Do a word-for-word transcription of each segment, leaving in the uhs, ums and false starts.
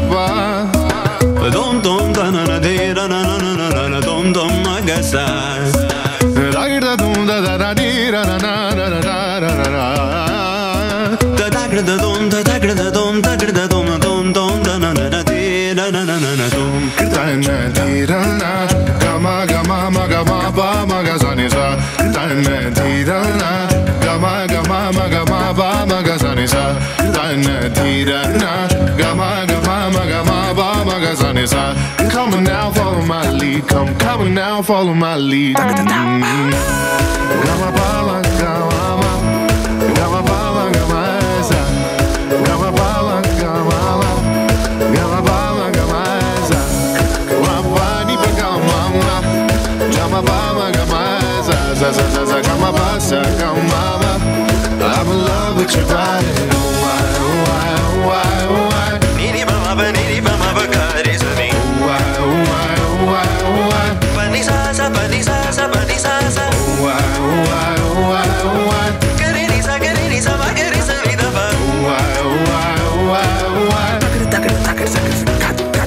ba. Dom dom da na na de da na na na na na dom dom magasa. Da da dum da da da di da na na da da da da da. Da da da dom da da da dom da da dom dom dom da na na na de da na na na na dom. Da na di da na ga ma ga ma ma ga ma ba ma ga sa ni sa. Da na di da na ga ma ga ma ma ga ma ba ma ga sa ni sa. Da na di da na ga ma ga ma ma ga ma ba ma ga sa ni sa. Come on now, follow my lead. Come, come on now, follow my lead. Ga ma ba ma ga ma ma ga ma ba ma ga ma sa. Ga ma ba ma ga ma ma ga ma ba ma ga ma sa. Wa ba ni ba ga ma ma ga ma ba ma ga ma sa sa sa sa sa ga ma ba sa ga ma ma. I'm in love with your body. Oh why, oh why, oh why, oh why. Niri ba ma ba niri ba ma ba ga re sa ni. Oh why, oh why, oh why, oh why. Pa ni sa sa pa ni sa sa pa ni sa sa. Oh why, oh why, oh why, oh why. Ga re ni sa ga re ni sa ma ga re sa ni da ba. Oh why, oh why, oh why, oh why. Takar takar takar takar kat kat.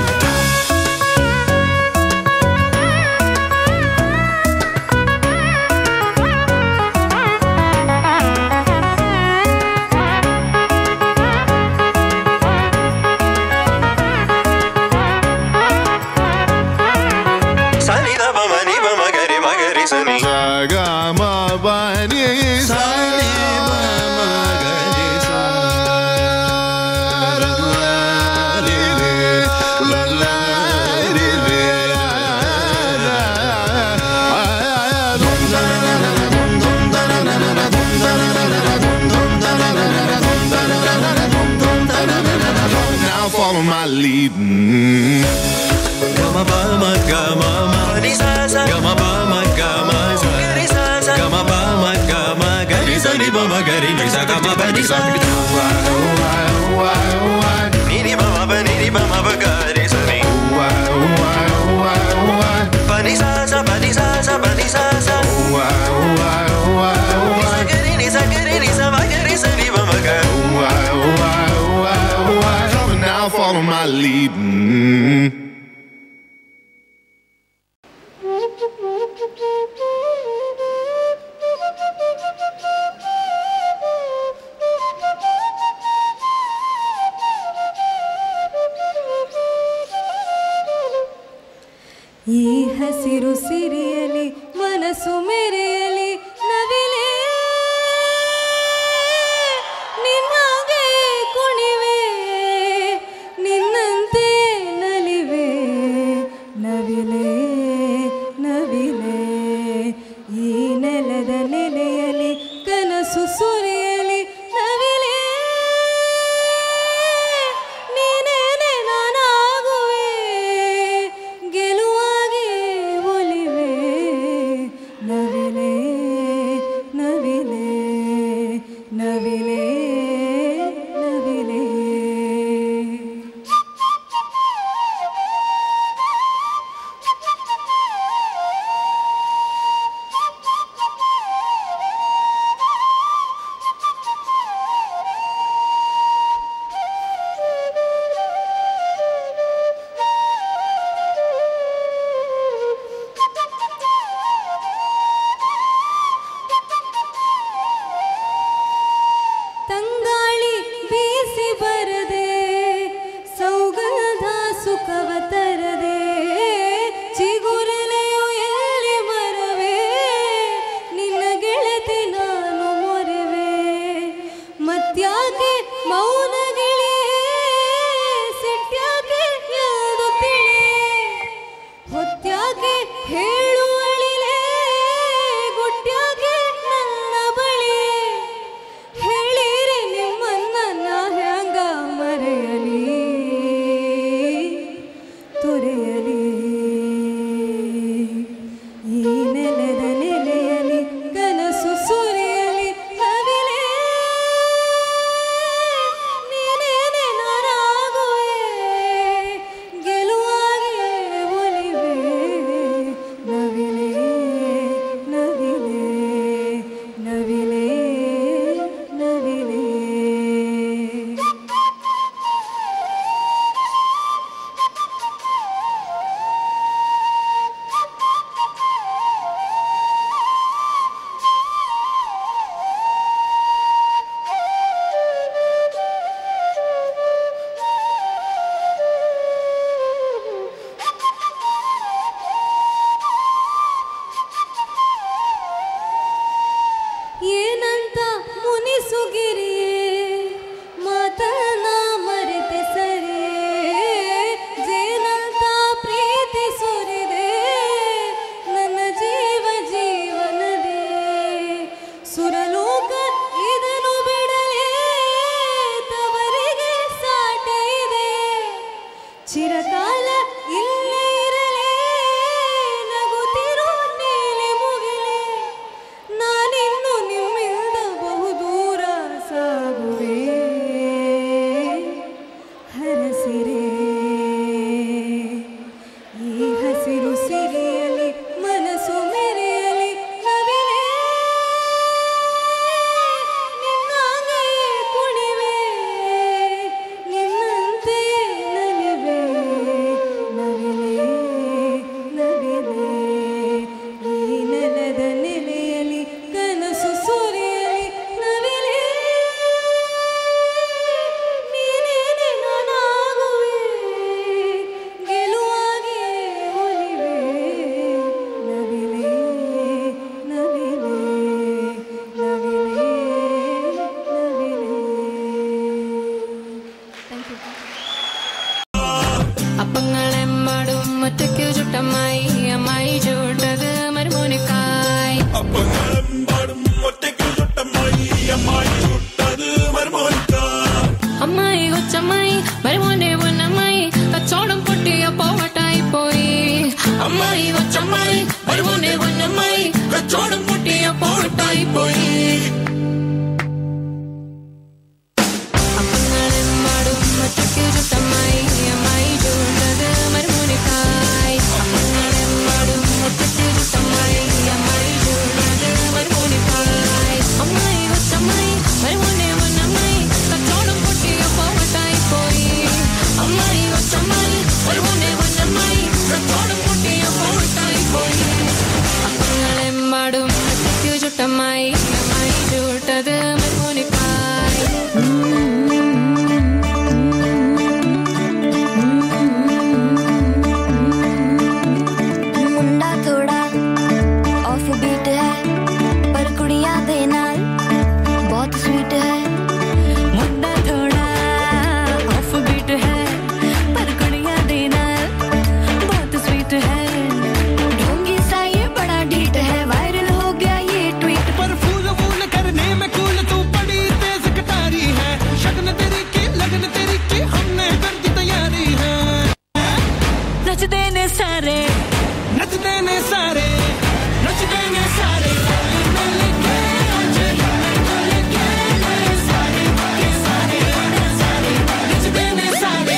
Sa ga ma ba ni sa ni ba ma ga ni sa. La la li li la la li li la. Dum da na na na dum dum da na na na dum da na na na dum dum da na na na dum da na na na dum dum da na na na dum. Now follow my lead. Ga ma ba ma ga ma ma ni sa sa. Ga ma ba ma ga ma sa. Ga ma ba ma ga ma ga ni sa ni ba ma ga ri ni sa ga ma ba ni sa. Why, oh why, oh why, oh why. Ni ni ba ma ba ni ni ba ma ba ga ri sa ni. Why, oh why, oh why, oh why. Pa ni sa sa pa ni sa sa pa ni sa sa. Why, oh why, oh why, oh Ni sa why. ga ri ni sa ga ri ni sa ma ga ri sa ni ba ma ga. Why, oh why, oh why, oh why. Come on now, follow my lead. Mm. ಈ ಹಸಿರು ಸಿರಿಯಲಿ ಮನಸ್ಸು ಮೆರೆಯಲಿ ನವಿಲೆ ನಿನ್ನಾಗೆ ಕುಣಿವೆ ನಿನ್ನಂತೆ ನಲಿವೆ ನವಿಲೆ ನವಿಲೆ ಈ ನೆಲದ ನೆಲೆಯಲಿ ಕನಸು ಸುರಿಯಲಿ ನವಿಲೆ ನೀನೇನೆ ನಾನಾಗುವೆ ಗೆಲುವಾಗಿ ಒಲಿವೆ ನವಿಲೆ ಚಿರಕಾಲ ಇಲ್ಲೇ ಇರಲೇ ನಗುತ್ತಿರೋ ನೀಲಿ ಮುಗಿಲೆ ನಾನಿನ್ನು ನಿಮ್ಮಿಂದ ಬಹುದೂರ ಸಾಗುವೆ ಹರಸಿರೆ ಈ ಹಸಿರು ಸಿರಿಯಲಿ ಮನಸ್ಸು ಮೆರೆಯಲಿ ನವಿಲೆ ನಿನ್ನಾಗೆ ಕುಣಿವೆ ನಿನ್ನಂತೆ ನಲಿವೆ ನವಿಲೆ ನವಿಲೆ ಈ ನೆಲದ ನೆಲೆಯಲಿ ಕನಸು ಸುರಿಯಲಿ ನವಿಲೆ ನೀನೇನೆ ನಾನಾಗುವೆ ಗೆಲುವಾಗಿ ಒಲಿವೆ ನವಿಲೆ ನವಿಲೆ ನವಿಲೆ ನವಿಲೆ ಥ್ಯಾಂಕ್ ಯು അപ്പങ്ങളെമ്പാടും ഒറ്റയ്ക്കു ചുട്ടമ്മായി അമ്മായി ചൂട്ടത് മരുമോനിക്കായി അപ്പങ്ങളെമ്പാടും ഒറ്റയ്ക്കു ചുട്ടമ്മായി അമ്മായി ചുട്ടത് മരുമോനിക്കായി അമ്മായി കൊച്ചമ്മായി മരുമോന്റെ പൊന്നമ്മായി കച്ചോടം പൊട്ടിയ പോവട്ടായി പോയി അമ്മായി കൊച്ചമ്മായി മരുമോന്റെ പൊന്നമ്മായി കച്ചോടം പൊട്ടിയ പോട്ടായി പോയി അപ്പങ്ങളെമ്പാടും ഒറ്റയ്ക്കു ചുട്ടമ്മായി അമ്മായി ചൂട്ടത് മരുമോനിക്കായി അപ്പങ്ങളെമ്പാടും ഒറ്റയ്ക്കു ചുട്ടമ്മായി അമ്മായി ചൂട്ടത് മരുമോനിക്കായി അമ്മായി കൊച്ചമ്മായി മരുമോന്റെ പൊന്നമ്മായി കച്ചോടം പൊട്ടിയ പോവട്ടായി പോയി അമ്മായി കൊച്ചമ്മായി മരുമോന്റെ പൊന്നമ്മായി കച്ചോടം പൊട്ടിയ പോട്ടായി പോയി അപ്പങ്ങളെമ്പാടും ഒറ്റയ്ക്കു ചുട്ടമ്മായി അമ്മായി ചൂട്ടത് മരുമോനിക്കായി मुंडा थोड़ा ऑफ बीट है पर कुड़ियां दे नाल बहुत स्वीट है मुंडा थोड़ा ऑफ बीट है पर कुड़ियां दे नाल बहुत स्वीट है ढोंगी सा ये बड़ा ढीठ है वायरल हो गया ये ट्वीट पर फूल फूल करने में कूल तू बड़ी तेज कटारी है शगन तेरी की लगन तेरी की हमने कर दी तैयारी है नच देने सारे नच देने सारे नच देने सारे नच देने सारे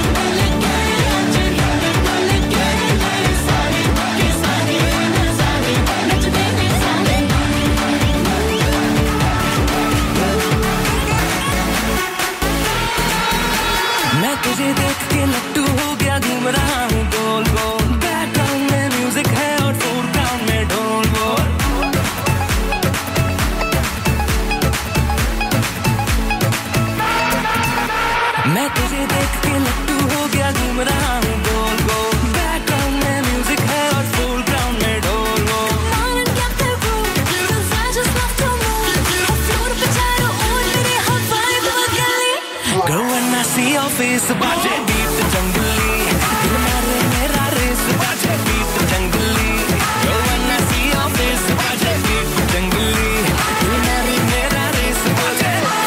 नच देने सारे मैं तुझे देख के लट्टू हो गया घूम रहा हूँ गोल गोल बैकग्राउंड में म्यूजिक है और फोरग्राउंड में ढोल बोल मैं तुझे देख के लट्टू हो गया घूम रहा हूँ गोल गोल बैकग्राउंड में म्यूजिक है और फोरग्राउंड में ढोल बोल Come on and get the room, 'cause I just love to move. Floor पे चारों ओर मेरे hot vibe बदली. Girl, when I see your face, बाजे beat जंगली दिल मारे मेरा रेस बाजे beat जंगली Girl, when I see your face, बाजे beat जंगली दिल मारे मेरा रेस बाजे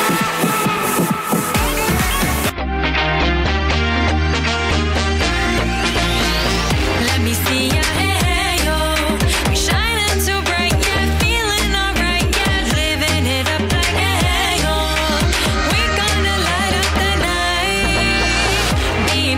Let me see your hair, yo. You're shining so bright, yeah, feeling alright, yeah, living it up like hey, yo. We're gonna light up the night. Be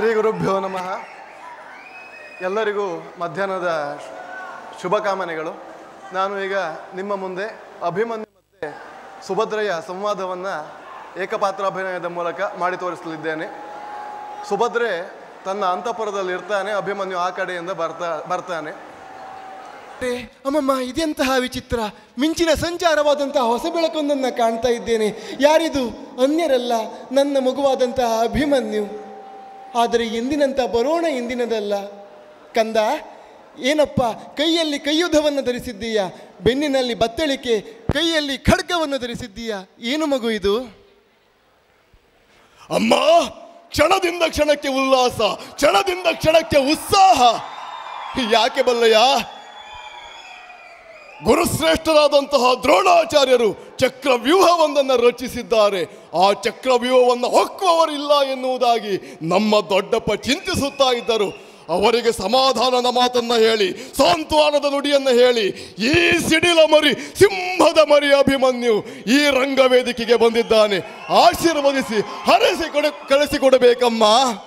Shri ಗುರುಭ್ಯೋ ನಮಃ. ಎಲ್ಲರಿಗೂ ಮಧ್ಯಾಹ್ನದ ಶುಭಕಾಮನೆಗಳು. ನಾನು ಈಗ ನಿಮ್ಮ ಮುಂದೆ ಅಭಿಮನ್ಯು ಮತ್ತು ಸುಭದ್ರೆಯ ಸಂವಾದವನ್ನು ಏಕಪಾತ್ರಾಭಿನಯದ ಮೂಲಕ ಮಾಡಿ ತೋರಿಸಲಿದ್ದೇನೆ. ಸುಭದ್ರೆ ತನ್ನ ಅಂತಃಪುರದಲ್ಲಿ ಇರ್ತಾನೆ, ಅಭಿಮನ್ಯು ಆ ಕಡೆಯಿಂದ ಬರ್ತಾ ಬರ್ತಾನೆ. ಅಮ್ಮಮ್ಮ, ಇದೆಂತಹ ವಿಚಿತ್ರ! ಮಿಂಚಿನ ಸಂಚಾರವಾದಂತಹ ಹೊಸ ಬೆಳಕೊಂದನ್ನು ಕಾಣ್ತಾ ಇದ್ದೇನೆ. ಯಾರಿದು? ಅನ್ಯರಲ್ಲ, ನನ್ನ ಮಗುವಾದಂತಹ ಅಭಿಮನ್ಯು. ಆದರೆ ಎಂದಿನಂತ ಬರೋಣ ಎಂದಿನದಲ್ಲ. ಕಂದ, ಏನಪ್ಪ ಕೈಯಲ್ಲಿ ಕೈಯುಧವನ್ನು ಧರಿಸಿದ್ದೀಯಾ, ಬೆನ್ನಿನಲ್ಲಿ ಬತ್ತಳಿಕೆ, ಕೈಯಲ್ಲಿ ಖಡ್ಗವನ್ನು ಧರಿಸಿದ್ದೀಯಾ, ಏನು ಮಗು ಇದು? ಅಮ್ಮ, ಕ್ಷಣದಿಂದ ಕ್ಷಣಕ್ಕೆ ಉಲ್ಲಾಸ, ಕ್ಷಣದಿಂದ ಕ್ಷಣಕ್ಕೆ ಉತ್ಸಾಹ. ಯಾಕೆ ಬಲ್ಲಯ್ಯ? ಗುರುಶ್ರೇಷ್ಠರಾದಂತಹ ದ್ರೋಣಾಚಾರ್ಯರು ಚಕ್ರವ್ಯೂಹವೊಂದನ್ನು ರಚಿಸಿದ್ದಾರೆ. ಆ ಚಕ್ರವ್ಯೂಹವನ್ನು ಹೊಕ್ಕುವವರಿಲ್ಲ ಎನ್ನುವುದಾಗಿ ನಮ್ಮ ದೊಡ್ಡಪ್ಪ ಚಿಂತಿಸುತ್ತಾ ಇದ್ದರು. ಅವರಿಗೆ ಸಮಾಧಾನದ ಮಾತನ್ನು ಹೇಳಿ, ಸಾಂತ್ವನದ ನುಡಿಯನ್ನು ಹೇಳಿ, ಈ ಸಿಡಿಲ ಮರಿ, ಸಿಂಹದ ಮರಿ ಅಭಿಮನ್ಯು ಈ ರಂಗವೇದಿಕೆಗೆ ಬಂದಿದ್ದಾನೆ. ಆಶೀರ್ವದಿಸಿ ಹರಸಿ ಕೊಡ ಕಳಿಸಿಕೊಡಬೇಕಮ್ಮ.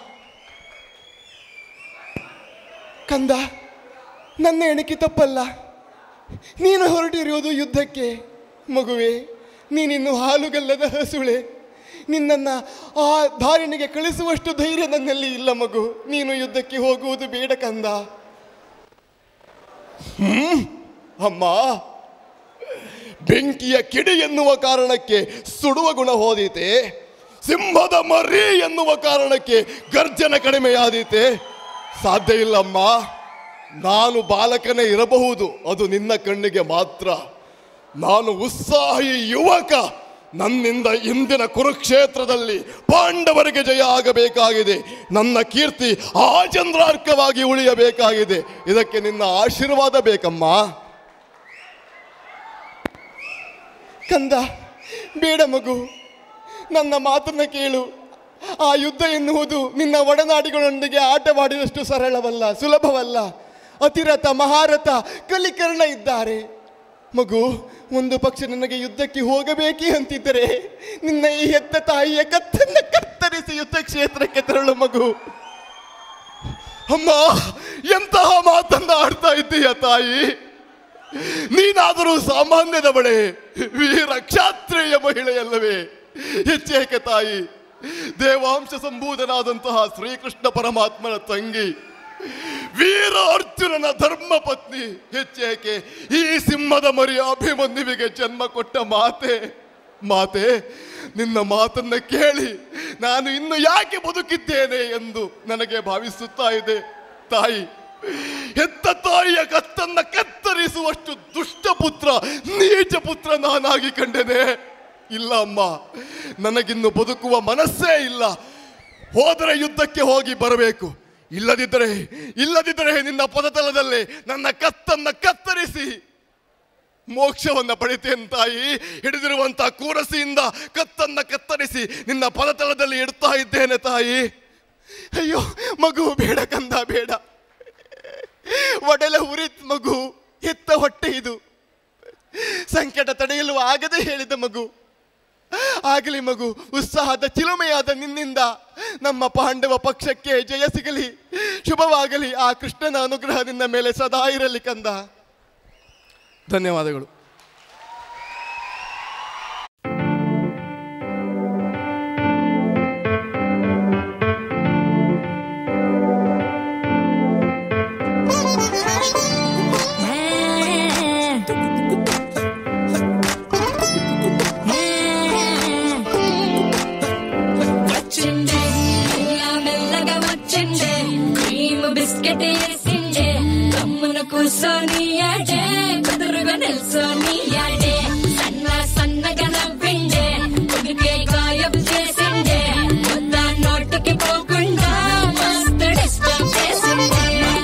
ಕಂದ, ನನ್ನ ಎಣಿಕೆ ತಪ್ಪಲ್ಲ. ನೀನು ಹೊರಟಿರುವುದು ಯುದ್ಧಕ್ಕೆ. ಮಗುವೆ, ನೀನಿನ್ನು ಹಾಲುಗಲ್ಲದ ಹಸುಳೆ. ನಿನ್ನನ್ನು ಆ ಧಾರಣೆಗೆ ಕಳಿಸುವಷ್ಟು ಧೈರ್ಯ ನನ್ನಲ್ಲಿ ಇಲ್ಲ ಮಗು. ನೀನು ಯುದ್ಧಕ್ಕೆ ಹೋಗುವುದು ಬೇಡ ಕಂದ. ಹ್ಮ್ ಅಮ್ಮ, ಬೆಂಕಿಯ ಕಿಡಿ ಎನ್ನುವ ಕಾರಣಕ್ಕೆ ಸುಡುವ ಗುಣ ಹೋದೀತೆ, ಸಿಂಹದ ಮರಿ ಎನ್ನುವ ಕಾರಣಕ್ಕೆ ಗರ್ಜನ ಕಡಿಮೆಯಾದೀತೆ. ಸಾಧ್ಯ ಇಲ್ಲಮ್ಮ. ನಾನು ಬಾಲಕನೇ ಇರಬಹುದು, ಅದು ನಿನ್ನ ಕಣ್ಣಿಗೆ ಮಾತ್ರ. ನಾನು ಉತ್ಸಾಹಿ ಯುವಕ. ನನ್ನಿಂದ ಇಂದಿನ ಕುರುಕ್ಷೇತ್ರದಲ್ಲಿ ಪಾಂಡವರಿಗೆ ಜಯ ಆಗಬೇಕಾಗಿದೆ. ನನ್ನ ಕೀರ್ತಿ ಆಚಂದ್ರಾರ್ಕವಾಗಿ ಉಳಿಯಬೇಕಾಗಿದೆ. ಇದಕ್ಕೆ ನಿನ್ನ ಆಶೀರ್ವಾದ ಬೇಕಮ್ಮ. ಕಂದ, ಬೇಡ ಮಗು, ನನ್ನ ಮಾತನ್ನು ಕೇಳು. ಆ ಯುದ್ಧ ಎನ್ನುವುದು ನಿನ್ನ ಒಡನಾಡಿಗಳೊಂದಿಗೆ ಆಟವಾಡಿದಷ್ಟು ಸರಳವಲ್ಲ, ಸುಲಭವಲ್ಲ. ಅತಿರಥ, ಮಹಾರಥ, ಕಲಿಕರ್ಣ ಇದ್ದಾರೆ. ಮಗು, ಒಂದು ಪಕ್ಷ ನನಗೆ ಯುದ್ಧಕ್ಕೆ ಹೋಗಬೇಕೇ ಅಂತಿದ್ದರೆ ನಿನ್ನ ಈ ಹೆತ್ತ ತಾಯಿಯ ಕತ್ತನ್ನು ಕತ್ತರಿಸಿ ಯುದ್ಧ ಕ್ಷೇತ್ರಕ್ಕೆ ತೆರಳು ಮಗು. ಅಮ್ಮ, ಎಂತಹ ಮಾತನ್ನ ಆಡ್ತಾ ಇದ್ದೀಯ ತಾಯಿ. ನೀನಾದರೂ ಸಾಮಾನ್ಯದ ಬಳೆ ವೀರ ಕ್ಷಾತ್ರಿಯ ಮಹಿಳೆಯಲ್ಲವೇ? ಹೆಚ್ಚೇಕೆ ತಾಯಿ, ದೇವಾಂಶ ಸಂಭೂತನಾದಂತಹ ಶ್ರೀಕೃಷ್ಣ ಪರಮಾತ್ಮನ ತಂಗಿ, ವೀರ ಅರ್ಜುನನ ಧರ್ಮ ಪತ್ನಿ. ಹೆಚ್ಚೇಕೆ ಈ ಸಿಂಹದ ಮರಿ ಅಭಿಮನ್ಯುವಿಗೆ ಜನ್ಮ ಕೊಟ್ಟ ಮಾತೆ. ಮಾತೆ, ನಿನ್ನ ಮಾತನ್ನ ಕೇಳಿ ನಾನು ಇನ್ನು ಯಾಕೆ ಬದುಕಿದ್ದೇನೆ ಎಂದು ನನಗೆ ಭಾವಿಸುತ್ತಾ ಇದೆ. ತಾಯಿ, ಹೆತ್ತ ತಾಯಿಯ ಕತ್ತನ್ನ ಕತ್ತರಿಸುವಷ್ಟು ದುಷ್ಟ ಪುತ್ರ, ನೀಚ ಪುತ್ರ ನಾನಾಗಿ ಕಂಡೆನೆ. ಇಲ್ಲ ಅಮ್ಮ, ನನಗಿನ್ನು ಬದುಕುವ ಮನಸ್ಸೇ ಇಲ್ಲ. ಹೋದರೆ ಯುದ್ಧಕ್ಕೆ ಹೋಗಿ ಬರಬೇಕು. ಇಲ್ಲದಿದ್ದರೆ ಇಲ್ಲದಿದ್ದರೆ ನಿನ್ನ ಪದತಲದಲ್ಲಿ ನನ್ನ ಕತ್ತನ್ನ ಕತ್ತರಿಸಿ ಮೋಕ್ಷವನ್ನ ಪಡಿತೇನೆ ತಾಯಿ. ಹಿಡಿದಿರುವಂತಹ ಕೂರಸಿಯಿಂದ ಕತ್ತನ್ನ ಕತ್ತರಿಸಿ ನಿನ್ನ ಪದತಲದಲ್ಲಿ ಇಡ್ತಾ ಇದ್ದೇನೆ ತಾಯಿ. ಅಯ್ಯೋ ಮಗು, ಬೇಡ ಕಂದ, ಬೇಡ. ಒಡಲ ಉರಿತ್ ಮಗು, ಹೆತ್ತ ಹೊಟ್ಟೆ ಇದು. ಸಂಕಟ ತಡೆಯಲು ಆಗದೆ ಹೇಳಿದ ಮಗು. ಆಗಲಿ ಮಗು, ಉತ್ಸಾಹದ ಚಿಲುಮೆಯಾದ ನಿನ್ನಿಂದ ನಮ್ಮ ಪಾಂಡವ ಪಕ್ಷಕ್ಕೆ ಜಯ ಸಿಗಲಿ, ಶುಭವಾಗಲಿ. ಆ ಕೃಷ್ಣನ ಅನುಗ್ರಹ ನಿನ್ನ ಮೇಲೆ ಸದಾ ಇರಲಿ ಕಂದ. ಧನ್ಯವಾದಗಳು. కూర్చొనియాడే కుదురుగా నిల్చొనియాడే సన్న సన్నగా నవ్విండే ఉడికే గాయబ్ చేసిండే ముద్ద నోటికి పోకుండా మస్తు డిస్టర్బ్ చేసిండే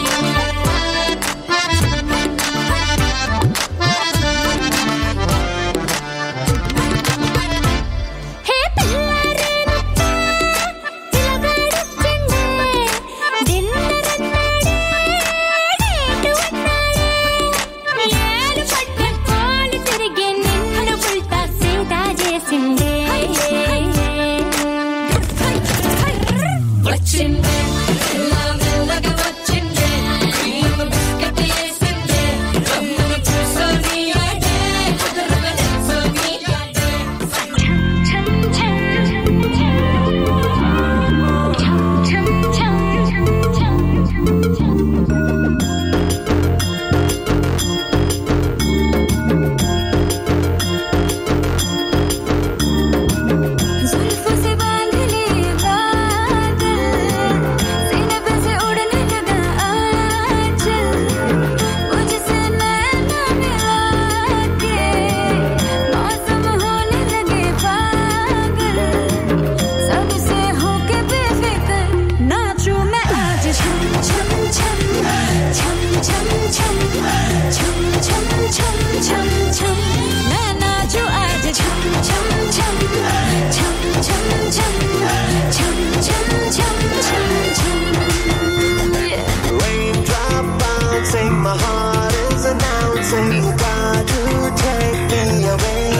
హే పిల్లారే నచ్చా తిలగాడొచ్చిండే డిన్నర్ అన్నాడే డేటు అన్నాడే ఏడు పట్ట కోలు తిరిగి Raindrop bouncing, my heart is announcing, you got to take me away.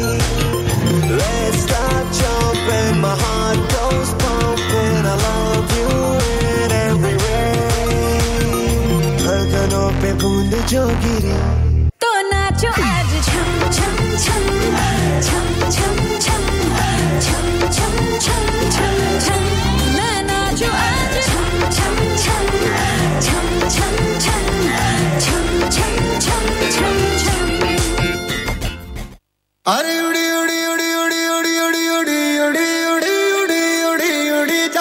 Let's start jumping, my heart goes pumping, I love you in every way. धड़कनों पे बूंद जो गिरी तो नाचो आज छम छम छम छम छम छम छम छम छम छम छम मैं नाचो आज छम छम छम छम छम छम छम छम छम छम छम अरे उड़ी उड़ी उड़ी उड़ी उड़ी उड़ी उड़ी उड़ी उड़ी उड़ी उड़ी उड़ी जा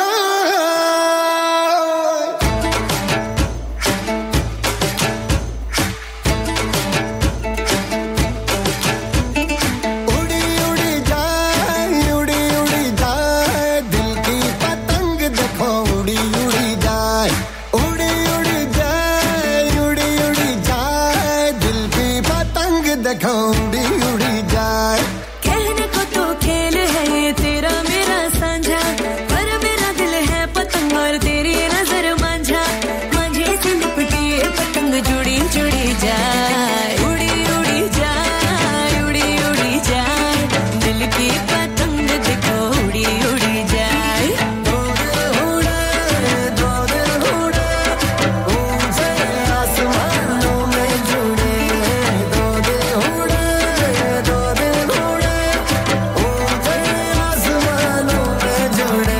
उड़ी उड़ी जाए उड़ी उड़ी जाए दिल की पतंग देखो उड़ी उड़ी जाए उड़ी उड़ी जाए उड़ी उड़ी जाए दिल की पतंग देखो उड़ी उड़ी जाए कहने को तो खेल है ये तेरा मेरा साझा पर मेरा दिल है पतंग और तेरी नजर मांझा मांझे से लिपटी ये पतंग जुड़ी जुड़ी जाए उड़ी उड़ी जाए उड़ी उड़ी जाए दिल की पतंग देखो उड़ी उड़ी जाए दो दिल उड़े दो दिल उड़े ऊंचे आसमानों में जुड़े दो दिल उड़े दो दिल उड़े ऊंचे आसमानों में जुड़े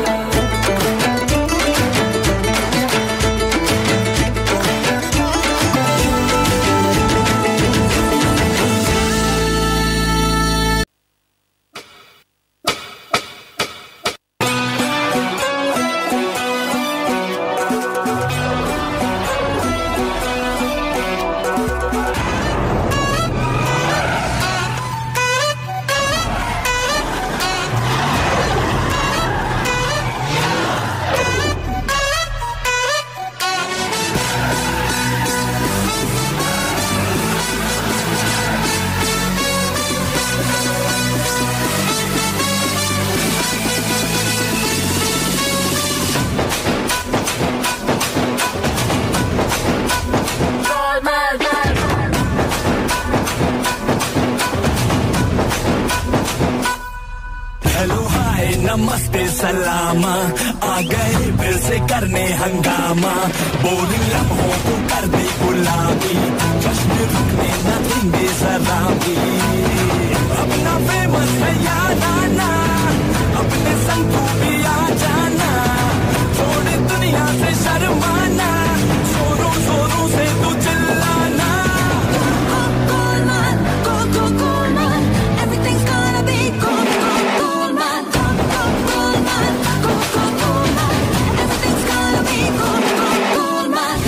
हेलो हाय नमस्ते सलामा आ गए फिर से करने हंगामा बोरिंग लम्हों को कर दे गुलाबी जश्न रुकने न देंगे जरा भी अपना फेमस है याद आना अपने संग तू भी आ जाना छोड़ दुनिया से शर्माना जोरों जोरों से तू चिल्लाना Cool man, cool, cool, cool man. Everything's gonna be cool, cool, cool man. Cool, cool, cool man. Cool, cool, cool man. Everything's gonna be cool, cool, cool man.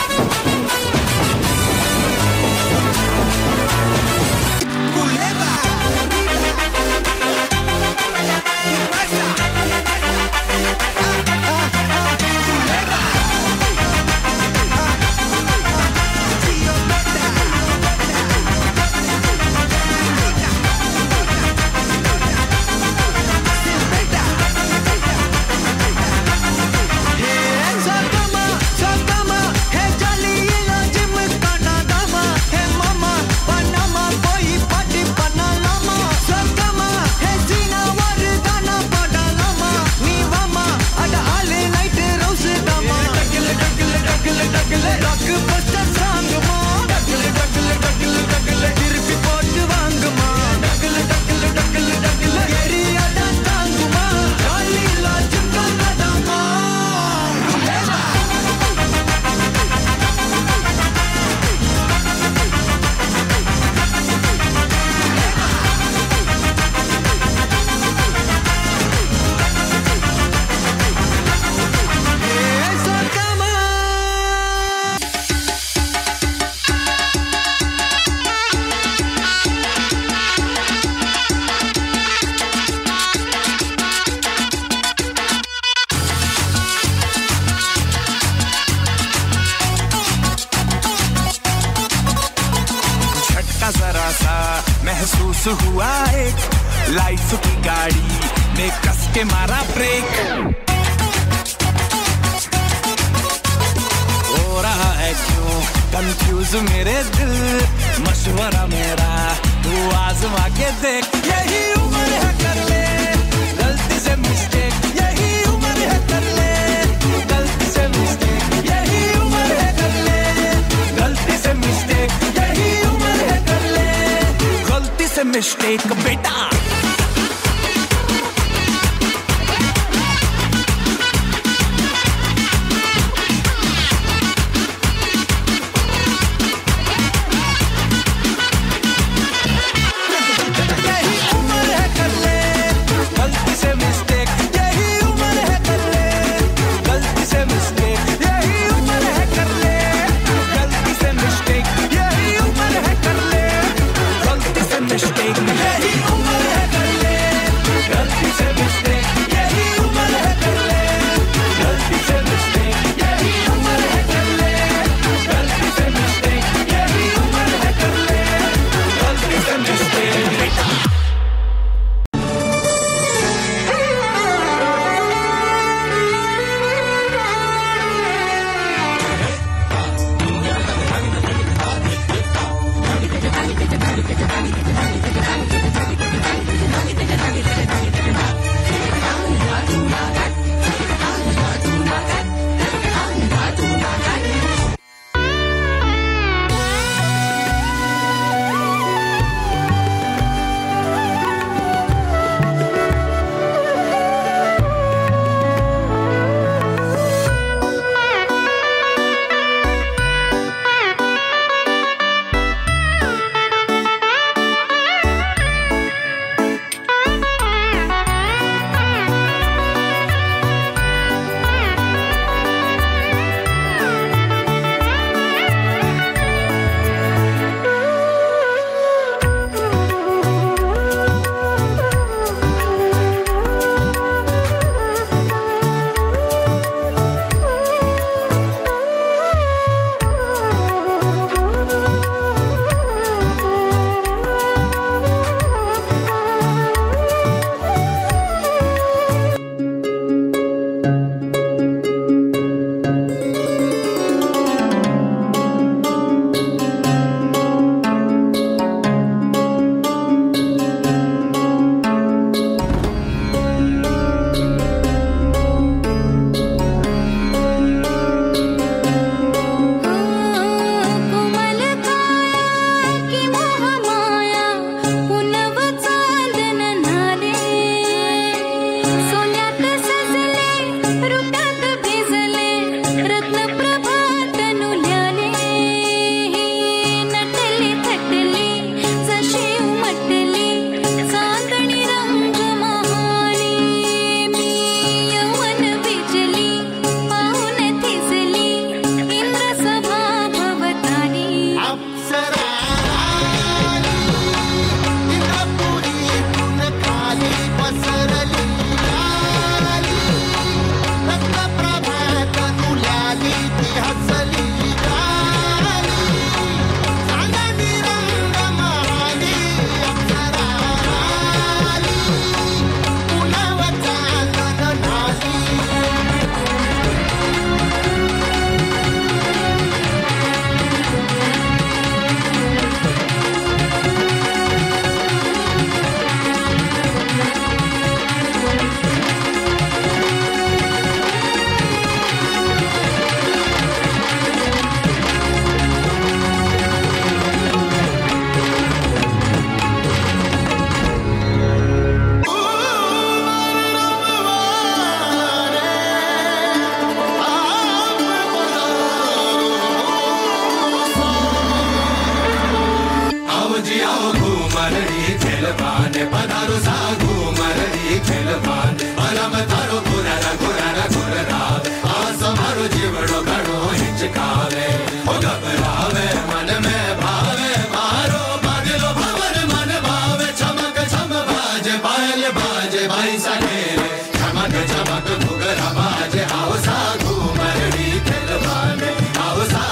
Culebra हुआ एक लाइफ की गाड़ी में कस के मारा ब्रेक। हो रहा है क्यों कंफ्यूज मेरे दिल, मशवरा मेरा तू आजमा के देख। यही उम्र है कर ले गलती से मिस्टेक, यही उम्र है कर ले गलती से मिस्टेक, यही उम्र है कर ले गलती से मिस्टेक, यही उम्र है कर ले गलती से मिस्टेक बेटा।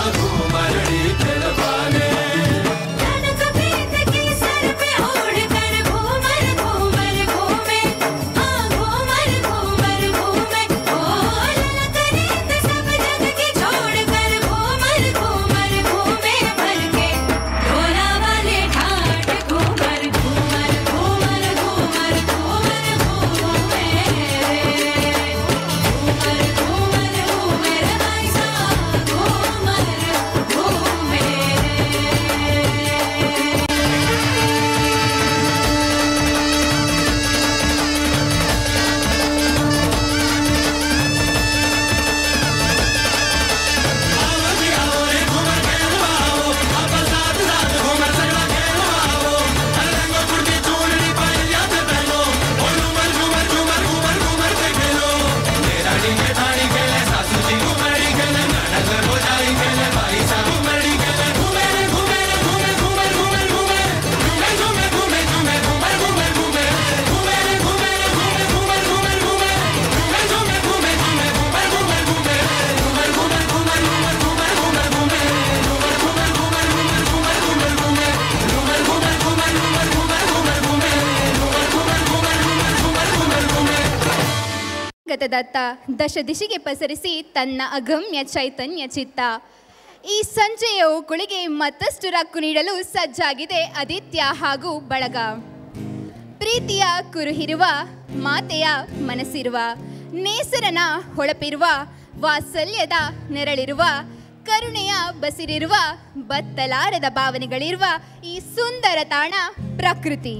सर पे ओढ़ कर ಭಾಗವತದತ್ತ ದಶ ದಿಶಿಗೆ ಪಸರಿಸಿ ತನ್ನ ಅಗಮ್ಯ ಚೈತನ್ಯ ಚಿತ್ತ. ಈ ಸಂಜೆಯ ಕುಳಿಗೆ ಮತ್ತಷ್ಟು ರಕ್ಕು ನೀಡಲು ಸಜ್ಜಾಗಿದೆ ಆದಿತ್ಯ ಹಾಗೂ ಬಳಗ. ಪ್ರೀತಿಯ ಕುರುಹಿರುವ ಮಾತೆಯ ಮನಸ್ಸಿರುವ, ನೇಸರನ ಹೊಳಪಿರುವ, ವಾತ್ಸಲ್ಯದ ನೆರಳಿರುವ, ಕರುಣೆಯ ಬಸಿರಿರುವ, ಬತ್ತಲಾರದ ಭಾವನೆಗಳಿರುವ ಈ ಸುಂದರ ತಾಣ ಪ್ರಕೃತಿ.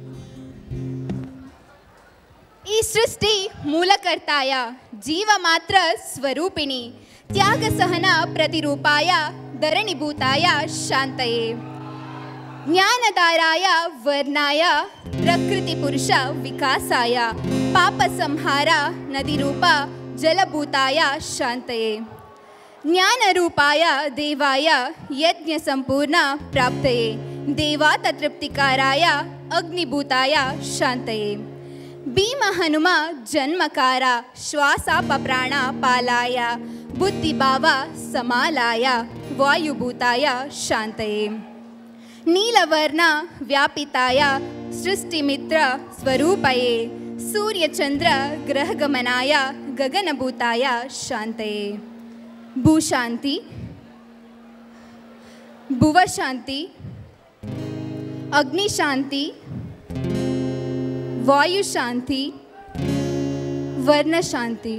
ಈ ಸೃಷ್ಟಿ ಮೂಲಕರ್ತಾಯ, ಜೀವ ಮಾತ್ರ ಸ್ವರೂಪಿಣಿ, ತ್ಯಾಗ ಸಹನ ಪ್ರತಿರೂಪಾಯ, ಧರಣಿಭೂತಾಯ ಶಾಂತಯೇ. ಜ್ಞಾನದಾರಾಯ ವರ್ಣಾಯ, ಪ್ರಕೃತಿ ಪುರುಷ ವಿಕಾಸಾಯ, ಪಾಪ ಸಂಹಾರ ನದಿರೂಪ ಜಲಭೂತಾಯ ಶಾಂತಯೇ. ಜ್ಞಾನರೂಪಾಯ ದೇವಾಯ, ಯಜ್ಞ ಸಂಪೂರ್ಣ ಪ್ರಾಪ್ತಯೇ, ದೇವಾತ ತೃಪ್ತಿಕಾರಾಯ ಅಗ್ನಿಭೂತಾಯ ಶಾಂತಯೇ. ಭೀಮ ಹನುಮ ಜನ್ಮಕಾರ, ಶ್ವಾಸಾಪ ಪ್ರಾಣ ಪಾಲಾಯ, ಬುದ್ಧಿಭಾವ ಸಮಾಲಾಯ, ವಾಯುಭೂತಾಯ ಶಾಂತಯೇ. ನೀಲವರ್ಣ ವ್ಯಾಪಿತಾಯ, ಸೃಷ್ಟಿಮಿತ್ರ ಸ್ವರೂಪಯೇ, ಸೂರ್ಯಚಂದ್ರ ಗ್ರಹಗಮನಾಯ, ಗಗನಭೂತಾಯ ಶಾಂತಯೇ. ಭೂಶಾಂತಿ, ಭುವಶಾಂತಿ, ಅಗ್ನಿಶಾಂತಿ, ವಾಯುಶಾಂತಿ, ವರ್ಣಶಾಂತಿ.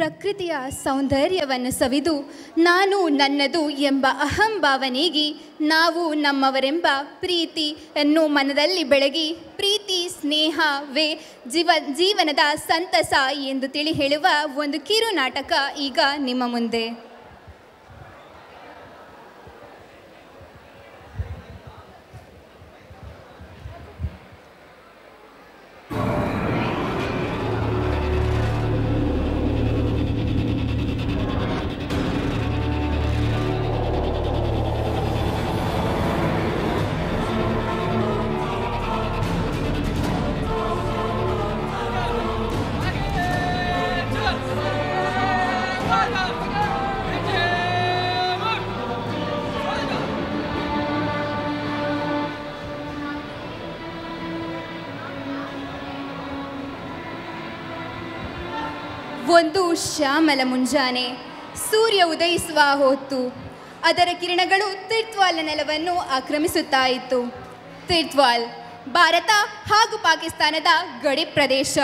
ಪ್ರಕೃತಿಯ ಸೌಂದರ್ಯವನ್ನು ಸವಿದು ನಾನು ನನ್ನದು ಎಂಬ ಅಹಂಭಾವನೆಗೆ ನಾವು ನಮ್ಮವರೆಂಬ ಪ್ರೀತಿಯನ್ನು ಮನದಲ್ಲಿ ಬೆಳಗಿ ಪ್ರೀತಿ ಸ್ನೇಹವೇ ಜೀವ ಜೀವನದ ಸಂತಸ ಎಂದು ತಿಳಿ ಹೇಳುವ ಒಂದು ಕಿರು ನಾಟಕ ಈಗ ನಿಮ್ಮ ಮುಂದೆ. ಒಂದು ಶ್ಯಾಮಲ ಮುಂಜಾನೆ, ಸೂರ್ಯ ಉದಯಿಸುವ ಹೊತ್ತು. ಅದರ ಕಿರಣಗಳು ತಿರ್ತ್ವಾಲ್ ನೆಲವನ್ನು ಆಕ್ರಮಿಸುತ್ತಾ ಇತ್ತು. ತಿರ್ತ್ವಾಲ್ ಭಾರತ ಹಾಗೂ ಪಾಕಿಸ್ತಾನದ ಗಡಿ ಪ್ರದೇಶ.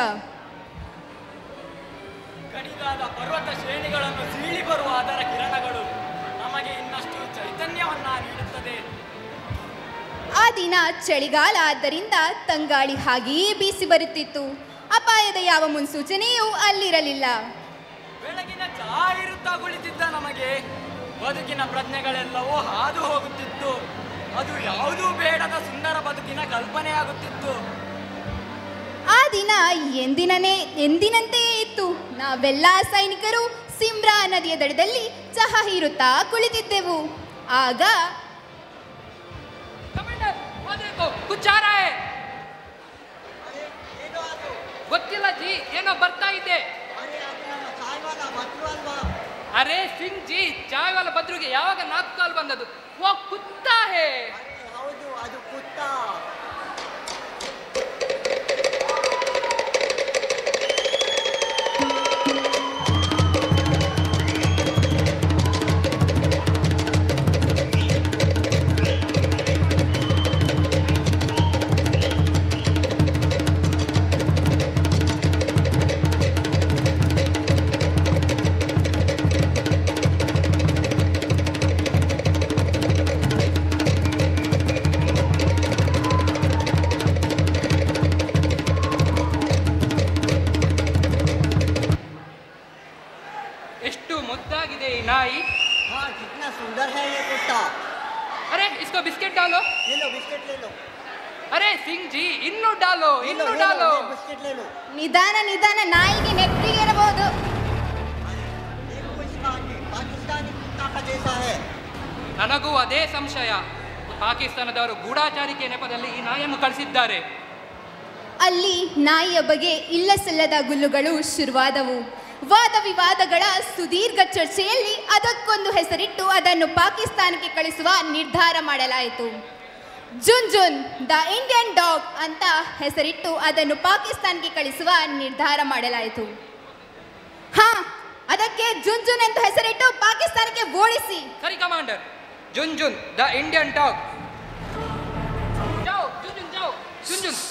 ಗಡಿಗಾದ ಪರ್ವತ ಶ್ರೇಣಿಗಳನ್ನು ಸೀಳಿ ಬರುವ ಅದರ ಕಿರಣಗಳು ನಮಗೆ ಇನ್ನಷ್ಟು ಚೈತನ್ಯವನ್ನ ನೀಡುತ್ತದೆ. ಆ ದಿನ ಚಳಿಗಾಲ ಆದ್ದರಿಂದ ತಂಗಾಳಿ ಹಾಗೆಯೇ ಬೀಸಿ ಬರುತ್ತಿತ್ತು. ಅಪಾಯದ ಯಾವ ಮುನ್ಸೂಚನೆಯೂ ಅಲ್ಲಿರಲಿಲ್ಲ. ಬೆಳಗಿನ ಚಹಾ ಇರುತ್ತಾ ಕುಳಿತಿದ್ದ ನಮಗೆ ಬದುಕಿನ ಪ್ರಜ್ಞೆಗಳೆಲ್ಲವೂ ಹಾದು ಹೋಗುತ್ತಿತ್ತು. ಅದು ಯಾವುದೂ ಬೇಡದ ಸುಂದರ ಬದುಕಿನ ಕಲ್ಪನೆಯಾಗುತ್ತಿತ್ತು. ಆ ದಿನ ಎಂದಿನನೇ ಎಂದಿನಂತೆಯೇ ಇತ್ತು. ನಾವೆಲ್ಲ ಸೈನಿಕರು ಸಿಮ್ರಾ ನದಿಯ ದಡದಲ್ಲಿ ಚಹಾ ಹೀರುತ್ತಾ ಕುಳಿತಿದ್ದೆವು. ಆಗ ಗೊತ್ತಿಲ್ಲ ಜಿ, ಏನೋ ಬರ್ತಾ ಇದೆ. ಅರೆ ಸಿಂಗ್ ಜಿ, ಚಾಯ್ ವಾಲ ಬದ್ರುಗೆ ಯಾವಾಗ ನಾಲ್ಕು ಕಾಲ್ ಬಂದದ್ದು? ಓ ಕುತ್ತಾ ಹೇ. ಹೌದು, ಅದು ಕುತ್ತ. नाई। हाँ, कितना सुंदर है ये कुत्ता। अरे इसको बिस्किट डालो। ले लो बिस्किट ले लो। अरे सिंह जी इन्नु डालो इन्नु डालो। बिस्किट ले लो। ನಿಧಾನ ನಿಧಾನ, ನಾಯಿಗೆ ನೆಟ್ಟಿಗೆ ಇರಬಹುದು. ಪಾಕಿಸ್ತಾನಿ ಕುತ್ತಾ का जैसा है। ನನಗೂ ಅದೇ ಸಂಶಯ. ಪಾಕಿಸ್ತಾನದವರು ಗೂಢಾಚಾರಿಕೆ ನೆಪದಲ್ಲಿ ಈ ನಾಯಿಯನ್ನು ಕಳಿಸಿದ್ದಾರೆ. ಅಲ್ಲಿ ನಾಯಿಯ ಬಗ್ಗೆ ಇಲ್ಲ ಸಲ್ಲದ ಗುಲ್ಲುಗಳು ಶುರುವಾದವು. ವಾದ ವಿವಾದಗಳ ಸುದೀರ್ಘ ಚರ್ಚೆಯಲ್ಲಿ ಅದಕ್ಕೊಂದು ಹೆಸರಿಟ್ಟು ಅದನ್ನು ಪಾಕಿಸ್ತಾನಕ್ಕೆ ಕಳಿಸುವ ನಿರ್ಧಾರ ಮಾಡಲಾಯಿತು. ಜುನ್ಜುನ್ ದ ಇಂಡಿಯನ್ ಡಾಗ್ ಅಂತ ಹೆಸರಿಟ್ಟು ಅದನ್ನು ಪಾಕಿಸ್ತಾನಕ್ಕೆ ಕಳಿಸುವ ನಿರ್ಧಾರ ಮಾಡಲಾಯಿತು. ಹಾ, ಅದಕ್ಕೆ ಜುನ್ಜುನ್ ಅಂತ ಹೆಸರಿಟ್ಟು ಪಾಕಿಸ್ತಾನಕ್ಕೆ ಓಡಿಸಿ. ಸರಿ commander. Junjun the Indian dog. ಜಾओ ಜುನ್ಜುನ್ ಜಾओ ಜುನ್ಜುನ್.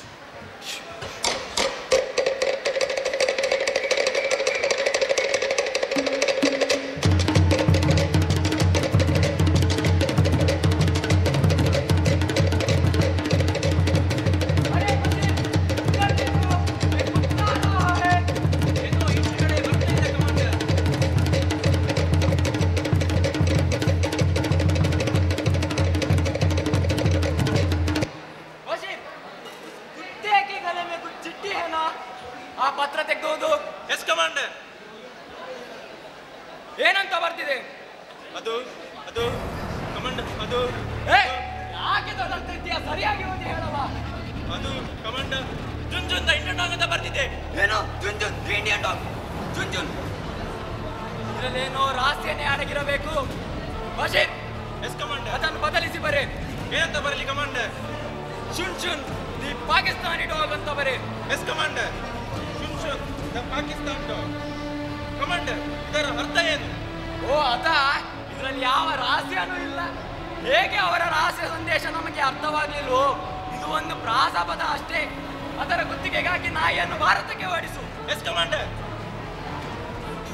ಏನಂತ ಬರ್ತಿದೆ? ಅದು ಅದು ಕಮಾಂಡರ್, ಅದು ಯಾಕೆ ತೊಡಲ್ತಿದ್ದೀಯ? ಸರಿಯಾಗಿ ಓದಿ ಹೇಳವ. ಅದು commander Junjun the Indian dog ಅಂತ ಬರ್ತಿದೆ. ಏನು Junjun the Indian dog? Junjun ಇದರಲ್ಲೇನೋ ರಹಸ್ಯನೇ ಅಡಗಿರಬೇಕು. Bashir, yes commander. ಅದನ್ನು ಬದಲಿಸಿ ಬರೆ. ಏನಂತ ಬರಲಿ commander? Junjun the Pakistani dog ಅಂತ ಬರೆ. Yes commander. Junjun the Pakistan dog. Commander, ಇದರ ಅರ್ಥ ಏನು? ಓ ಅದ, ಇದರಲ್ಲಿ ಯಾವ ರಹಸ್ಯನೂ ಇಲ್ಲ. ಹೇಗೆ ಅವರ ರಹಸ್ಯ ಸಂದೇಶ ನಮಗೆ ಅರ್ಥವಾಗಲಿಲ್ವೋ? ಇದು ಒಂದು ಪ್ರಾಸಪದ ಅಷ್ಟೇ. ಅದರ ಗುತ್ತಿಗೆಗಾಗಿ ನಾಯಿಯನ್ನು ಭಾರತಕ್ಕೆ ಓಡಿಸು. S commander.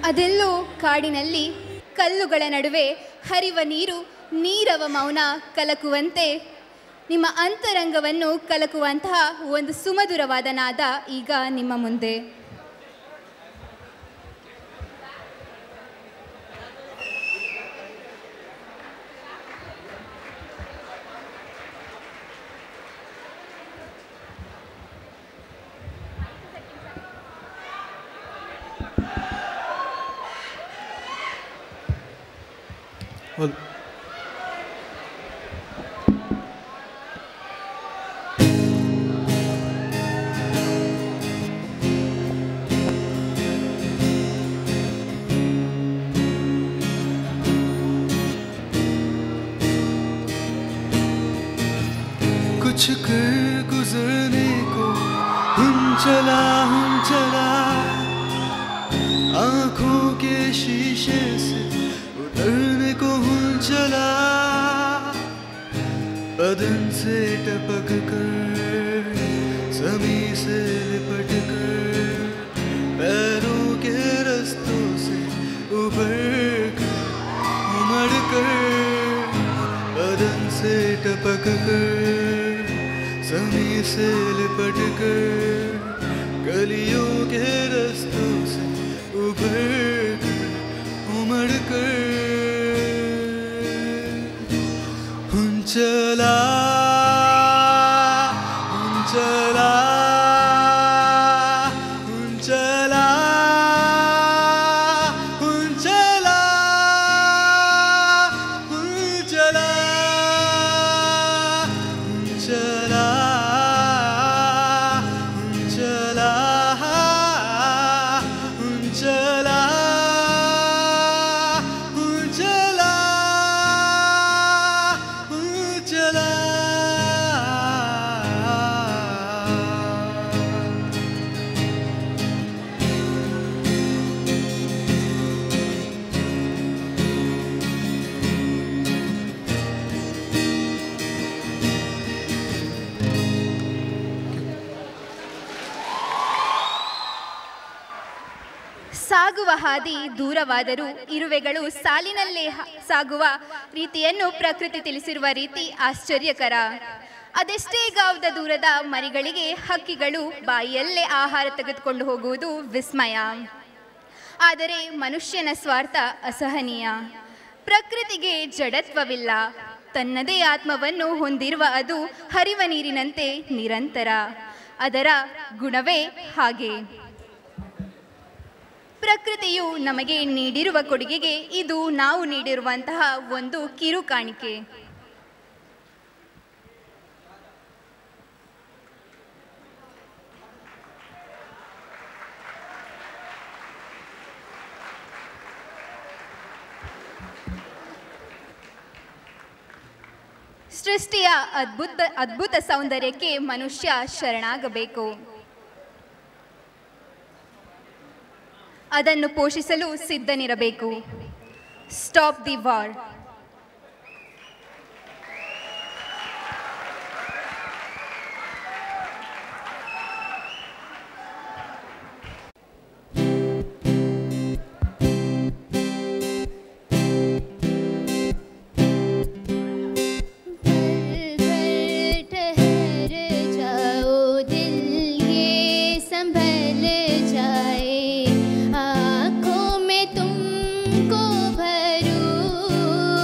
ಅದೆಲ್ಲೋ ಕಾಡಿನಲ್ಲಿ ಕಲ್ಲುಗಳ ನಡುವೆ ಹರಿವ ನೀರು ನೀರವ ಮೌನ ಕಲಕುವಂತೆ ನಿಮ್ಮ ಅಂತರಂಗವನ್ನು ಕಲಕುವಂತಹ ಒಂದು ಸುಮಧುರವಾದ ನಾದ ಈಗ ನಿಮ್ಮ ಮುಂದೆ. कुछ कर गुजरने को हम चला हम चला आंखों के शीशे से उतरने को हम चला बदन से टपक कर जमी से लिपट कर पैरों के रस्तों से उभर कर उमड़ कर बदन से टपक कर जमी से लिपट कर गलियों के रस्तों से उभर कर उमड़ कर हम चला हम चला हम चला हम चला हम चला हम चला ಸಾಗುವ ಹಾದಿ ದೂರವಾದರೂ ಇರುವೆಗಳು ಸಾಲಿನಲ್ಲೇ ಸಾಗುವ ರೀತಿಯನ್ನು ಪ್ರಕೃತಿ ತಿಳಿಸಿರುವ ರೀತಿ ಆಶ್ಚರ್ಯಕರ. ಅದೆಷ್ಟೇ ಗಾವದ ದೂರದ ಮರಿಗಳಿಗೆ ಹಕ್ಕಿಗಳು ಬಾಯಿಯಲ್ಲೇ ಆಹಾರ ತೆಗೆದುಕೊಂಡು ಹೋಗುವುದು ವಿಸ್ಮಯ. ಆದರೆ ಮನುಷ್ಯನ ಸ್ವಾರ್ಥ ಅಸಹನೀಯ. ಪ್ರಕೃತಿಗೆ ಜಡತ್ವವಿಲ್ಲ. ತನ್ನದೇ ಆತ್ಮವನ್ನು ಹೊಂದಿರುವ ಅದು ಹರಿವ ನೀರಿನಂತೆ ನಿರಂತರ. ಅದರ ಗುಣವೇ ಹಾಗೆ. ಪ್ರಕೃತಿಯು ನಮಗೆ ನೀಡಿರುವ ಕೊಡುಗೆಗೆ ಇದು ನಾವು ನೀಡಿರುವಂತಹ ಒಂದು ಕಿರು ಕಾಣಿಕೆ. ಸೃಷ್ಟಿಯ ಅದ್ಭುತ ಅದ್ಭುತ ಸೌಂದರ್ಯಕ್ಕೆ ಮನುಷ್ಯ ಶರಣಾಗಬೇಕು. ಅದನ್ನು ಪೋಷಿಸಲು ಸಿದ್ಧನಿರಬೇಕು. Stop the war. आँखों में तुमको भरूं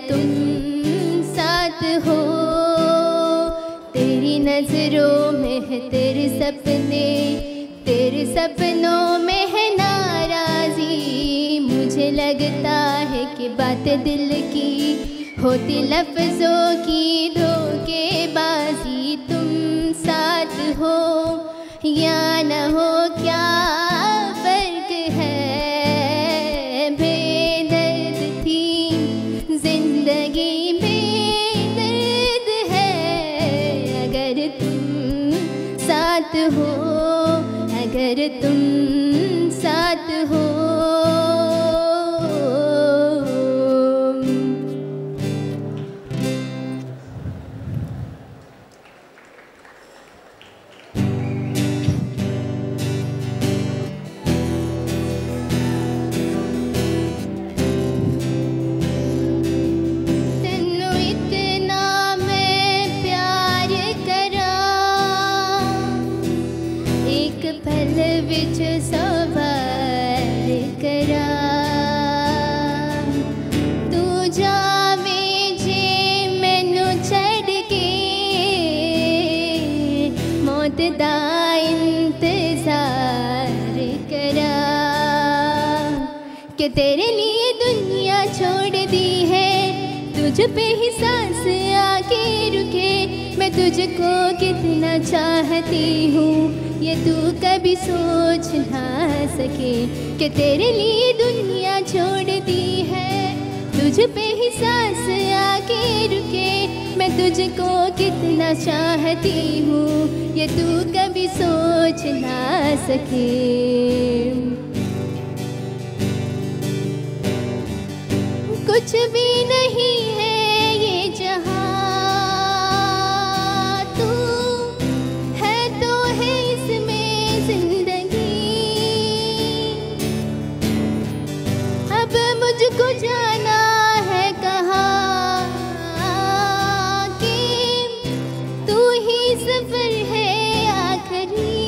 तुम साथ हो। तेरी नजरों में है तेरे सपने, तेरे सपनों में है नाराजी। मुझे लगता है कि बात दिल की होती लफ्जों की धोखेबाजी। तुम साथ हो या न हो क्या फर्क है, बेदर्द थी जिंदगी बेदर्द है। अगर तुम साथ हो, अगर तुम साथ हो। तेरे लिए दुनिया छोड़ दी है, तुझ पे ही सांस आके रुके। मैं तुझको कितना चाहती हूँ ये तू कभी सोच ना सके। कि तेरे लिए दुनिया छोड़ दी है, तुझ पे ही सांस आके रुके। मैं तुझको कितना चाहती हूँ ये तू कभी सोच ना सके। कुछ भी नहीं है ये जहां, तू है तो है इसमें जिंदगी। अब मुझको जाना है कहाँ कि तू ही सफर है आखिरी।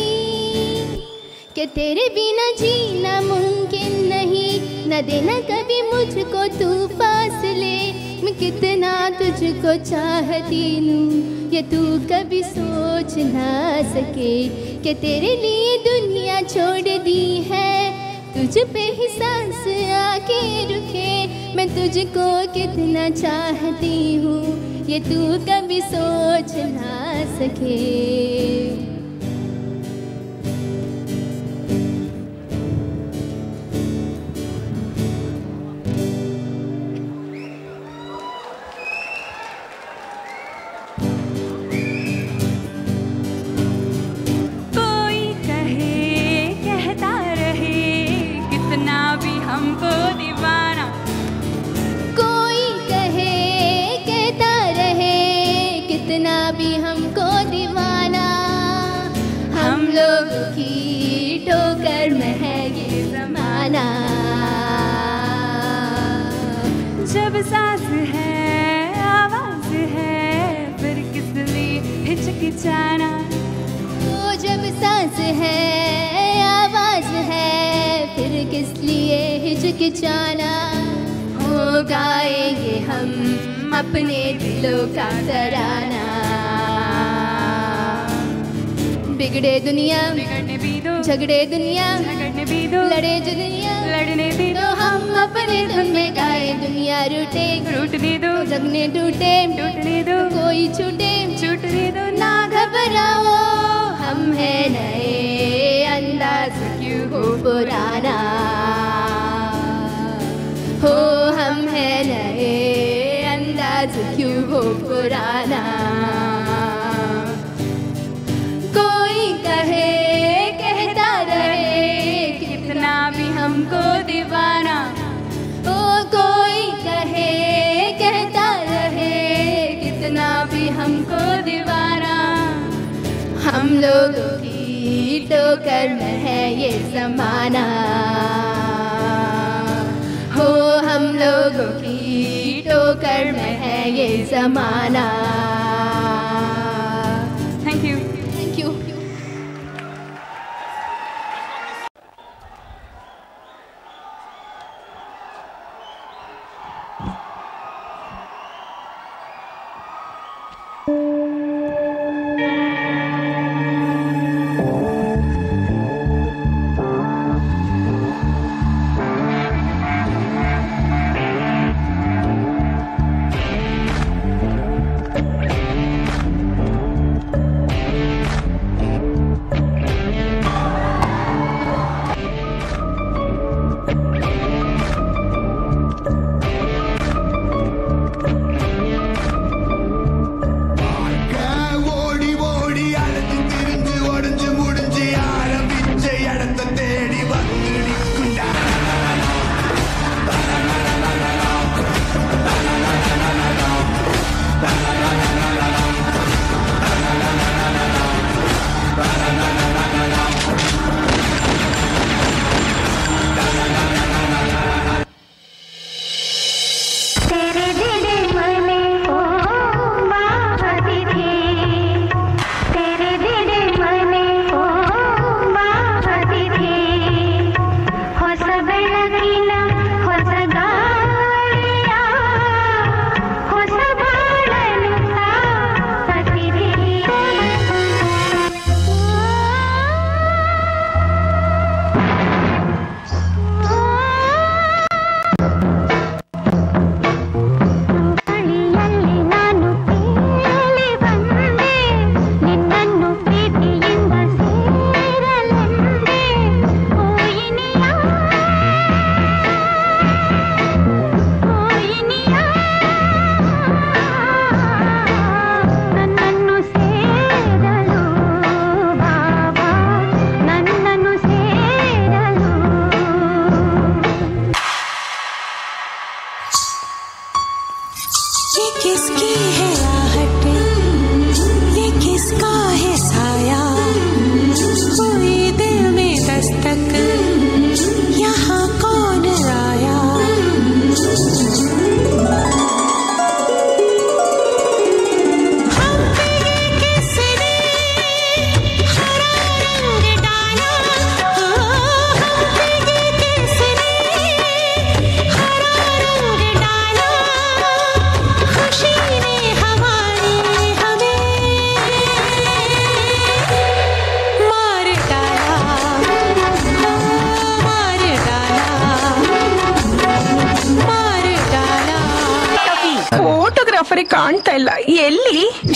कि तेरे बिना जीना मुमकिन नहीं, न देना कभी मुझको तू फासले। मैं कितना तुझको चाहती हूँ ये तू कभी सोच ना सके। कि तेरे लिए दुनिया छोड़ दी है, तुझ पे ही सांस आके रुके। मैं तुझको कितना चाहती हूँ ये तू कभी सोच ना सके। हमको दीवाना, कोई कहे कहता रहे कितना भी हमको दीवाना। हम लोग की ठोकर में है ये जमाना। जब सांस है आवाज है फिर किस लिए हिचकिचाना। ओ जब सांस है आवाज है फिर किस लिए हिचकिचाना। हो गाएंगे हम अपने दिलों का तराना। बिगड़े दुनिया बिगड़ने भी दो, झगड़े दुनिया झगड़ने भी दो, लड़े जो दुनिया लड़ने भी तो हम अपने धुन में गाए। दुनिया रूठे रूठने दो, जगने टूटे टूटने दो, कोई छूटे छूटने दो। ना घबराओ हम है नए, अंदाज क्यों हो पुराना। हो हम है नए, अंदाज क्यों हो पुराना। कोई कहे कहता रहे कितना भी हमको दीवाना। ओ कोई कहे कहता रहे कितना भी हमको दीवाना। हम लोगों की ठोकर में है ये जमाना। हो हम लोगों की ठोकर में है ये जमाना। Thank you thank you. Jafari ಕಾಣ್ತಾ ಇಲ್ಲ, ಎಲ್ಲಿ?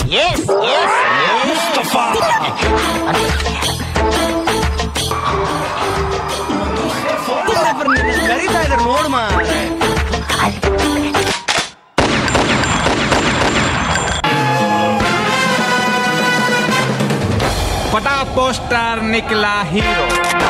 ಕರೀತಾ ಇದ್ದಾರೆ ನೋಡು ಮಾ. फटा पोस्टर निकला hero.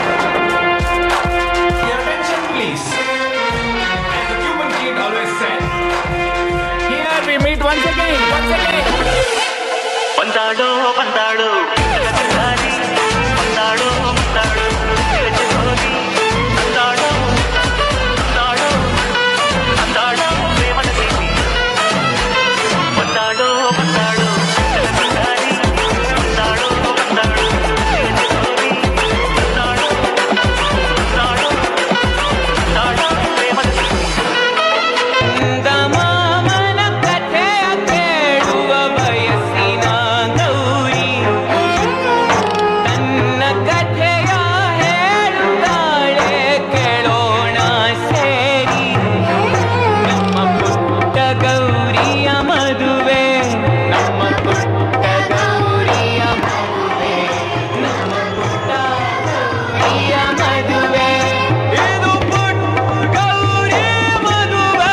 Your attention please. As the Cuban kid always said, here we meet once again, once again. ಬಂದಾಡೋ ಬಂದಾಡೋ ಬಂದಾಡಿ ಬಂದಾಡೋ ಬಂದಾಡೋ ಹೋಗಿ ಬಂದಾಡೋ ಬಂದಾಡೋ ಬಂದಾಡೋ ಪ್ರೇಮದ ಪ್ರೀತಿ ಬಂದಾಡೋ ಬಂದಾಡೋ ಬಂದಾಡಿ ಬಂದಾಡೋ ಬಂದಾಡೋ ಹೋಗಿ ಬಂದಾಡೋ ಬಂದಾಡೋ ಬಂದಾಡೋ ಪ್ರೇಮದ ಪ್ರೀತಿ ಮಾಮನ ಕಥೆಯ ಕೇಳುವ ವಯಸ್ಸಿನ ಗೌರಿ ತನ್ನ ಕಥೆಯ ಹೇಳುತ್ತಾಳೆ ಕೇಳೋಣ ಸೇರಿ. ನಮ್ಮ ಪುಟ್ಟ ಗೌರಿಯ ಮದುವೆ, ನಮ್ಮ ಪುಟ್ಟ ಗೌರಿಯ ಮದುವೆ, ನಮ್ಮ ಪುಟ್ಟ ಗೌರಿಯ ಮದುವೆ, ಇದು ಪುಟ್ಟ ಗೌರಿ ಮದುವೆ.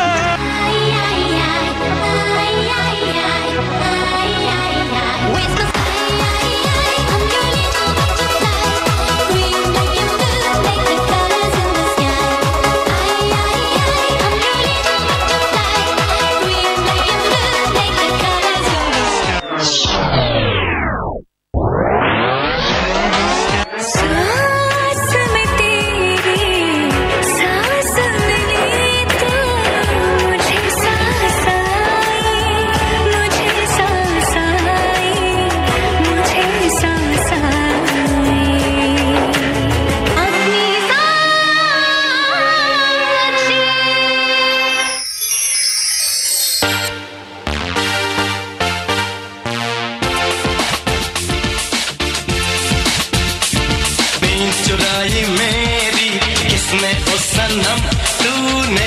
सांस में तेरी सांस मिली तो मुझे सांस आई, मुझे सांस आई, मुझे सांस आई. अपनी बीन चुराई मेरी किसने ओ सनम तूने,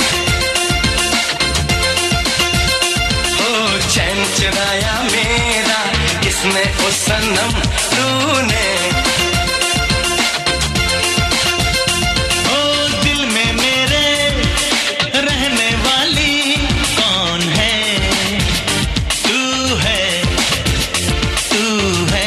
ओ चैन चुराया मेरा किसने ओ सनम तूने, ओ दिल में मेरे रहने वाली कौन है, तू है तू है.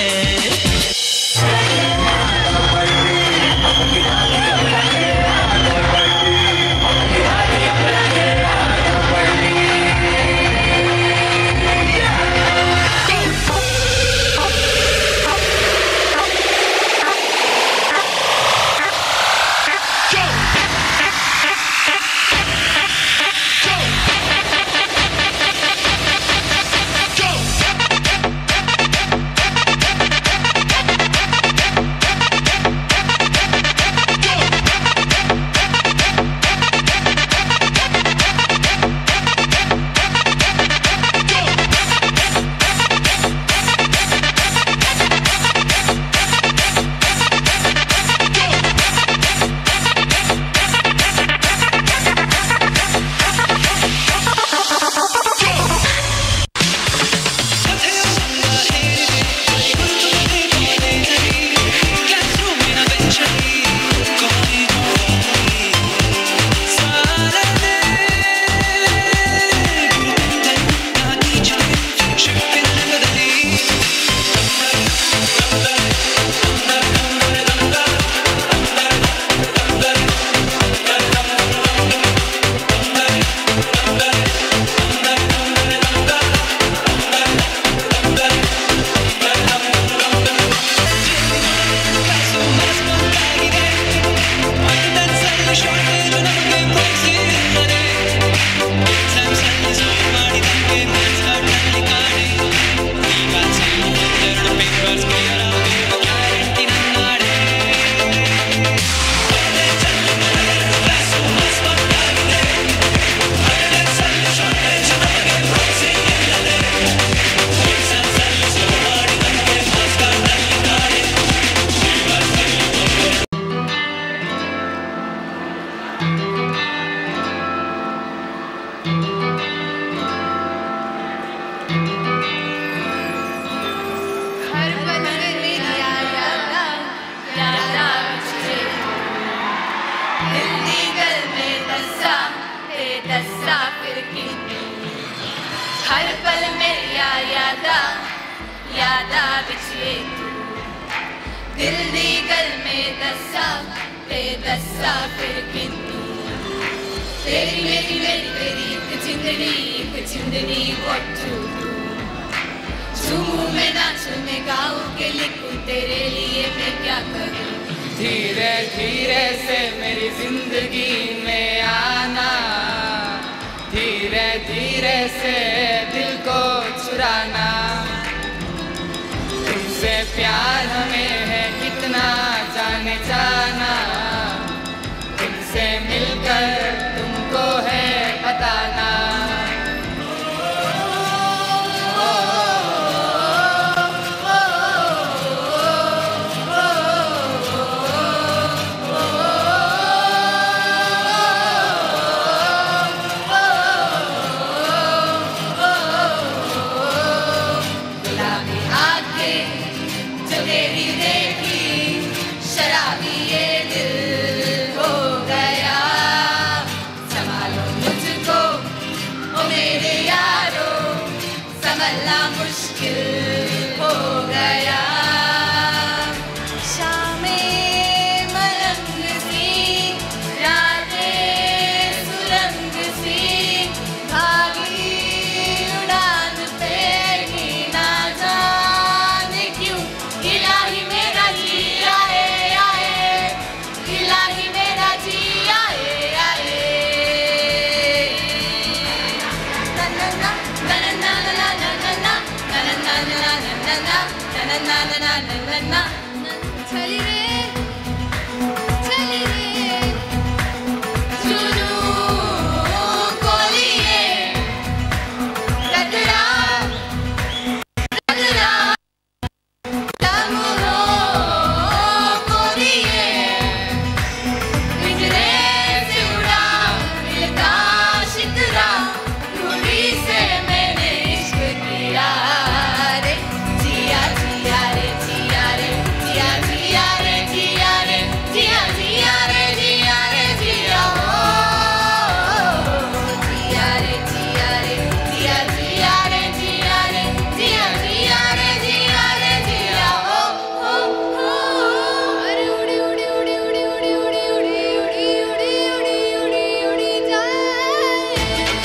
दसा फिर किन्नू हर पल मेरिया यादा यादा बिछे तू दिल दी गल में दसा ते दसा फिर किन्नू तेरी मेरी मेरी तेरी एक जिंदड़ी एक जिंदड़ी what to do झूमूं मैं नाचूं मैं गाऊं के लिखूं तेरे लिए मैं क्या करूं धीरे धीरे से मेरी जिंदगी में आना धीरे धीरे से दिल को चुराना तुमसे प्यार हमें है कितना जाने जाना तुमसे मिलकर तुमको है बताना मुश्किल हो गया शामें मलंग सी रातें सुरंग सी भागी उड़ान पे ही ना जाने क्यों इलाही मेरा जी आए आए इलाही मेरा जी आए आए ना ना ना ना ना ना ना na na na na na na चली रे चली रे जुनू कोलिए रगड़ा रगड़ा लम्हो कोलिए पिंजरे से उड़ा मिलता शिकरा रूड़ी से मैंने इश्क किया रे जिया जिया रे जिया रे जिया जिया रे जिया रे जिया जिया रे जिया रे जिया हो जिया रे जिया रे जिया जिया रे जिया रे जिया जिया रे जिया रे जिया हो हो हो अरे उड़ी उड़ी उड़ी उड़ी उड़ी उड़ी उड़ी उड़ी उड़ी उड़ी उड़ी उड़ी जाए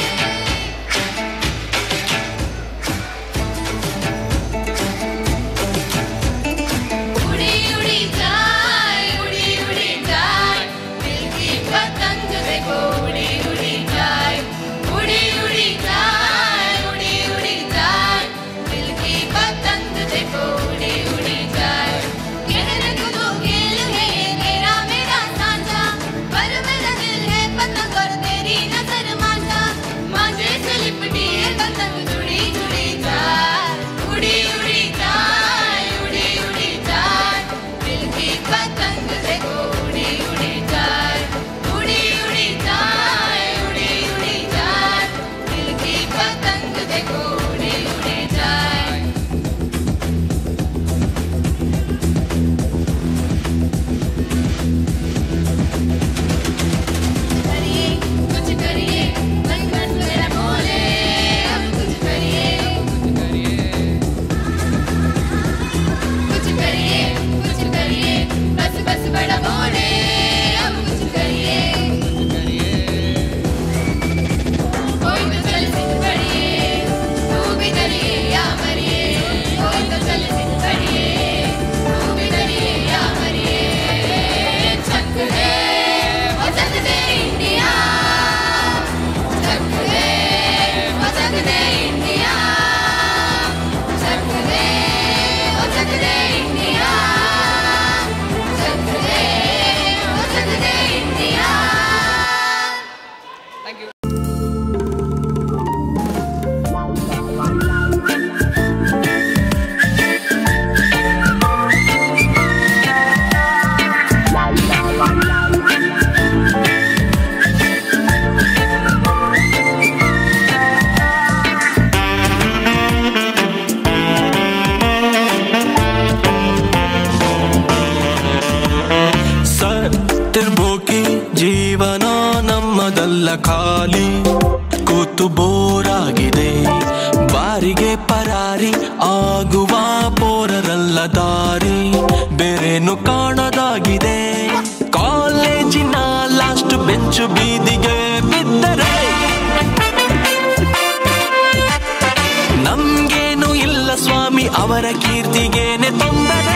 उड़ी उड़ी जाए उड़ी उड़ी जाए दिल की पतंग देखो उड़ी उड़ी जाए उड़ी उड़ी जाए उड़ी उड़ी जाए दिल की पतंग देखो उड़ी उड़ी जाए कहने को तो खेल है ये मेरा मेरा साझा पर मेरा दिल है पतंग और तेरी नजर मांझा मांझे से लिपटी है पतंग जुड़ी जुड़ी जाए उड़ी उड़ी जाए उड़ी उड़ी जाए दिल की पतंग देखो उड़ी उड़ी जाए उड़ी उड़ी जाए उड़ी उड़ी जाए दिल की पतंग देखो उड़ी उड़ी जाए करिए कुछ करिए मन मन मेरा बोले अब कुछ करिए कुछ करिए कुछ करिए बस बस बड़ा बोले अब कुछ करिए कोई तो चल सिद्ध बढ़िए तू भी डरिए या मरिए कोई तो चल सिद्ध बढ़िए तू भी डरिए या मरिए छक दे ओ छक दे इंडिया छक दे ओ छक दे इंडिया छक दे ओ छक दे इंडिया छक दे ओ छक दे इंडिया थैंक यू ಸತ್ತಿರ್ಬೋಕಿ ಜೀವನ ನಮ್ಮದಲ್ಲ ಖಾಲಿ ಇವತ್ತು ಬೋರಾಗಿದೆ, ಬಾರಿಗೆ ಪರಾರಿ ಆಗುವ ಪೋರರಲ್ಲ ದಾರಿ ಬೇರೇನು ಕಾಣದಾಗಿದೆ. ಕಾಲೇಜಿನ ಲಾಸ್ಟ್ ಬೆಂಚು ಬೀದಿಗೆ ಬಿದ್ದರೆ ನಮ್ಗೇನು ಇಲ್ಲ ಸ್ವಾಮಿ, ಅವರ ಕೀರ್ತಿಗೇನೆ ತೊಂದರೆ.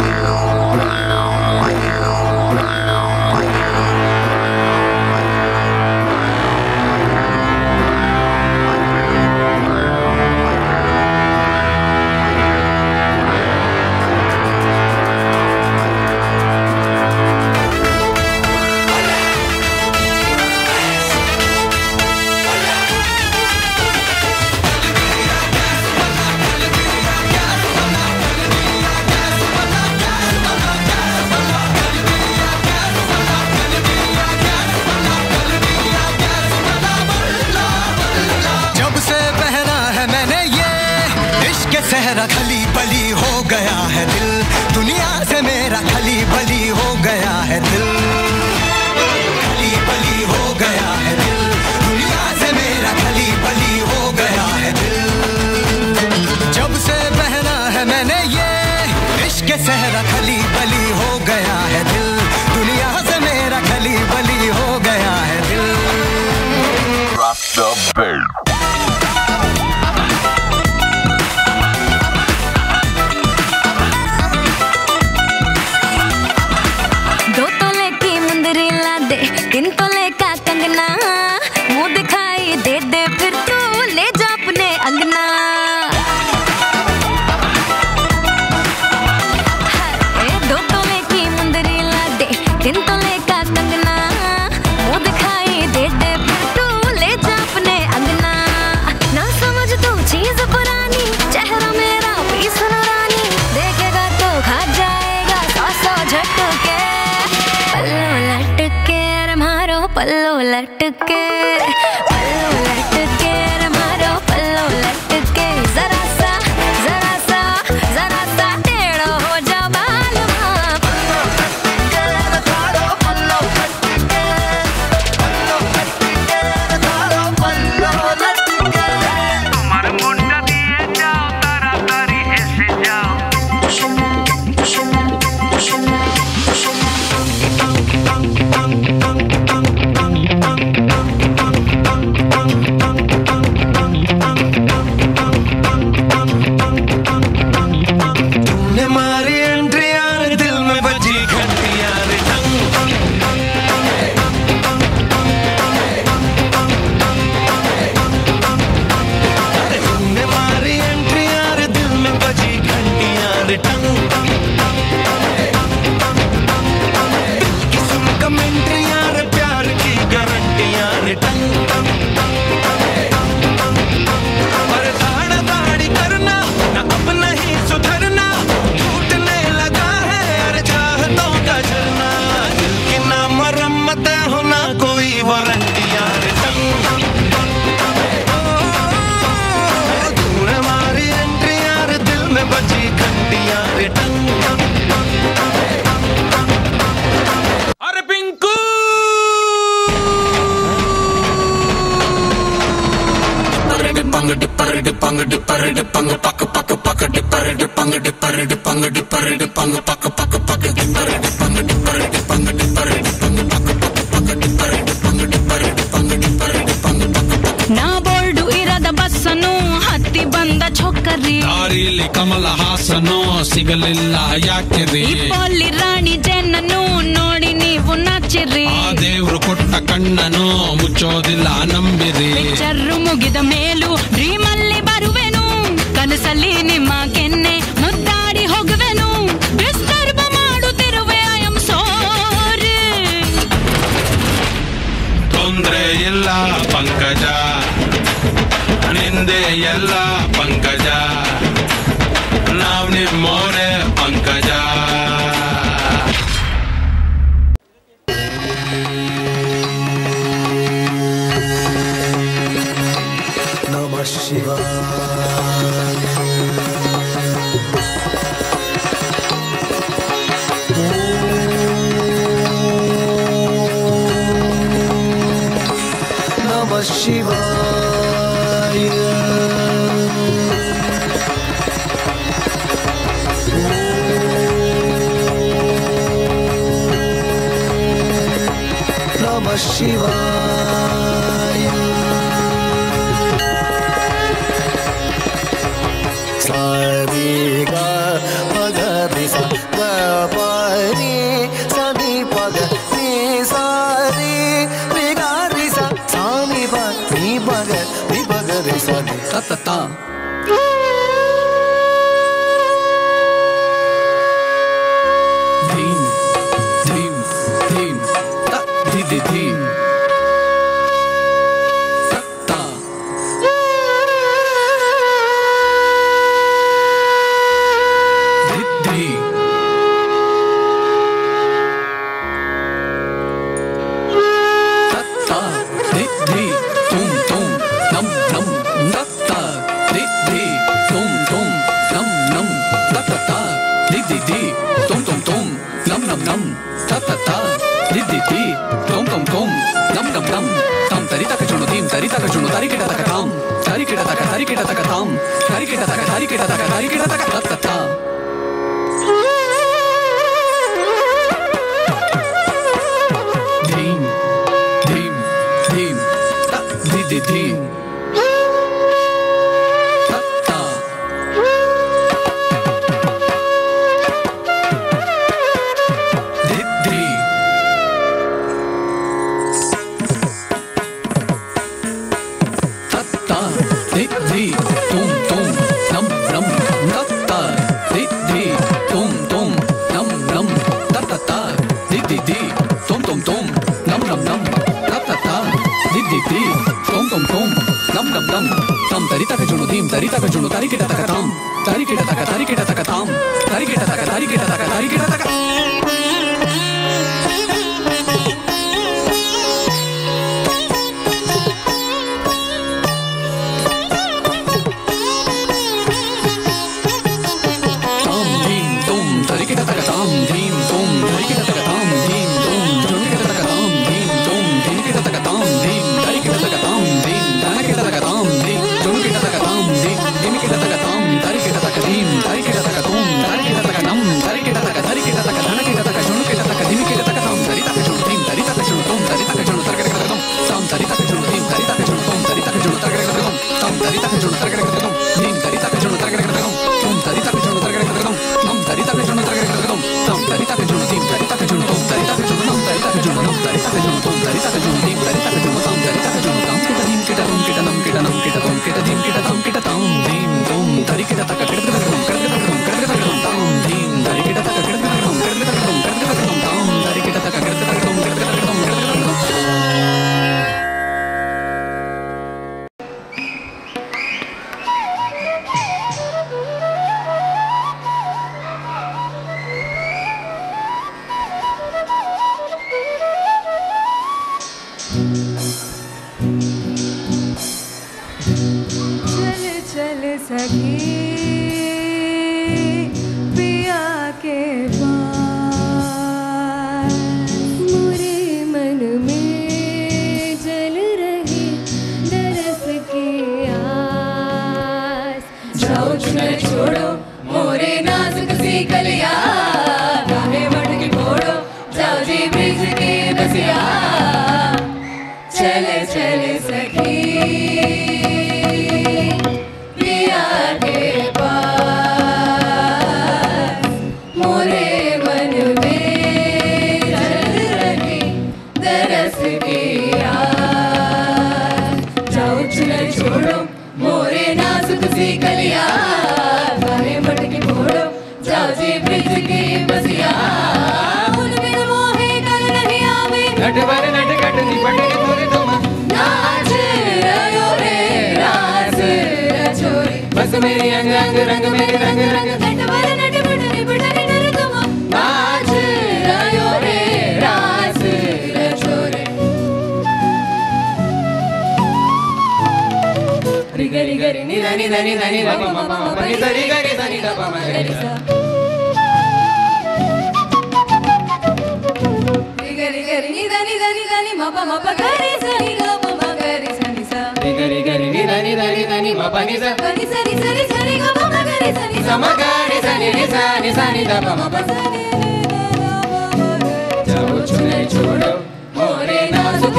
सहरा खली बली हो गया है दिल, दुनिया से मेरा खली बली हो गया है दिल, खली बली हो गया है दिल, दुनिया से मेरा खली बली हो गया है दिल. जब से पहना है मैंने ये इश्क सहरा खली बली हो गया है दिल, दुनिया से मेरा खली बली हो गया है दिल. Rock the beat. तीन तोले का कंगना मुंह दिखाई दे दे फिर तू ले जा अपने अंगना. दो तोले की मुंदरी ला दे, तीन तोले का कंगना मुंह दिखाई दे दे फिर तू ले जा अपने अंगना. ना समझ तू चीज पुरानी, चेहरा मेरा पीस रानी, देखेगा तो खा जाएगा सौ सौ झटके. पल्लो लटके पल्लो लटके मारो पल्लो लटके, जरा सा जरा सा जरा सा टेढ़ो हो जा बालमा. पल्लो लटके मारो पल्लो लटके, पल्लो लटके मारो पल्लो लटके. तुम्हारे मुंडा दिए जाओ तारा तारी ऐसे जाओ. ನಾ ಬೋರ್ಡು ಇರದ ಬಸ್ಸನು ಹತ್ತಿ ಬಂದ ಚೊಕ್ಕರಿ, ದಾರಿಲಿ ಕಮಲ ಹಾಸನೋ ಸಿಗಲಿಲ್ಲ ಯಾಕೆರಿ, ಇಪ್ಪಲ್ಲಿ ರಾಣಿ ಜೇನನ್ನು ನೋಡಿ ನೀವು ನಾಚಿರಿ, ಆ ದೇವ್ರು ಕೊಟ್ಟ ಕಣ್ಣನು ಮುಚ್ಚೋದಿಲ್ಲ ನಂಬಿರಿ. ಪಿಕ್ಚರ್ರು ಮುಗಿದ ಮೇಲೂ ಡ್ರೀಮಲ್ಲಿ ಬರುವೆನು, ಕನಸಲ್ಲಿ ನಿಮ್ಮ ಕೆನ್ನೆ ಮುದ್ದಾಡಿ ಹೋಗುವೆನು, ಡಿಸ್ಟರ್ಬ್ ಮಾಡುತ್ತಿರುವೆ ಐ ಆಮ್ ಸಾರಿ. ತೊಂದ್ರೆ ಇಲ್ಲ ಪಂಕಜ, ನಿಂದೆ ಎಲ್ಲ ಪಂಕಜ, ನಾವ್ ನಿಮ್ಮೋರೆ ಪಂಕಜ. ನಮಃ ಶಿವಾಯ. नमः शिवाय. शिवाय। सा रे गा प ग रे सा प प रे सा नी प ग रे सा रे रे गा रे सा सा नी प नी प ग नी प ग रे सा नी ता ता ता। धीम धीम धीम ता धी धी धीम ता ता। धी धी ता ता धी धी तुम तुम नम नम ता ता धी धी तुम तुम नम नम ता ता ता धी धी धी तुम तुम तुम नम नम नम ता ता ता धी धी धी तुम तुम तुम नम नम नम ताम तरी तक चुनो धीम तरी तक चुनो तारी केटा तक ताम तारी केटा तक तारी केटा तक ताम तारी केटा तक तारी केटा तक तारी केटा तक ता ता ता। धीम धीम धीम ता धी धी धीम ता ता। धी धी ता ता धी धी तुम तुम नम नम ता ता धी धी तुम तुम नम नम ता ता ता धी धी धी तुम तुम तुम नम नम नम ता ता ता धी धी धी तुम तुम तुम नम नम नम ताम तरी तक चुनो धीम तरी तक चुनो तारी केटा तक ताम तारी केटा तक तारी केटा तक ताम तारी केटा तक तारी केटा तक तारी केटा तक। ताम धीम तुम तरी केटा तक ताम धीम तुम तरी केटा तक ताम धीम तुम चुनो केटा तक ताम धीम तुम धीम केटा तक ताम धीम तारी केटा तक ताम धीम दाना केटा तक ताम धीम चुनो केटा तक ताम धीम धीम केटा तक ताम तारी केटा तक धीम तारी केटा तक तुम तारी केटा तक नम तारी केटा तक तारी केटा तक दाना केटा तक चुनो केटा तक धीम केटा तक ताम तारी तक चुनो धीम तारी तक चुनो तुम तारी तक चुनो तारी केटा तक तुम ताम तारी तक चुनो धीम तारी तक चुनो तुम तारी तक चुनो तारी केटा तक तुम ताम तारी तक चुनो तारी केटा तक तुम धीम तारी तक चुनो तारी केटा तक तुम तुम तारी तक चुनो तारी केटा तक तुम नम तारी तक चुनो तारी केटा तक तुम ताम तारी तक चुनो धीम तारी तक चुनो तुम तारी तक चुनो नम तारी तक चुनो नम तारी तक चुनो तुम तारी तक चुनो धीम तारी तक चुनो ताम तारी तक चुनो ताम केटा धीम केटा तुम केटा नम केटा नम केटा तुम केटा धीम केटा ताम केटा ताम धीम तुम तारी केटा तक केटा तक तुम केटा तक तुम केटा तक तुम ताम धीम तारी केटा तक केटा तक तुम केटा तक तुम केटा तक तुम ताम तारी केटा तक केटा तक तुम केटा तक तुम केटा तक तुम केटा तक तुम। चल चल सखी पिया के पास मुरे मन में जल रही दरस की आस। जाओ चुनर छोड़ो मोरे नाजुक सी कलिया गाने मटकी फोड़ो जाओ जी ब्रिज के बसिया। चले चले सखी पिया के पास मोरे मन में जल रही दरस की आस। जाओ चुनर छोड़ो मोरे नाजुक सी कलिया गाने मटकी फोड़ो जाओ जी ब्रिज की बसिया। उन बिन मोहे कर नहीं आवे नट बर नट कट निपट तोरे तुम नाच रयो रे रास रचोरे बस मेरी अंग अंग रंग मेरे रंग रंग नट बर नट कट निपट डर तुम नाच रयो रे रास रचोरे। रि गरि गरि नि ध नि ध नि ध नि ध प म प म प नि ध रि गरि ध नि ध प म ग रि सा। रि गरि गरि नि ध नि ध नि ध नि म प म प ग रि सा नि ध प म ग रि सा नि सा। रि गरि गरि नि ध नि ध नि ध नि म प नि सा प नि सा नि सा नि सा नि ग प म ग रि सा नि सा म ग रि सा नि रि सा नि सा नि ध प म प। जाओ चुनर छोड़ो मोरे नाजुक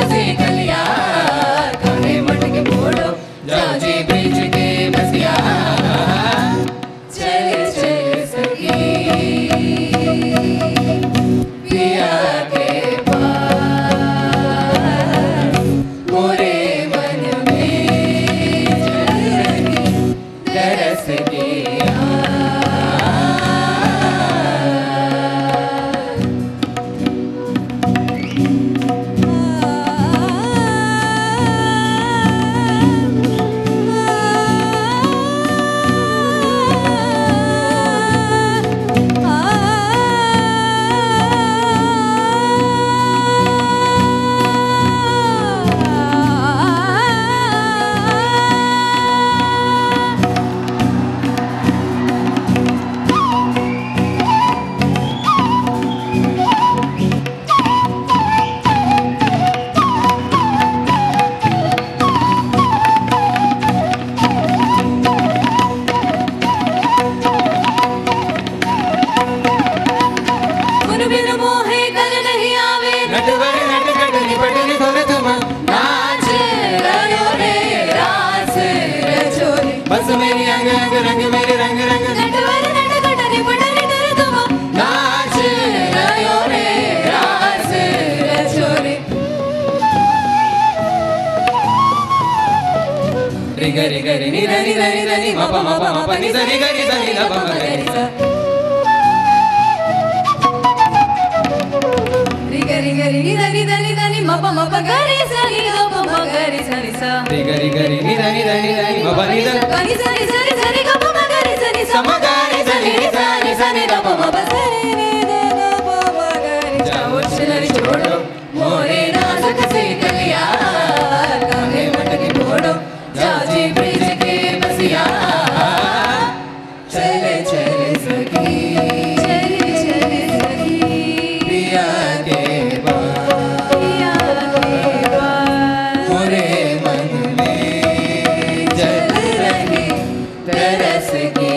बिन मोहे कल नहीं आवे नटवर नट कटनी पटनी थोड़े तुम नाच रयो रे रास रचोरे बस मेरी अंग अंग रंग मेरे रंग रंग नटवर नट कटनी पटनी थोड़े तुम नाच रयो रे रास रचोरे रि ग रि ग रि नि रि रि रि रि म प म प म प नि स रि ग रि स नि ध प म ग रि स रि ग रि ग रि नि ध नि ध नि ध नि म प म प ग रि स नि ध प म ग रि स नि स रि ग रि ग रि नि ध नि ध नि ध नि म प नि ध प नि स नि स रि स रि ग प म ग रि स नि स म ग रि स नि रि स नि स नि ध प म प स रि नि ध ध प म ग रि जाओ चलरी छोड़ो मोरे नाजुक से कलिया काहे मटके फोड़ो जाजी ब्रिज के बसिया चले चले सखी चले चले सखी पिया के पास पिया के पास मोरे मन में जल रही तरस की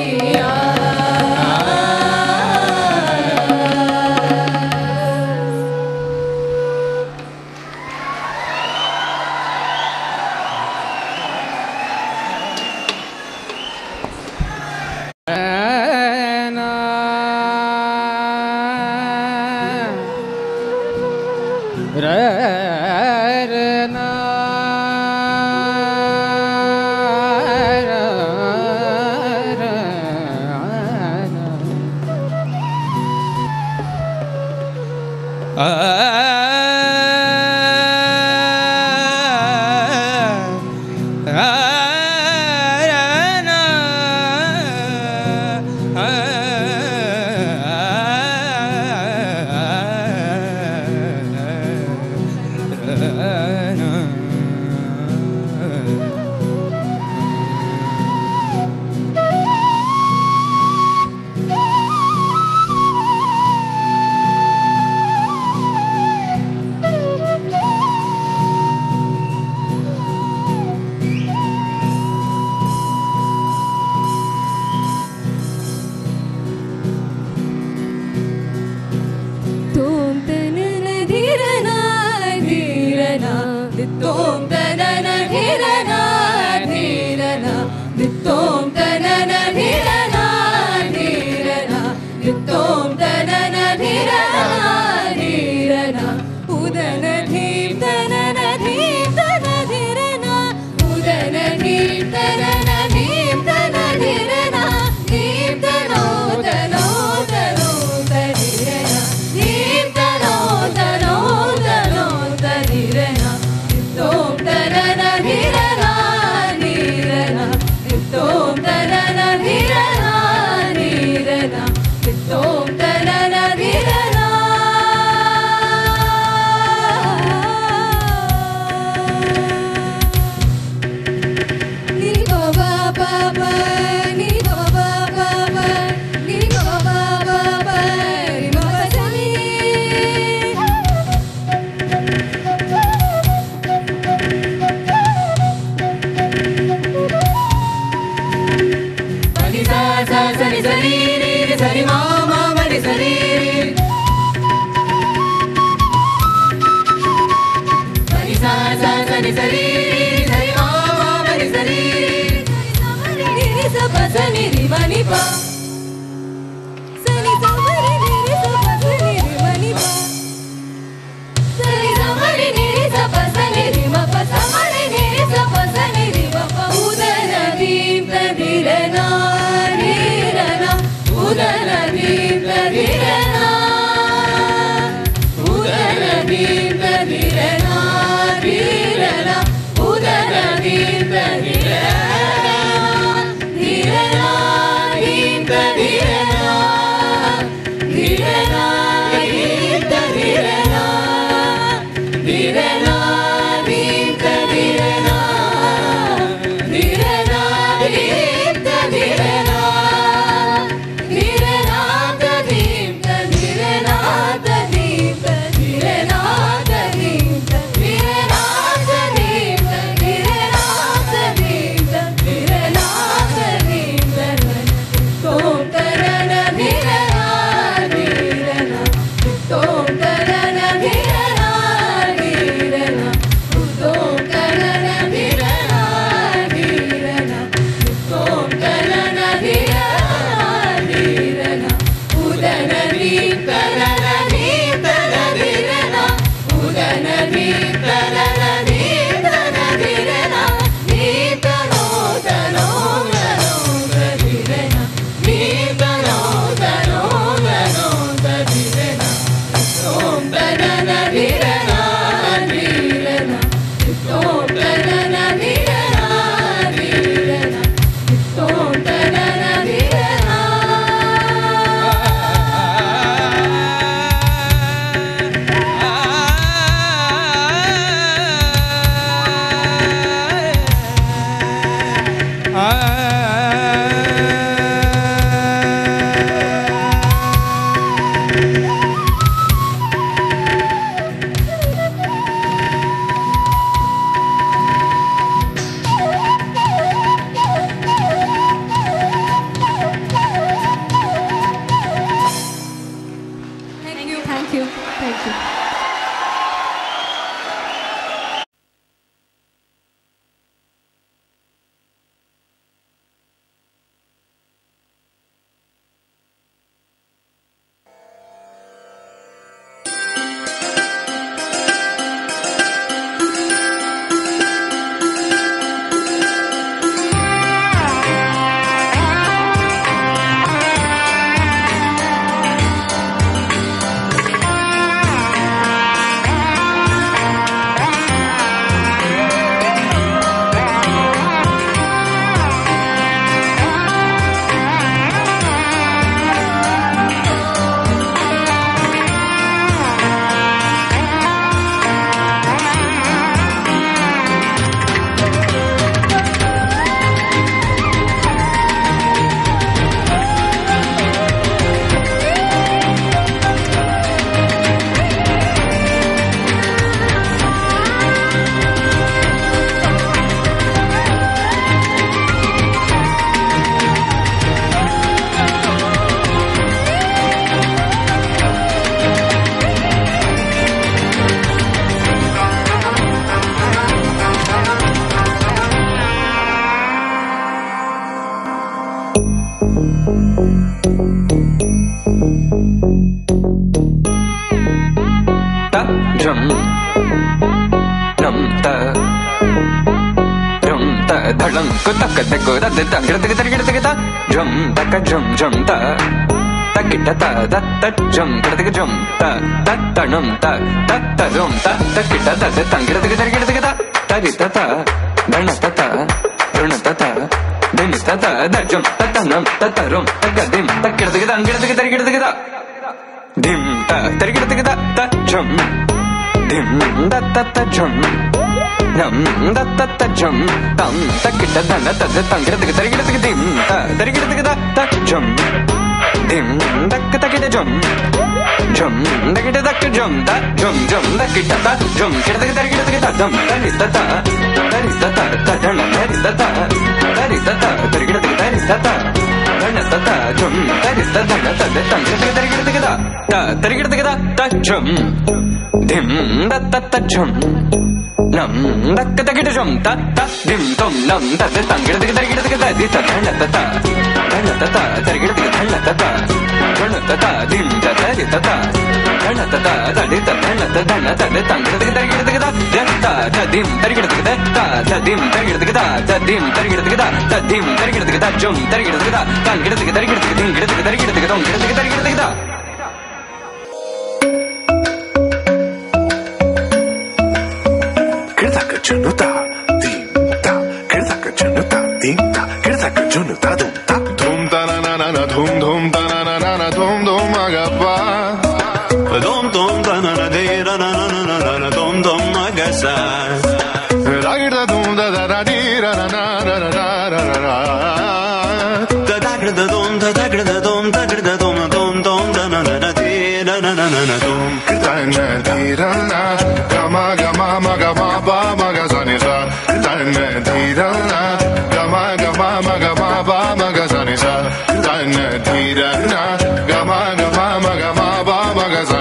Tom Sa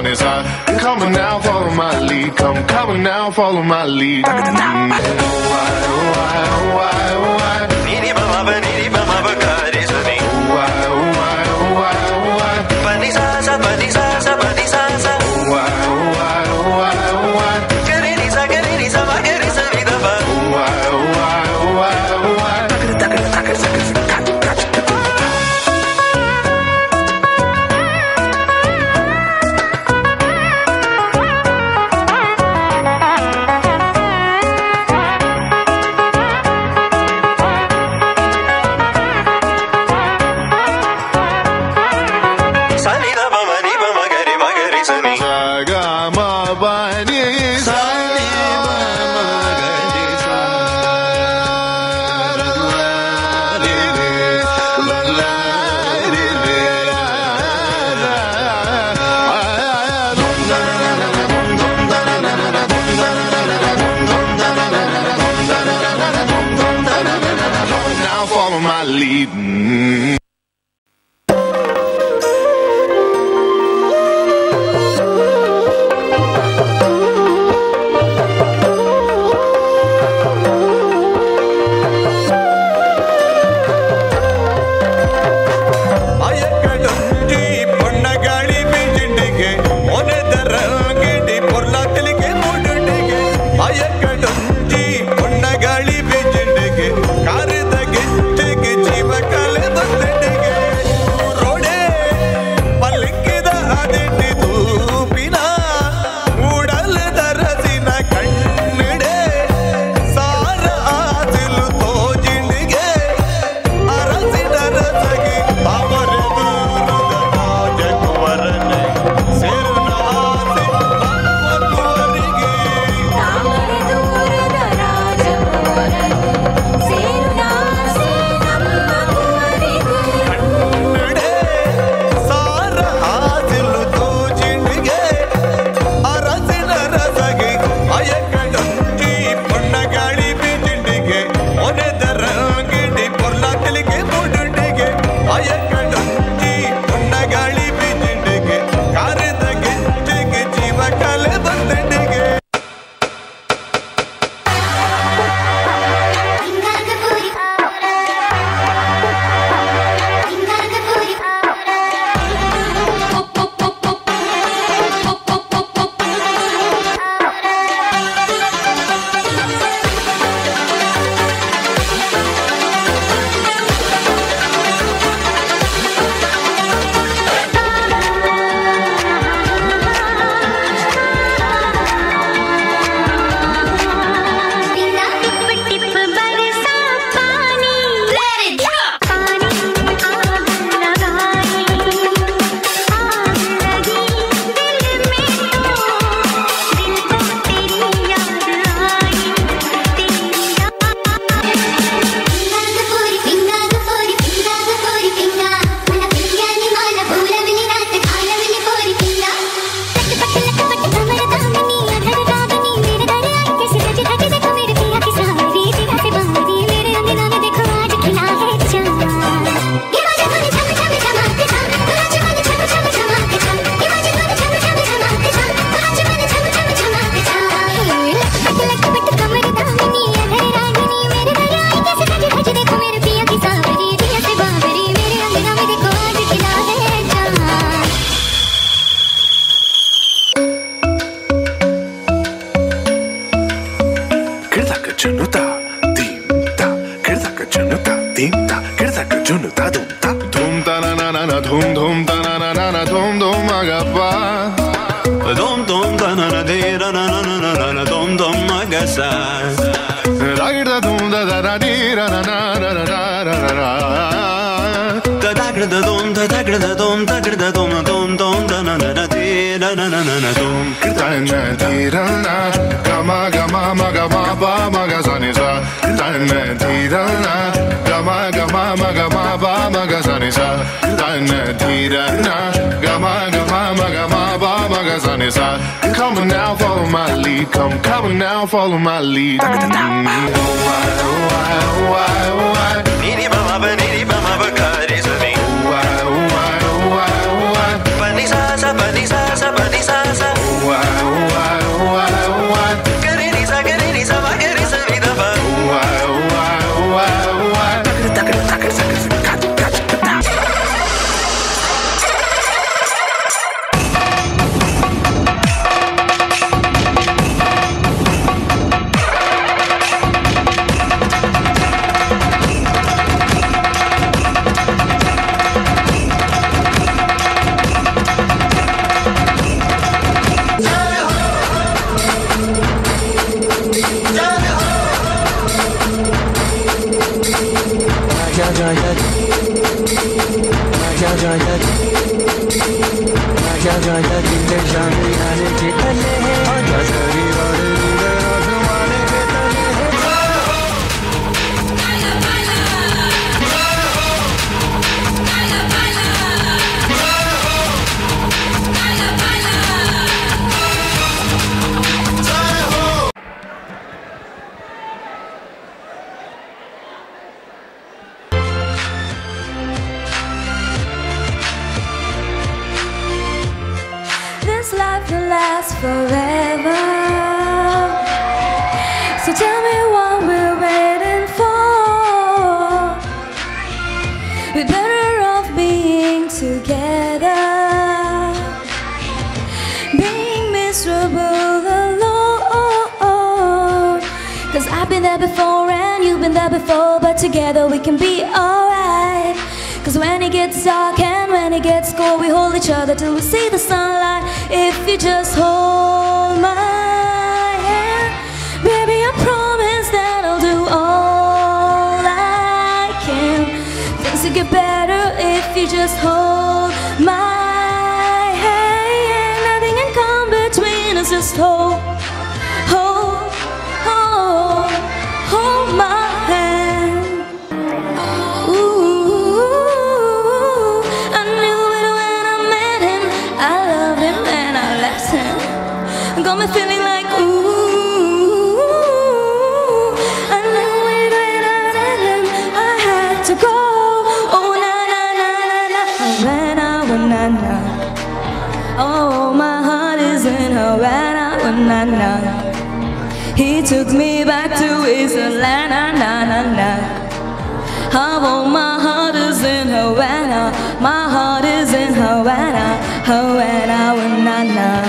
Come on now, follow my lead. Come, come on now, follow my lead. Oh, why, oh, why, oh, why, oh, why. Nini ba ma ba, nini ba ma ba ga re sa ni. Oh, why, oh, why, oh, why, oh, why. Ba ni sa sa, ba ni sa sa, ba ni sa sa. Oh, why, oh, why, oh, why, oh, why. Ga re ni sa, ga re ni sa, ba ga re sa ni da ba. Oh, why, oh, why, oh, why, oh, why. Takar, takar, takar, takar, takar. Come on now, follow my lead. Come, come on now, follow my lead. Oh, why, oh, why, oh, why, oh, why. Nini ba ma ba, nini ba ma ba ga re sa ni. Oh, why, oh, why, oh, why, oh, why. Ba ni sa sa, ba ni sa sa, ba ni sa sa. trouble alone. Cause I've been there before and you've been there before, but together we can be alright. Cause when it gets dark and when it gets cold, we hold each other till we see the sunlight. If you just hold my hand, baby, I promise that I'll do all I can. Things will get better if you just hold my hand. Nothing can come between us, just hold, hold, hold, hold my hand. Ooh, I knew it when I met him. I loved him and I left him. Got me feeling like ooh, I knew it when I met him. I had to go. Oh na na na na na, Havana, oh na na. Oh, my heart is in Havana, oh na na. He took me back to his land, na na na na. Oh, my heart is in Havana, my heart is in Havana, Havana, oh na na.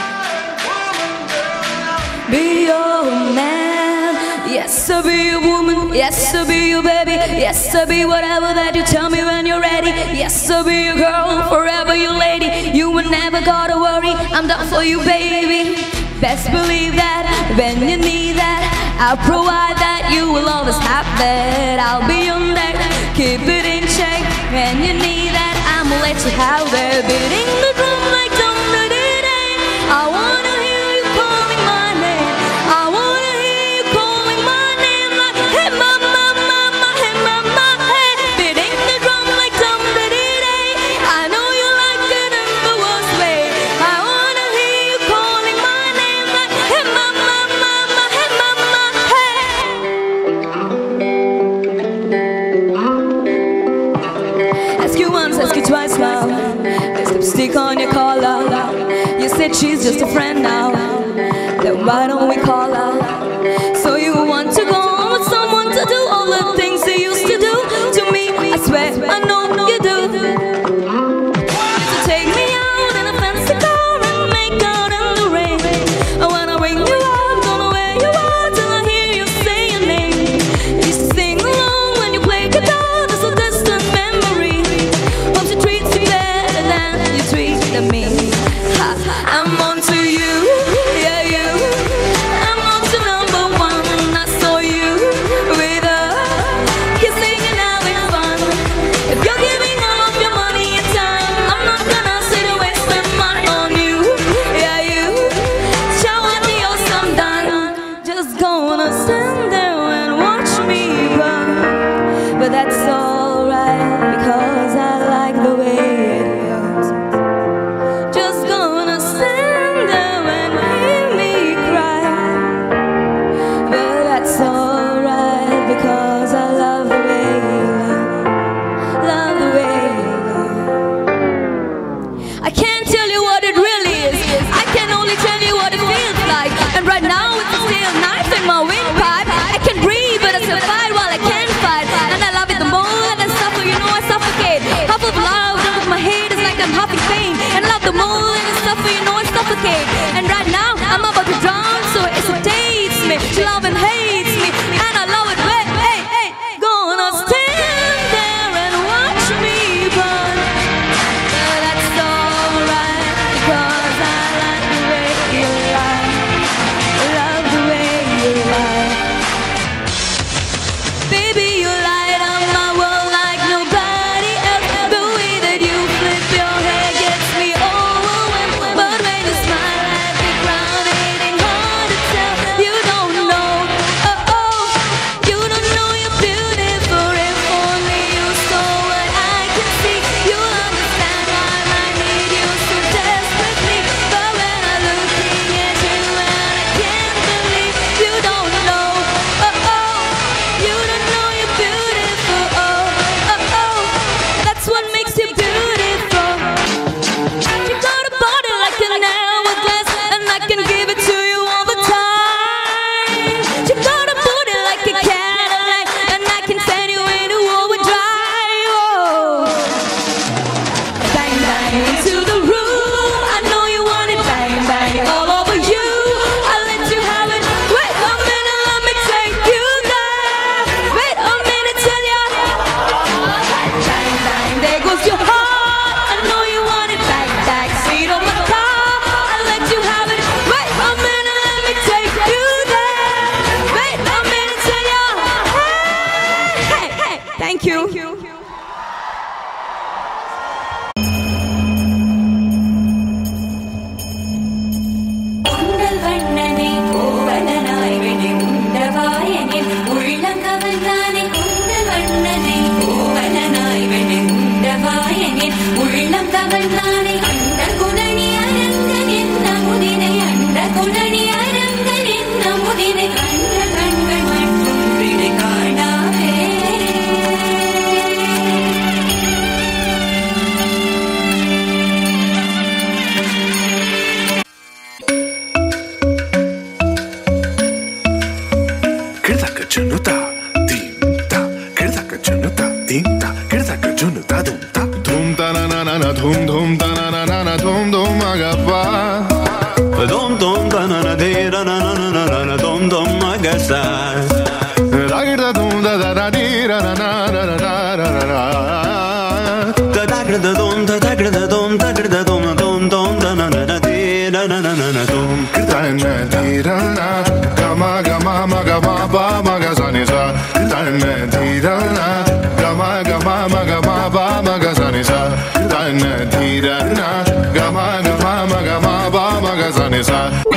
Be your man, yes I'll be your woman, yes I'll be your baby, yes I'll be whatever that you tell me when you're ready. Yes I'll be your girl, forever your lady. You will never gotta worry, I'm down for you, baby. Best believe that when you need that, I'll provide that. You will always have that. I'll be on deck, keep it in check. When you need that, I'ma let you have that. Beating the drum like dum da dee day. I wanna hear you calling my name. I wanna hear you calling my name like hey mama, mama, hey mama, hey. Beating the drum like dum da dee day. I know you like it in the worst way. I wanna hear you calling my name like hey mama, mama, hey mama, hey. Ask you once, ask you twice now. There's lipstick on your collar. You said she's just a friend now. Then why don't we call her? So you want to go on with someone to do all the things they used to do to me? I swear I know you do. So take me out in a fancy car and make out in the rain. I wanna bring you out, gonna wear you out till I hear you say your name. Used to sing along when you play guitar, that's a distant memory. Hope she treats you better than you treated me. Ha, I'm on to you, yeah you. I'm on to number one. I saw you with her, kissing and having fun. If you're giving all of your money and time, I'm not gonna sit and waste my money on you, yeah you. Show me your some done. Just gonna stand there and watch me run. But that's alright because I like the way it goes. Just gonna stand there and hear me cry. But that's alright because I love the way you love, love the way you love. I can't tell you what it really is. I can only tell you what it feels like. And right now it's a steel knife in my windpipe. I can breathe but I survive while I can't fight. And I love it the more that I suffer, you know I suffocate. Half of love down with my head is like I'm huffing pain. And I love the more that I suffer, you know I suffocate. And right now I'm about to drown, so it hesitates me. She love and hates me, and I love it. Wait, hey, hey, gonna stand there and watch me burn. But that's alright because I like the way you lie. Love the way you lie. Baby, you light up my world like nobody else. The way that you flip your hair gets me overwhelmed. But when you smile at the ground, it ain't hard to tell. You don't know ತಂದಾನೆ ಅಂಡ ಕುಣಣಿ ಅರಂಗನೆನ್ನ ಮುದಿನೆ ಅಂಡ ಕುಣಣಿ ಅರಂಗನೆನ್ನ ಮುದಿನೆ ಕಂಡ ಕಣ್ಗಳು ಮಟ್ಟುಂಬಿಡೆ ಕಾಣಾವೆ ಕಿಡ್ದಕ್ಕ ಜುನುತ ದಿಂತ ಕಿಡ್ದಕ್ಕ ಜುನುತ ದಿಂತ ಕಿಡ್ದಕ್ಕ ಜುನುತ ದುಂತ ಧೂಮ್ ತನನನ ಧೂಮ್ ಧೂಮ್ ತನನನ ಧೂಮ್ ಧೂಮ್ ಮಗಪ್ಪ ಧೂಮ್ ಧೂಮ್ ತನನ ಧೀರ ನನ ಧೂಮ್ ಧೂಮ್ ಮಗಸ ರಾಗಿಡ ಧೂಮ್ ದದ ಧೀರ ತಗಡ ಧೂಮ್ ತಗಡ ಧೂಮ್ ತಗಡ ಧೂಮ್ ಧೂಮ್ ಧೂಮ್ ತನನ ಧೀರ ನನ ಧೂಮ್ ತನ್ನ ಧೀರನ ಗಮ ಗಮ ಮಗ ಮಾಪ ಮಗ ಸನಿಸ ತನ್ನ ಧೀರನ ಗಮ ಗಮ ಮಗ ಮಾಪ ಮಗ ಸನಿಸ ತನ್ನ ಧೀರನ ಗಮ ಗಮ ಮಗ ಮಾಪ ಮಗ ಸನಿಸ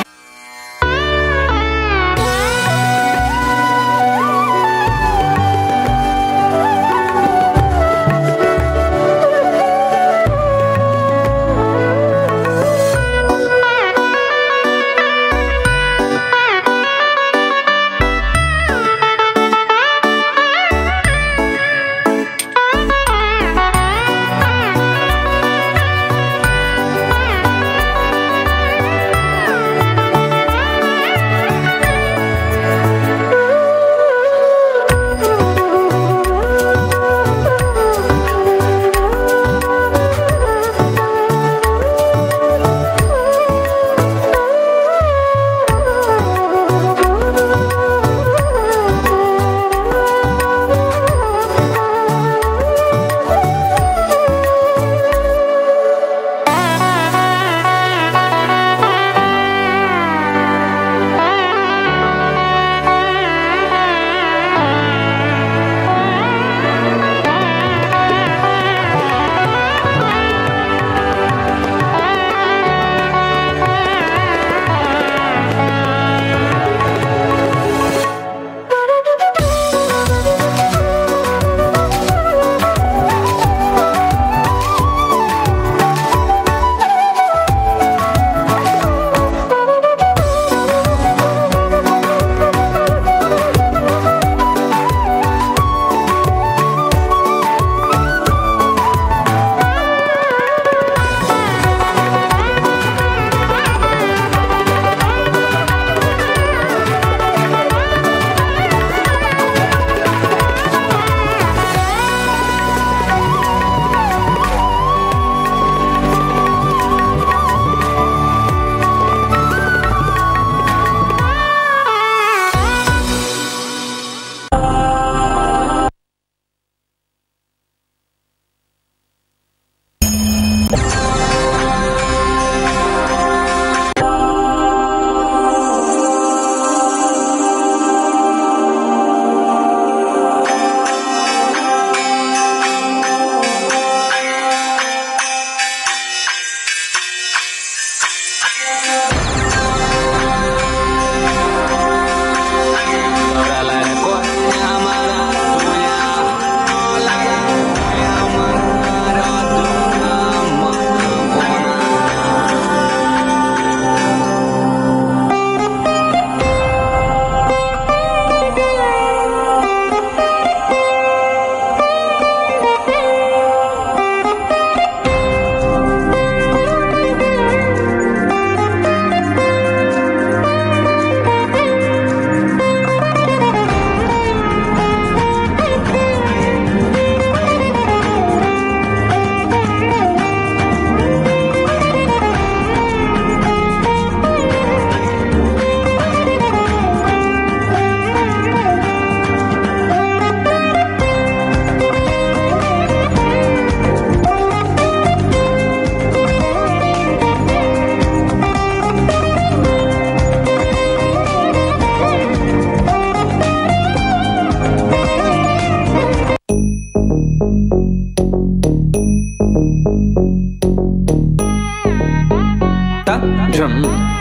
rum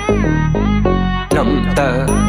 rum ta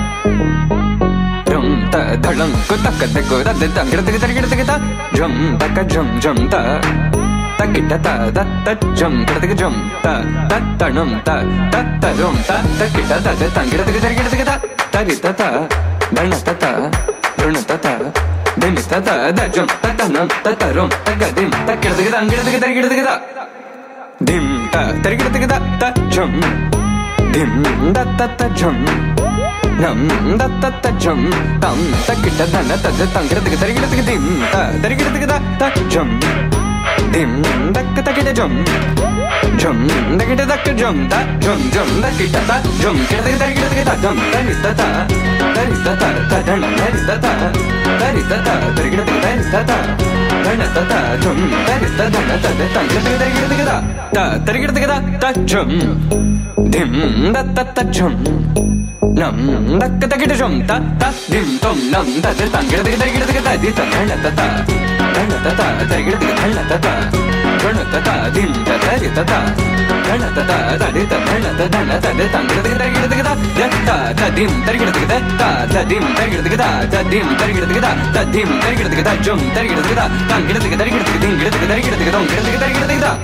rum ta dhalam ko tak tak ko da da gira gira gira gira rum ta ka rum rum ta ತಕ್ಕಿಟ್ಟ ತ ದತ್ತ ಜಂ ಗಿಡದಿಗೆ ಜಂ ತ ತತ್ತಣಂ ತ ತತ್ತರುಂ ತ ತಕ್ಕಿಟ್ಟ ತ ತಂಗಿಡದಿಗೆ ತರಿಗಿಡದಿಗೆ ತ ತರಿತ ತ ದಣ ತತ ಋಣ ತತ ದಿನಿ ತತ ದ ಜಂ ತತನಂ ತತರುಂ ತಗದಿಂ ತಕ್ಕಿಡದಿಗೆ ತಂಗಿಡದಿಗೆ ತರಿಗಿಡದಿಗೆ ತ ಧಿಂ ತ ತರಿಗಿಡದಿಗೆ ತ ತ ಜಂ ಧಿಂ ದತ್ತ ತ ಜಂ ನಂ ದತ್ತ ಜಂ ತಂ ತಕ್ಕಿಟ್ಟ ಧನ ತದ ತಂಗಿಡದಿಗೆ ತರಿಗಿಡದಿಗೆ ದಿಂ ತ ತರಿಗಿಡದಿಗೆ ತ ತ ಜಂ ಧಿಂ ದಕ್ಕ ತಕಿಟ ಜಂ ಜಂ ದಕಿಟ ದಕ್ಕ ಜಂ ತ ಜಂ ಜಂ ದಕ್ಕಿಟ ತ ಜಂ ಕಿಡದಿಗೆ ತರಿಗಿಡದಿಗೆ ತ ಜಂ ತರಿತ ತ ತರಿತ ತ ತ ಧಣ ತರಿತ ತ ತರಿತ ತ ತರಿಗಿಡದಿಗೆ ತರಿತ ತ ಧಣ ತ ತ ಜಂ ತರಿತ ಧನ ತದ ತಂಗಿಡದಿಗೆ ತರಿಗಿಡದಿಗೆ ತ ತ ತರಿಗಿಡದಿಗೆ ತ ತ ಜಂ ಧಿಂ ದತ್ತ ತ ಜಂ ನಂ ದಕ್ಕ ತಕಿಟ ಜಂ ತ ತ ಧಿಂ ತೊಂ ನಂ ತದ ತಂಗಿಡದಿಗೆ ತರಿಗಿಡದಿಗೆ ತ ದಿ ತ ಧಣ ತ ತ ಧಣ ತ ತ ತರಿಗಿಡದಿಗೆ ಧಣ ತ ತ ಧಣ ತ ತ ಧಿಂ ತ ತರಿ ತ ತ ಧಣ ತ ತ ತದಿ ತ ಧಣ ತ ಧಣ ತದ ತಂಗಿಡದಿಗೆ ತರಿಗಿಡದಿಗೆ ತ ದ ತ ತ ಧಿಂ ತರಿಗಿಡದಿಗೆ ತ ತ ತ ಧಿಂ ತರಿಗಿಡದಿಗೆ ತ ತ ಧಿಂ ತರಿಗಿಡದಿಗೆ ತ ತ ಧಿಂ ತರಿಗಿಡದಿಗೆ ತ ಜಂ ತರಿಗಿಡದಿಗೆ ತ ತಂಗಿಡದಿಗೆ ತರಿಗಿಡದಿಗೆ ಧಿಂ ಗಿಡದಿಗೆ ತರಿಗಿಡದಿಗೆ ತೊಂ ಗಿಡದಿಗೆ ತರಿಗಿಡದಿಗೆ ತ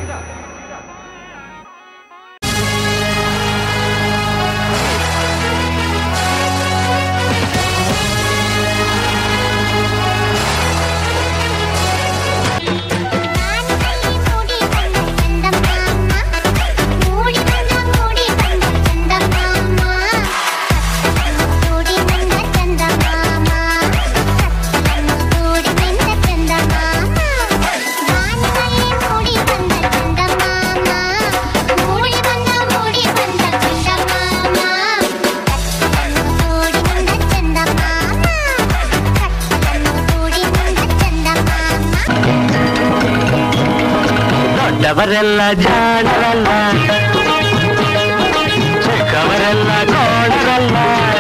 ದೊಡ್ಡವರೆಲ್ಲ ಜಾಣರಲ್ಲ, ಚಿಕ್ಕವರೆಲ್ಲ ಕೋಣರಲ್ಲ.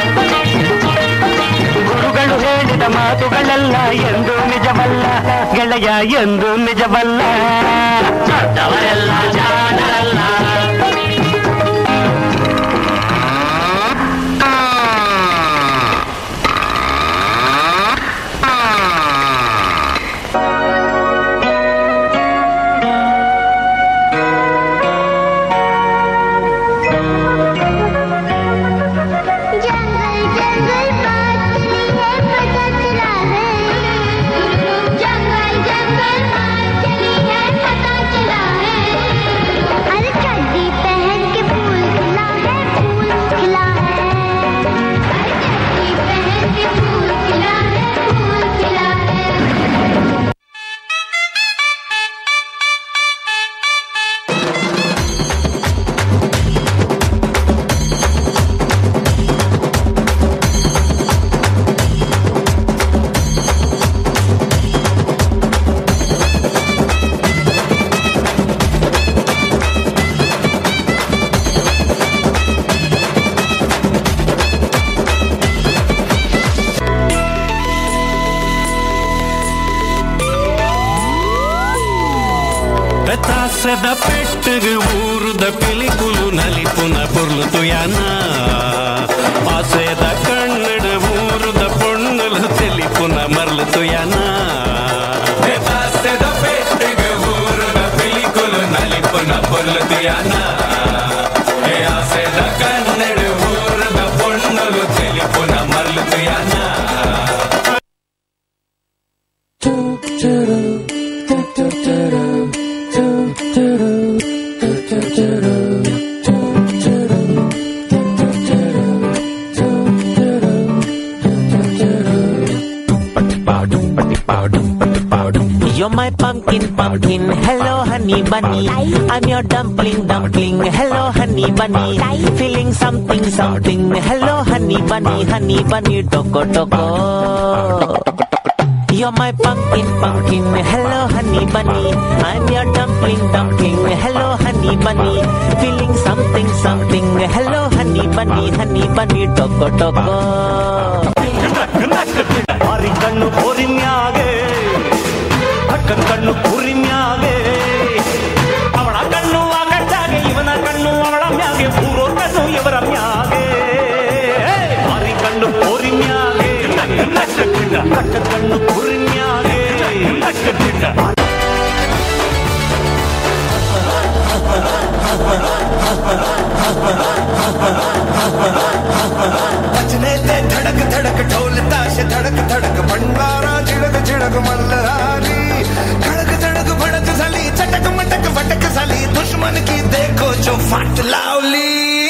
ಗುರುಗಳು ಹೇಳಿದ ಮಾತುಗಳೆಲ್ಲ ಎಂದು ನಿಜವಲ್ಲ ಗೆಳೆಯ, ಎಂದು ನಿಜವಲ್ಲ. ದೊಡ್ಡವರೆಲ್ಲ ಜಾಣರಲ್ಲ. ತಾಸದ ಪೆಟ್ಟಗೆ ಊರುದ ಪಿಲಿಕುಲು ನಲಿಪುನ ಪೊರ್ಲು ಯಾನ ಆಸೆದ ಕನ್ನಡ ಊರುದ ಪೊಣ್ಣಲು ತೆಲಿಪುನ ಮರ್ಲು ತುಯಾನ. ತಾಸದ ಪೆಟ್ಟಗೆ ಊರುದ ಪಿಲಿಕುಲು ನಲಿಪುನ ಪೊರ್ಲು ತುಯಾನ ಆಸೆದ ಕನ್ನಡ ಊರುದ ಪೊಣ್ಣಲು ತೆಲಿಪುನ ಮರ್ಲು ತುಯಾನ. You're my pumpkin, pumpkin, hello honey bunny. I'm your dumpling, dumpling, hello honey bunny. Feeling something, something, hello honey bunny, honey bunny, toko toko. You're my pumpkin, pumpkin, hello honey bunny. I'm your dumpling, dumpling, hello honey bunny. Feeling something, something, hello honey bunny, honey bunny, toko toko. Ari kannu porinyage, akkan kannu porinyage. Avada kannu agattage, ivana kannu avada myage, puro kannu ivara myage. Ari kannu porinyage, akkan kannu porinyage. बजने ते धड़क धड़क ढोल ताश धड़क धड़क भंडारा झिड़क झिड़क मल्हारी धड़क धड़क भड़क साली चटक मटक फटक साली दुश्मन की देखो जो फाट लावली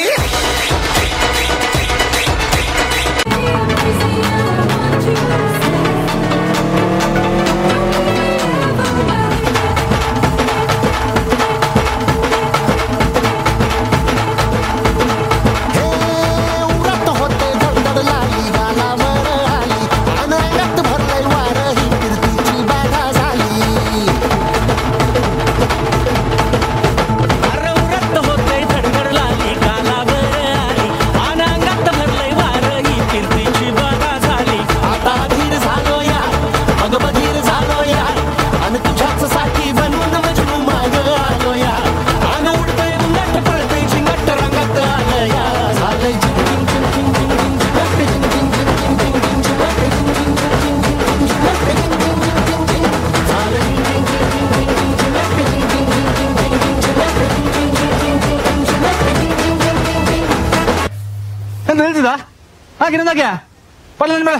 ನಿಲ್ಸಿದ ಹಾಗೆ ನಂದಾಗ್ಯ ಪಡ್ಲ ಮೇಲೆ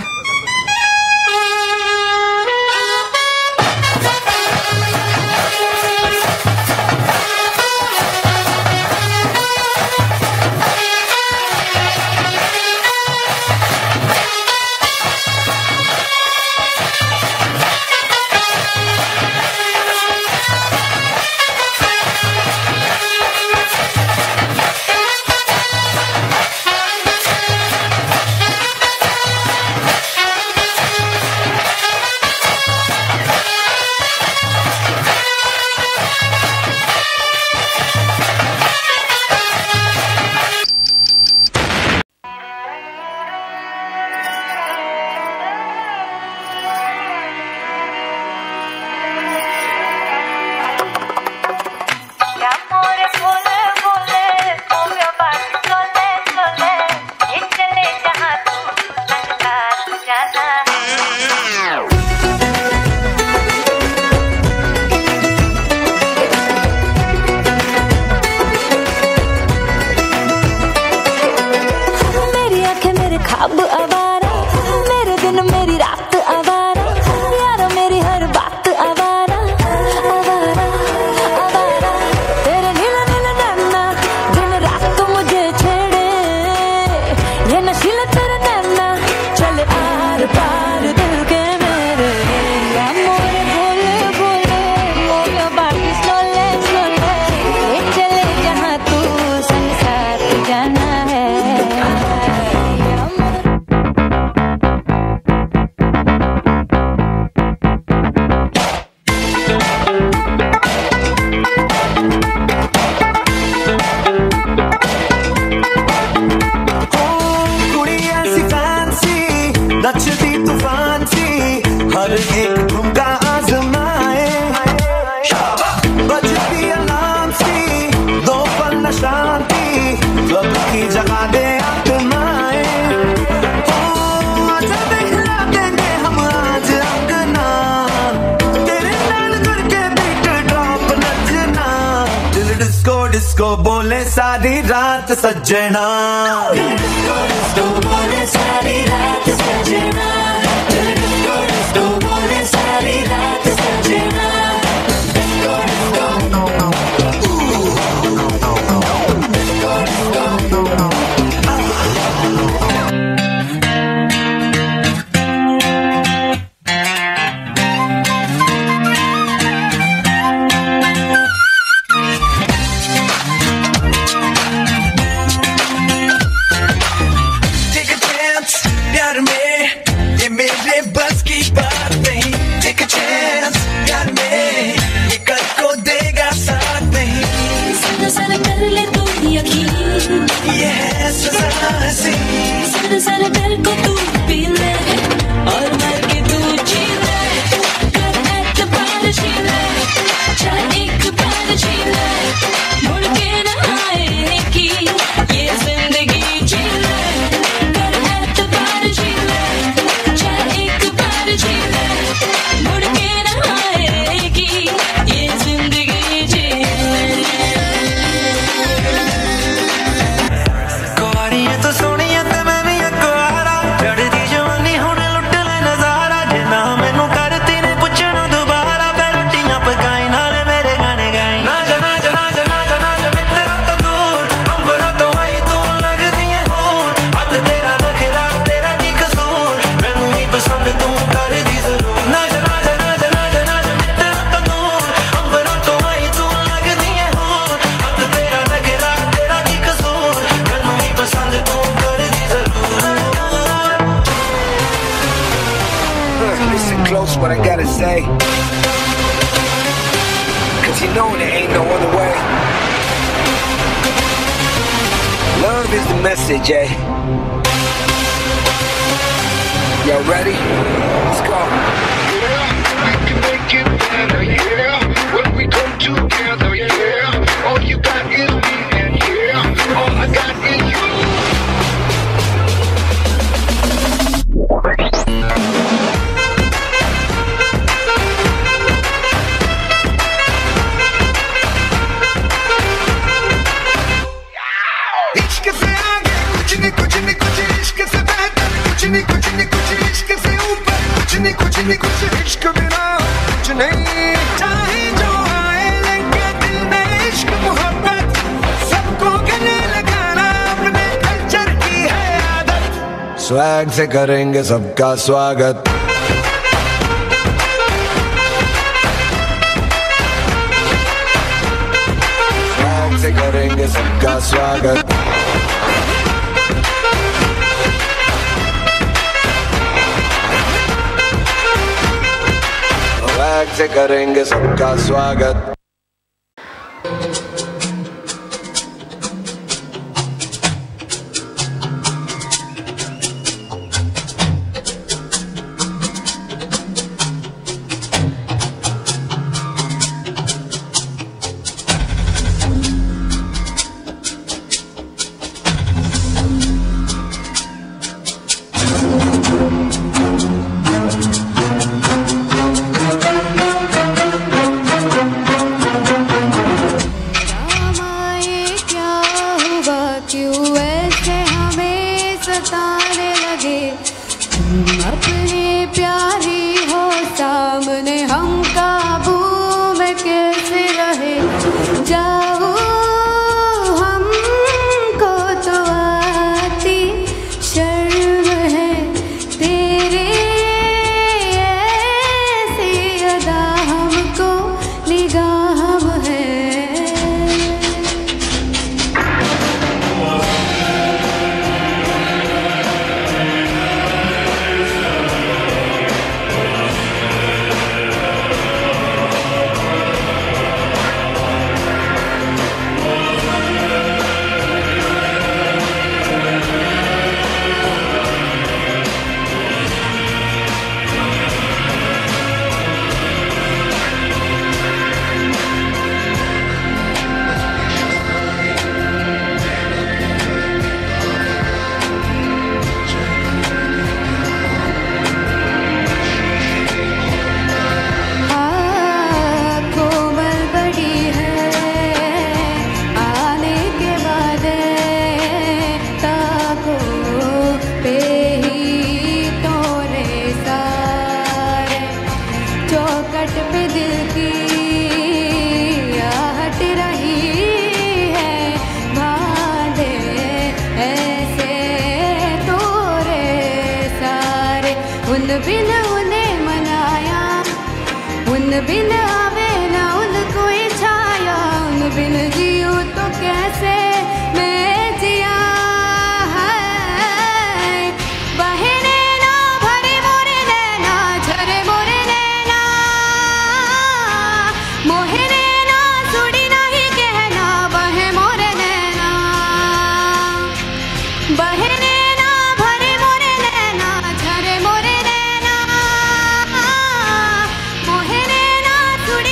बोले सारी रात सज्जना बोले सारी रात सज्जना बोले सारी रात सज्जना सारे सारे दिल को तू पी ले और मर के तू जी ले कर एतबार जी ले चाहे एक बार जी ले मुड़ के न आएगी ये जिंदगी जी ले कर एतबार जी ले चाहे एक बार जी ले मुड़ के न आएगी ये जिंदगी जी ले just what I gotta say. Cause you know there ain't no other way. Love is the message, eh? Y'all ready? Let's go. Yeah, we can make it better, yeah. When we come together, yeah. All you got is me, and yeah, all I got is you. इश्क से आगे कुछ नहीं कुछ नहीं कुछ इश्क से बेहतर कुछ नहीं कुछ नहीं कुछ इश्क से ऊपर कुछ नहीं कुछ नहीं कुछ इश्क बिना कुछ नहीं चाहे जो आए लगे दिल में इश्क मोहब्बत सबको गले लगाना अपने कल्चर की है आदत स्वैग से करेंगे सबका स्वागत स्वैग से करेंगे सबका स्वागत स्वैग से करेंगे सबका स्वागत मोहे नैना सुड़ी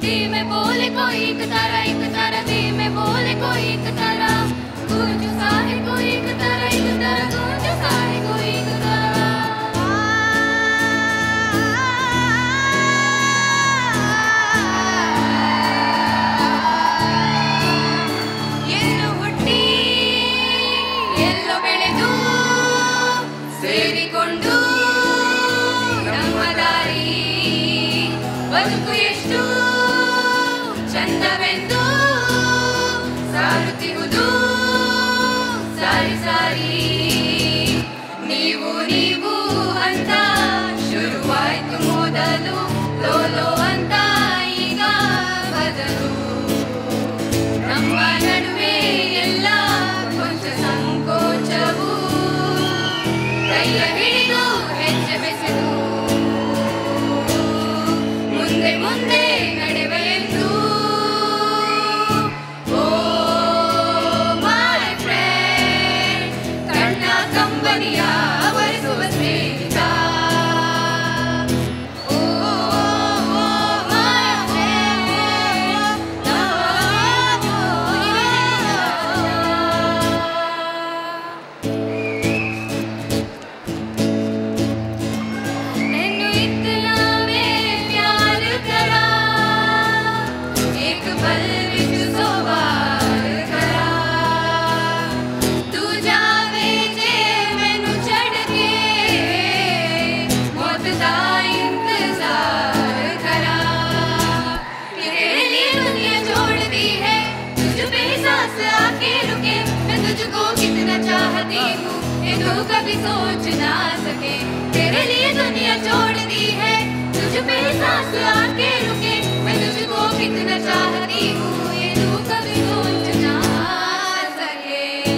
धीमे बोले कोई एक तारा एक तारा धीमे बोले कोई एक तारा गूंज सा है कोई एक तारा एक तारा गूंज सा है कोई एक तारा ಎಲ್ಲೋ ಹುಟ್ಟಿ ಎಲ್ಲೋ ಬೆಳೆದು ಸೇರಿಕೊಂಡು ನಮ್ಮ ದಾರಿ ಬದುಕು ಎಷ್ಟು ಚಂದವೆಂದು ಸಾರುತ್ತಿರುವುದು ಸಾರಿ ಸಾರಿ ನೀವು ನೀವು ಅಂತ ಶುರುವಾಯ್ತು ಮೊದಲು ಲೋಲೋ ಅಂತ ಈಗ ಬದಲು ನಮ್ಮ ನಡುವೆ ಎಲ್ಲ ಕೊಂಚ ಸಂಕೋಚವು ಕೈಯ ಹಿಡಿದು ಹೆಜ್ಜೆ ಬೆಸೆದು ಮುಂದೆ ಮುಂದೆ ನಡೆವೆ ಎಂದು ಓ ಮೈ ಫ್ರೆಂಡ್ ಕಣ್ಣ ಕಂಬನಿಯ ಬರೆಸುವ ಸ್ನೇಹಿತ ಓ ಮೈ ಫ್ರೆಂಡ್ तेनू इतना में प्यार करा एक पल विच सवार करा तू जावे जे मैनू छड़ के मौत दा इंतजार करा तेरे लिए दुनिया छोड़ दी है तुझ पे सांस आके रुके मैं तुझको कितना चाहती हूँ ये तू कभी सोच ना सके तेरे लिए दुनिया छोड़ दी है तुझ पे सांस आके रुके मैं तुझको कितना चाहती हूँ ये तू कभी सोच ना सके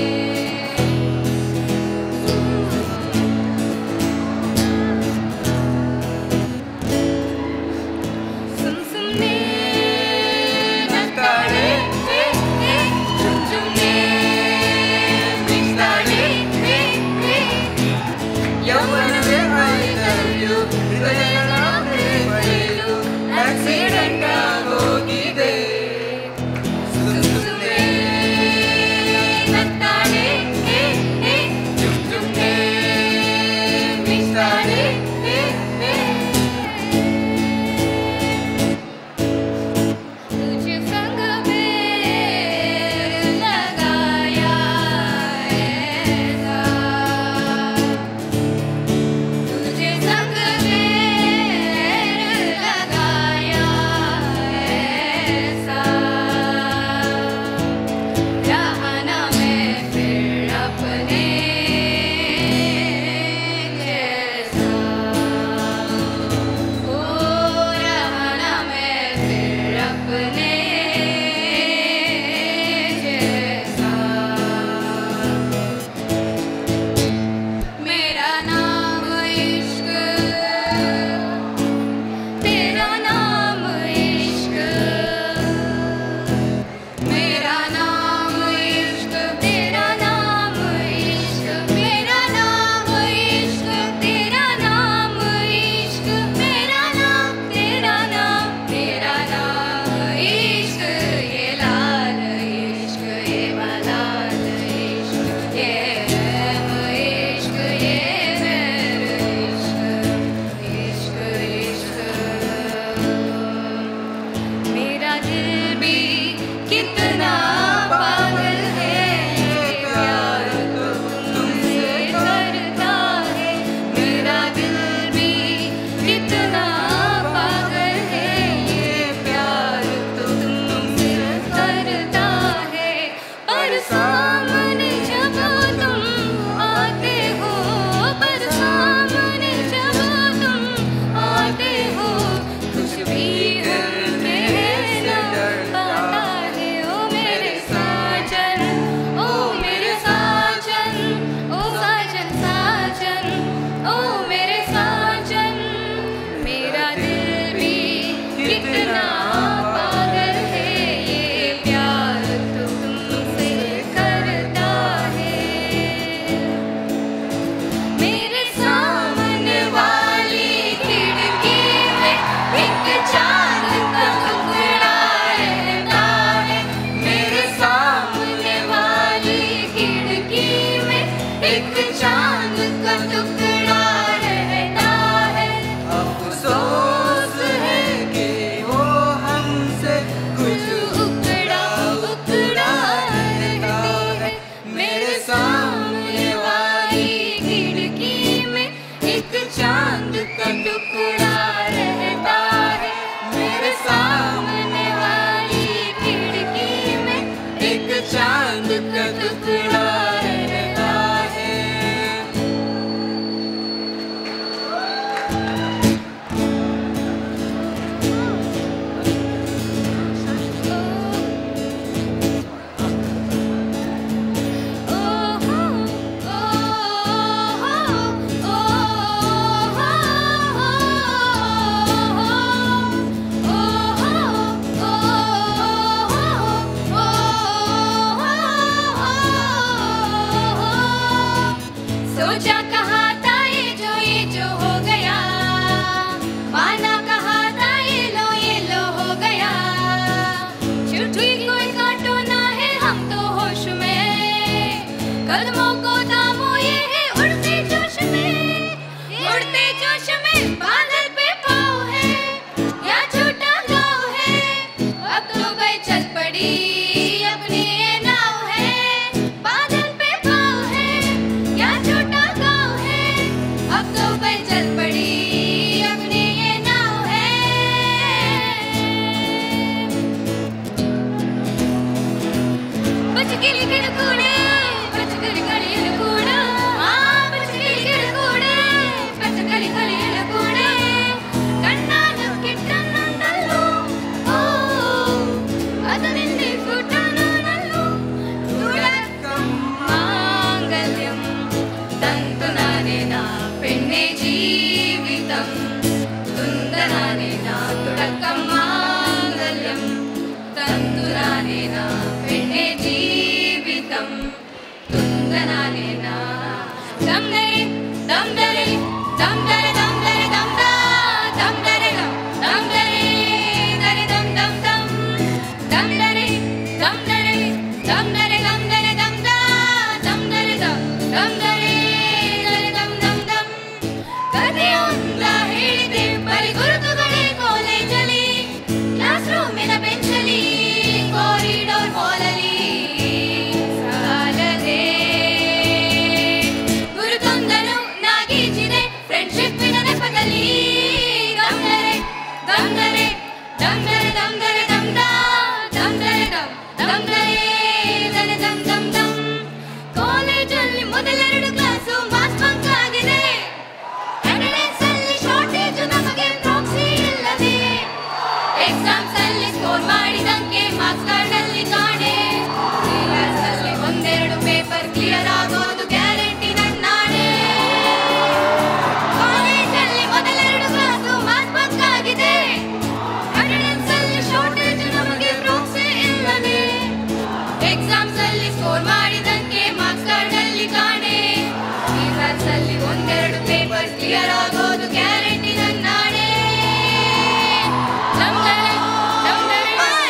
सुन सुनने नकारे हे हे चुम चुमने बिस्तारे हे हे ಯೌವನವೇ ಆಯಿತು ಹೃದಯ ನಾವೇ ಬಯಲು ಆಕ್ಸಿಡೆಂಟ್ ಆಗೋಗಿದೆ सर्वकमाङ्गल्यं तन्तुरानेन पेण्णे जीवितं तुन्दनानेन दम दरे दम दरे दम दरे दम दरे दम दा दम दरे दम दरे दरे दम दम दम दम दरे दम दरे दम दरे दम दरे दम दा दम दरे दम दम दरे दरे दम दम दम ಕಥೆಯೊಂದ ಹೇಳಿದೆ ಬರಿ ಗುರುತುಗಳೇ ಕಾಲೇಜಲ್ಲಿ ಕ್ಲಾಸ್ ರೂಮಿನ ಬೆಂಚಲ್ಲಿ ಕಾರಿಡಾರ್ ಹಾಲಲ್ಲಿ ಸಾಲದೆ ಗುರುತೊಂದನು ನಾಗೀಚಿದೆ ಫ್ರೆಂಡ್ಶಿಪ್ಪಿನ ನೆಪದಲ್ಲಿ ದಮ್ದರೆ ದಮ್ದರೆ ದಮ್ದರೆ ದಮ್ದರೆ ದಮ್ದಾ ದಮ್ದರೆ ದಮ್ ದಮ್ದರೆ ದರೆ ದಮ್ ದಮ್ ದಮ್ ಕಾಲೇಜಲ್ಲಿ ಮೊದಲೆರಡು ಕ್ಲಾಸು ಮಾಸ್ ಬಂಕ್ ಆಗಿದೆ ಅಟೆಂಡೆನ್ಸ್ ಅಲ್ಲಿ ಶಾರ್ಟೇಜ್ ನಮಗೆ ಪ್ರಾಕ್ಸಿ ಇಲ್ಲದೆ ಎಕ್ಸಾಮ್ಸ್ ಅಲ್ಲಿ ಸ್ಕೋರ್ ಮಾಡಿದಂಗೆ ಮಾರ್ಕ್ಸ್ ಕಾರ್ಡ್ ಅಲ್ಲಿ ಕಾಣೆ ಕ್ಲಾಸ್ ಅಲ್ಲಿ ಒಂದೆರಡು ಪೇಪರ್ ಕ್ಲಿಯರ್ ಆಗೋದು ಗ್ಯಾರಂಟಿ ನನ್ನಾಣೆ ಕಾಲೇಜಲ್ಲಿ ಮೊದಲೆರಡು ಕ್ಲಾಸು ಮಾಸ್ ಬಂಕ್ ಆಗಿದೆ ಅಟೆಂಡೆನ್ಸ್ ಅಲ್ಲಿ ಶಾರ್ಟೇಜ್ ನಮಗೆ ಪ್ರಾಕ್ಸಿ ಇಲ್ಲದೆ ಎಕ್ಸಾಮ್ಸ್ ಅಲ್ಲಿ ಸ್ಕೋರ್ ಮಾಡಿದಂಗೆ ಮಾರ್ಕ್ಸ್ ಕಾರ್ಡ್ ಅಲ್ಲಿ ಕಾಣೆ ಕ್ಲಾಸ್ ಅಲ್ಲಿ ಒಂದೆರಡು ಪೇಪರ್ ಕ್ಲಿಯರ್ ಆಗೋದು ಗ್ಯಾರಂಟಿ ನನ್ನಾಣೆ ದಮ್ದರೆ ದಮ್ದರೆ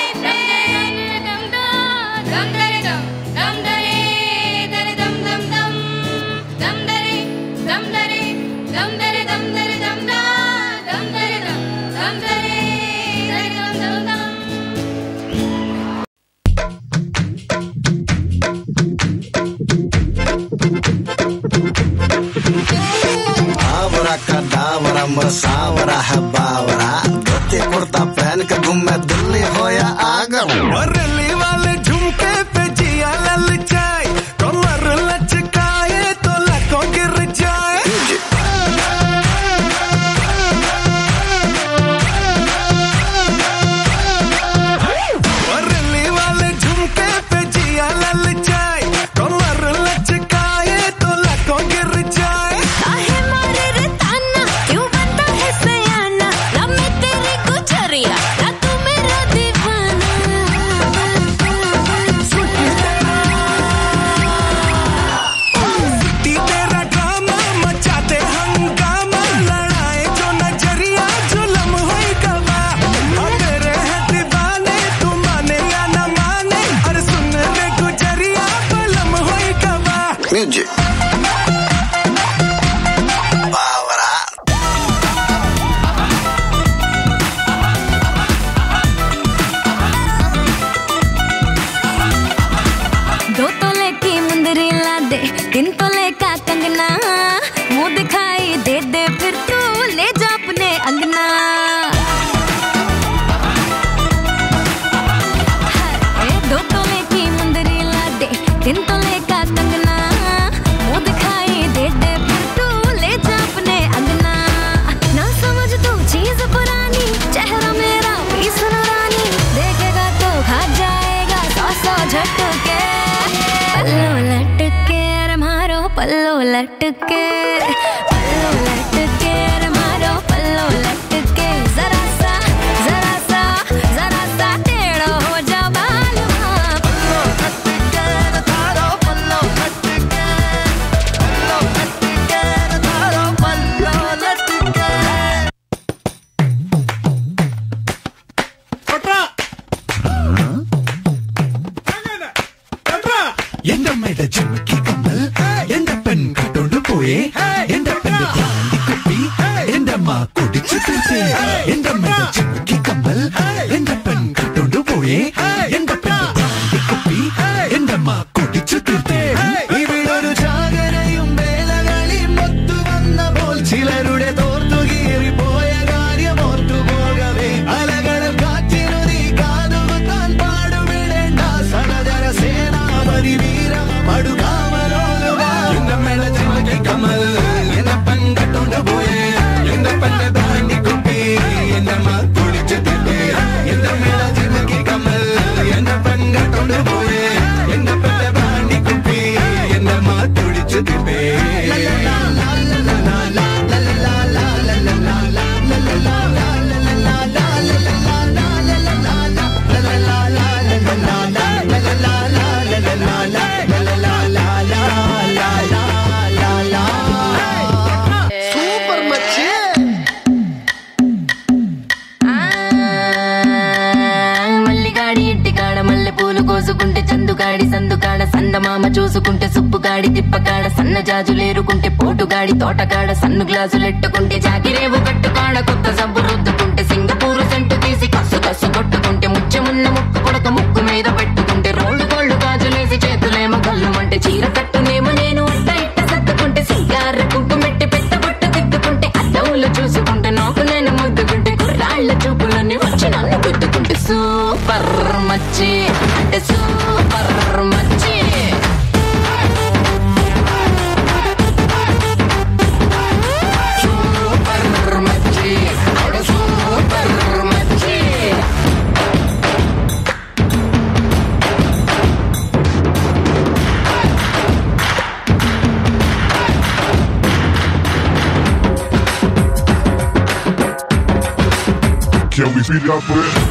ದಮ್ದರೆ ದಮ್ ದಮ್ದರೆ ದರೆ ದಮ್ ದಮ್ ದಮ್ ದಮ್ದರೆ ದಮ್ದರೆ ದಮ್ದರೆ ದಮ್ದರೆ ದಮ್ದಾ ದಮ್ದರೆ ದಮ್ ದಮ್ದರೆ ದರೆ ದಮ್ ದಮ್ ದಮ್ आवरा का दावरा मोर सावरा है बावरा धोती कुर्ता पहन के घूमे दिल्ली हो या आगरा बरेली वाले झुमके पे जिया ललचाए कमर लचकाए तो लाखों गिर जाए बरेली वाले झुमके पे जिया ललचाए कमर लचकाए तो लाखों गिर जाए काहे मारे रे ताना क्यों बनता है सयाना ना मैं तेरी गुजरिया ना तू मेरा दीवाना ती तेरा ड्रामा मचाते हंगामा लड़ाए जो नजरिया जुलम होई गवा तेरे है दीवाने तू माने या ना माने और सुन रे गुजरिया बलम होई गवा म्यूजिक बावरा दो तोले की मुंदरी ला दे तीन तोले का कंगना मुंह दिखाई दे दे फिर तू ले जा अपने अंगना हाय, दो तोले की मुंदरी ला दे तीन तोले का कंगना मुंह दिखाई दे दे फिर तू ले जा अपने अंगना ना समझ तू चीज पुरानी चेहरा मेरा पीस रानी देखेगा तो भाग जाएगा सौ सौ झटके पल्लो लटके रे मारो पल्लो लटके पल्लो लटके रे मारो पल्लो लटके जरा सा जरा सा जरा सा टेढ़ो हो जा बालवा पल्लो लटके रे तारो पल्लो लटके पल्लो लटके रे तारो पल्लो लटके எந்த மேட ஜிம்மிக்கு கம்மல் எந்த பெண் கட்டோண்டு போயே எந்த பெண் தாண்டி குப்பி எந்த மா குடிச்சு தூசே எந்த மேட ஜிம்மிக்கு கம்மல் எந்த பெண் கட்டோண்டு போயே எந்த பெண் தாண்டி குப்பி எந்த மா കുടിച്ചു തീർത്തേ ഇവിടൊരു ജാഗരയും വേലകളി മൊത്തു വന്ന പോൽ ചിലരുടെ തോർത്തു കീറി പോയ കാര്യം ഓർത്തു പോകവേ അലകളിൽ കാറ്റിനു നീ കാതുകുത്താൻ പാടുവിടേണ്ട സനജന സേനാപതി വീര മടുകാമലോലുക എന്ന മേള ചിമ്മക്കി കമൽ എന്ന പെൺകട്ടോണ്ട് പോയേ എന്ന പെണ്ണ് താണ്ടി കുപ്പി എന്ന മാ കുടിച്ചു തീർത്തേ എന്ന മേള ചിമ്മക്കി കമൽ చూసుకుంటే చందుగాడి సందుకాడ సందమామ చూసుకుంటే సుబ్బుగాడి తిప్పకాడ సన్న జాజులేరుకుంటే పోటుగాడి తోటకాడ సన్ను గ్లాసులెట్టుకుంటే జాగిరేవు కట్టుకాడ కొత్త సబ్బు రుద్దుకుంటే సింగపూరు సెంటు తీసి కసు కసు కొట్టుకుంటే ముచ్చమున్న ముక్కు కొడక ముక్కు మీద పెట్టుకుంటే రోడ్డు కోళ్ళు గాజులేసి చేతులేమో గల్లుమంటే చీర కట్టునేమో నేను అట్ట ఇట్ట సర్దుకుంటే సింగార కుంకుమెట్టి పెట్ట బొట్ట దిద్దుకుంటే అద్దవులు చూసుకుంటే నాకు నేను ముద్దుకుంటే కుర్రాళ్ళ చూపులన్నీ వచ్చి నన్ను గుద్దుకుంటే సూపర్ మచ్చి అంటే సూపర్ మచ్చి సూపర్ మచ్చి అంటే సూపర్ మచ్చి Can we speed it up for it?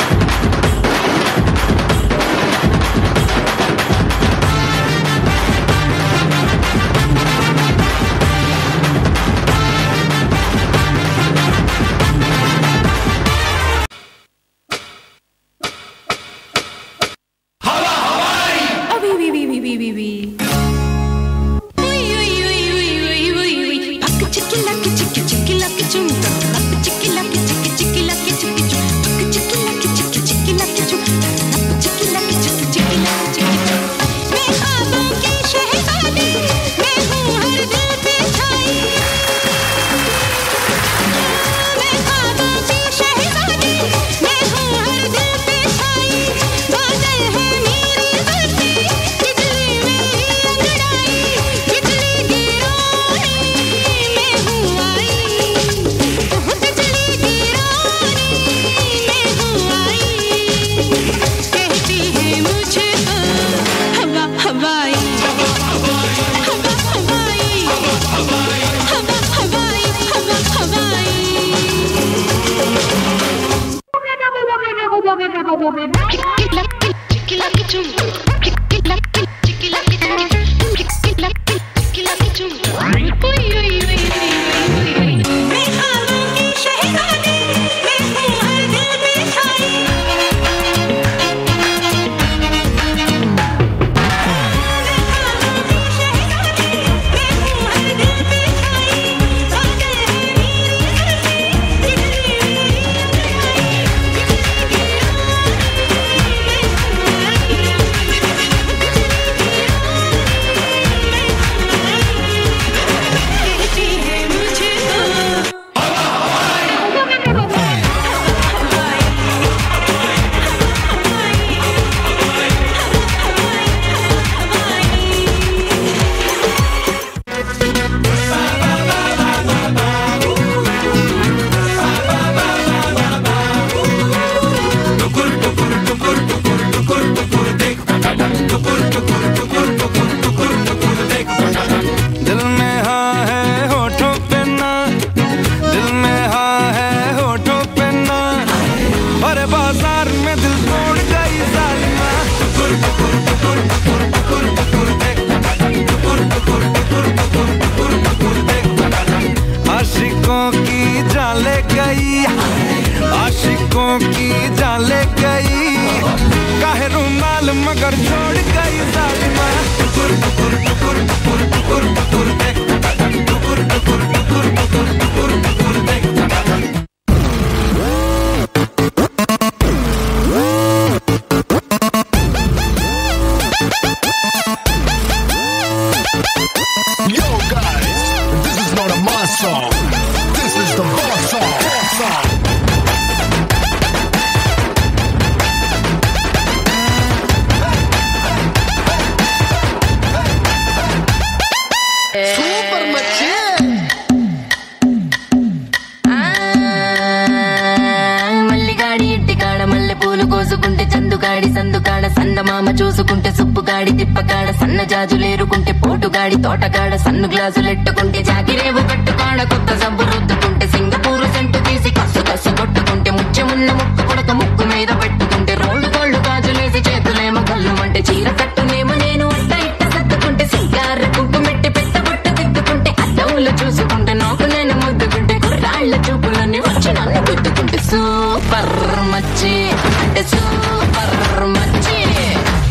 జాజులేరుకుంటే పోటుగాడి తోటకాడ సన్ను గ్లాసులెట్టుకుంటే జాగిరేవు కట్టుకాడ కొత్త సబ్బు రుద్దుకుంటే సింగపూరు సెంటు తీసి కసు కసు కొట్టుకుంటే ముచ్చమున్న ముక్కు కొడక ముక్కు మీద పెట్టుకుంటే రోడ్డు కోళ్ళు గాజులేసి చేతులేమో గల్లుమంటే చీర కట్టునేమో నేను అట్ట ఇట్ట సర్దుకుంటే సింగార కుంకుమెట్టి పెట్ట బొట్ట దిద్దుకుంటే అద్దవులు చూసుకుంటే నాకు నేను ముద్దుకుంటే కుర్రాళ్ళ చూపులన్నీ వచ్చి నన్ను గుద్దుకుంటే సూపర్ మచ్చి అంటే సూపర్ మచ్చి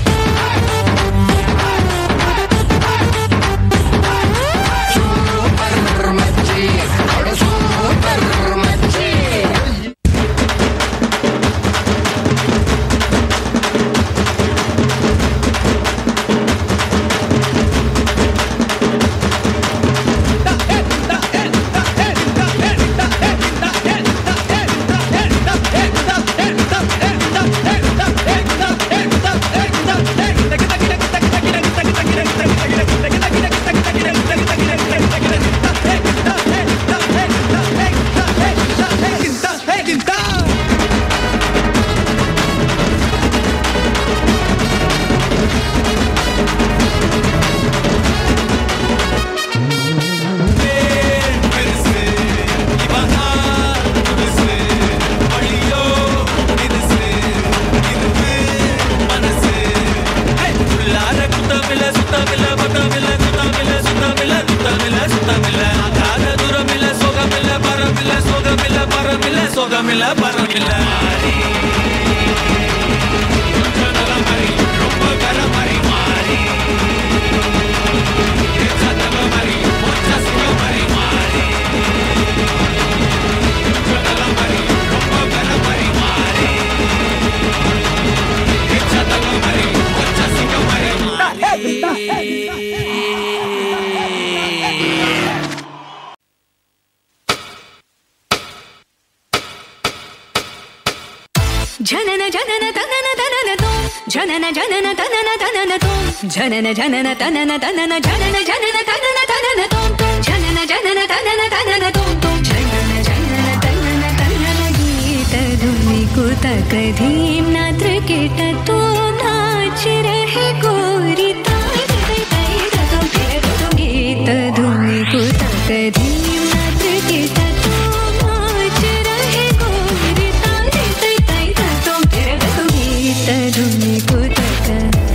जनन जनन तनन तनन तुम जनन जनन तनन तनन तुम जनन जनन तनन तनन जनन जनन तनन तनन तुम जनन जनन तनन तनन तुम तुम जनन जनन तनन तनन गीत धुनि कुतक धीम नात्र कीट तो नाच रहे गोरी ताई ताई ताई तुम फिर तुम गीत धुनि कुतक धीम नात्र कीट तो नाच रहे गोरी ताई ताई ताई तुम फिर तुम गीत धुनि कुतक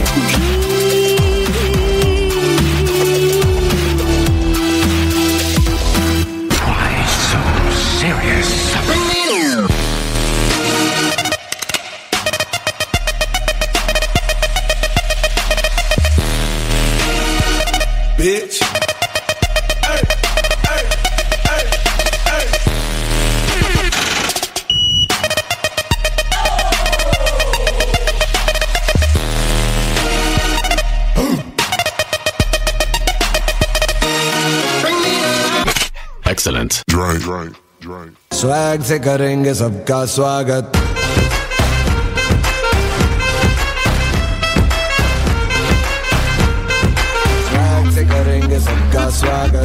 Bitch. Hey, hey, hey, hey, hey. Excellent. Right, right, right. Swag से करेंगे सबका स्वागत करेंगे सबका स्वागत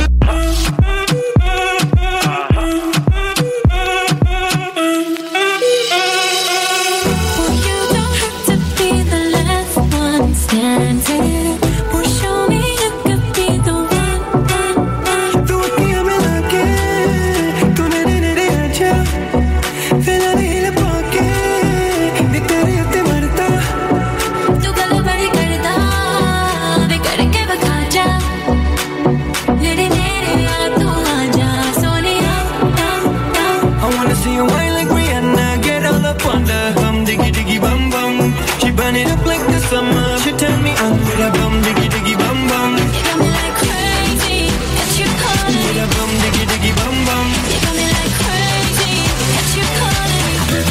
Summer, she turn me on with a bum diggy diggy bum bum. You got me like crazy, get you calling with a bum diggy diggy bum bum. You got me like crazy, get you calling.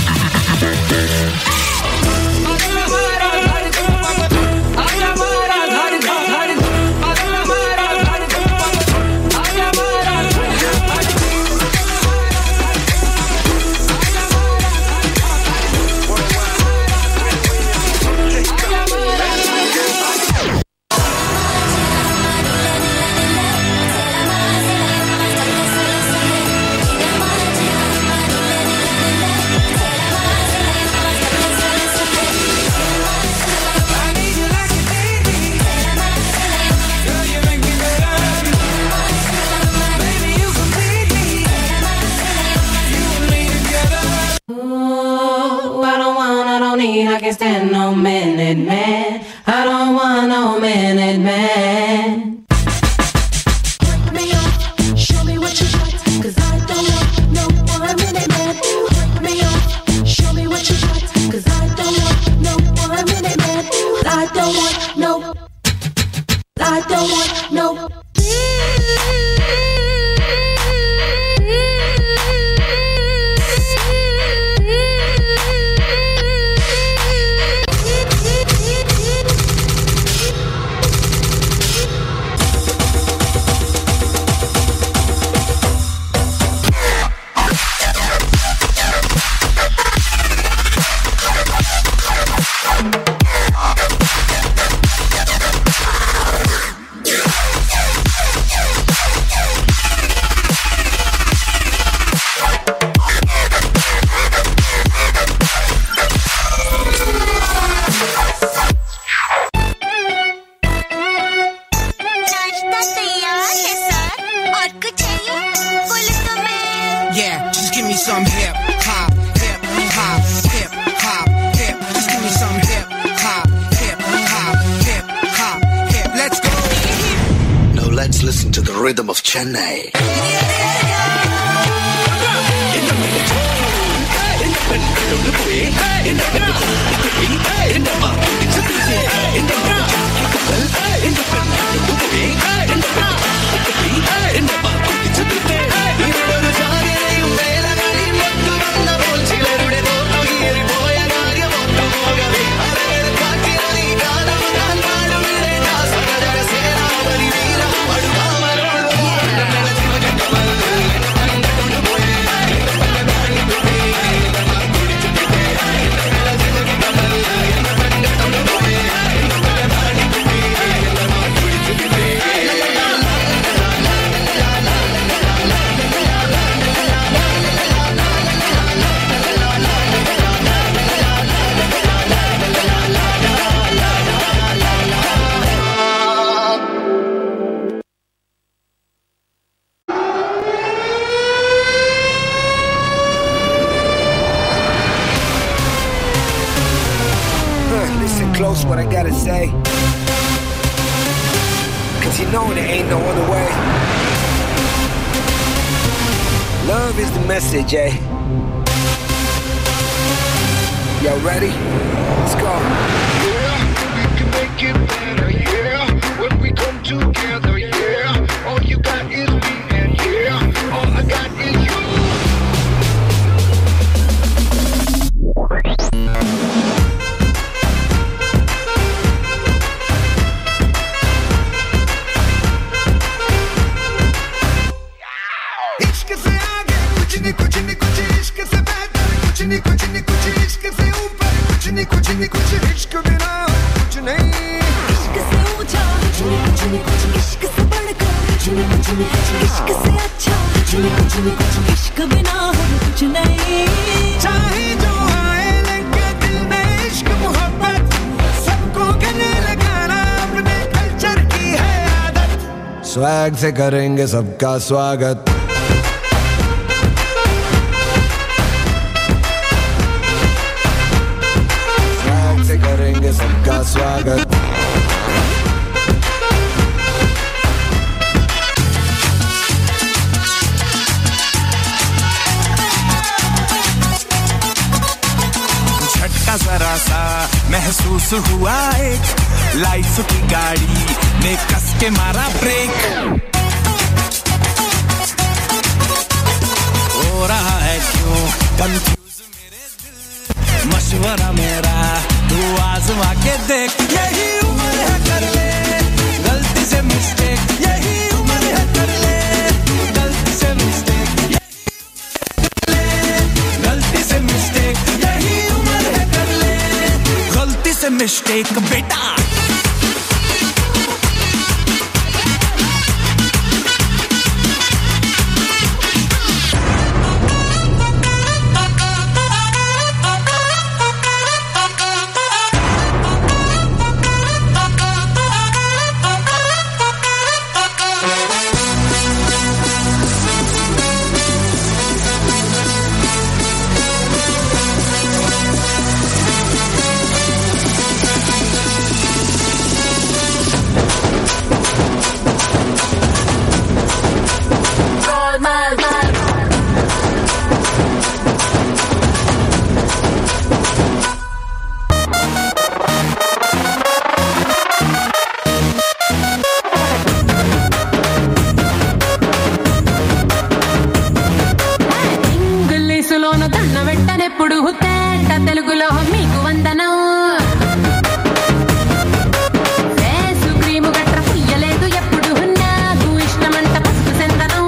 I can't stand no minute man. I don't want no minute man. Break me off, show me what you got, 'cause I don't want no one minute man. Break me off, show me what you got, 'cause I don't want no one minute man. I don't want no, I don't want no. Listen to the rhythm of Chennai. most what I gotta say. Cause you know there ain't no other way. Love is the message, eh? Y'all ready? Let's go. Yeah, we can make it better, yeah. When we come together, yeah. All you got is me, and yeah, all I got is you. इश्क से आगे कुछ नहीं कुछ नहीं कुछ इश्क से बेहतर कुछ नहीं कुछ नहीं कुछ इश्क से ऊपर कुछ नहीं कुछ नहीं कुछ इश्क बिना कुछ नहीं इश्क से ऊंचा कुछ नहीं कुछ नहीं कुछ इश्क से बढ़कर कुछ नहीं कुछ नहीं कुछ इश्क से अच्छा कुछ नहीं कुछ नहीं कुछ इश्क बिना कुछ नहीं चाहे जो आए लगे दिल में इश्क मोहब्बत सबको गले लगाना अपने कल्चर की है आदत स्वैग से करेंगे सबका स्वागत स्वैग से करेंगे सबका स्वागत झटका जरा सा महसूस हुआ एक लाइफ की गाड़ी ने कस के मारा ब्रेक हो रहा है क्यों कंफ्यूज मेरे दिल मशवरा मेरा तू आजमा के देख यही उम्र है कर ले गलती से मिस्टेक यही उम्र है कर ले गलती से मिस्टेक गलती से मिस्टेक यही उम्र है कर ले गलती से मिस्टेक बेटा ఎప్పుడు తేట తెలుగులో మీకు వందనం ఫేసు క్రీము గట్ర పుయ్యలేదు ఎప్పుడు నాకు ఇష్టమంట పసుపు సెందనం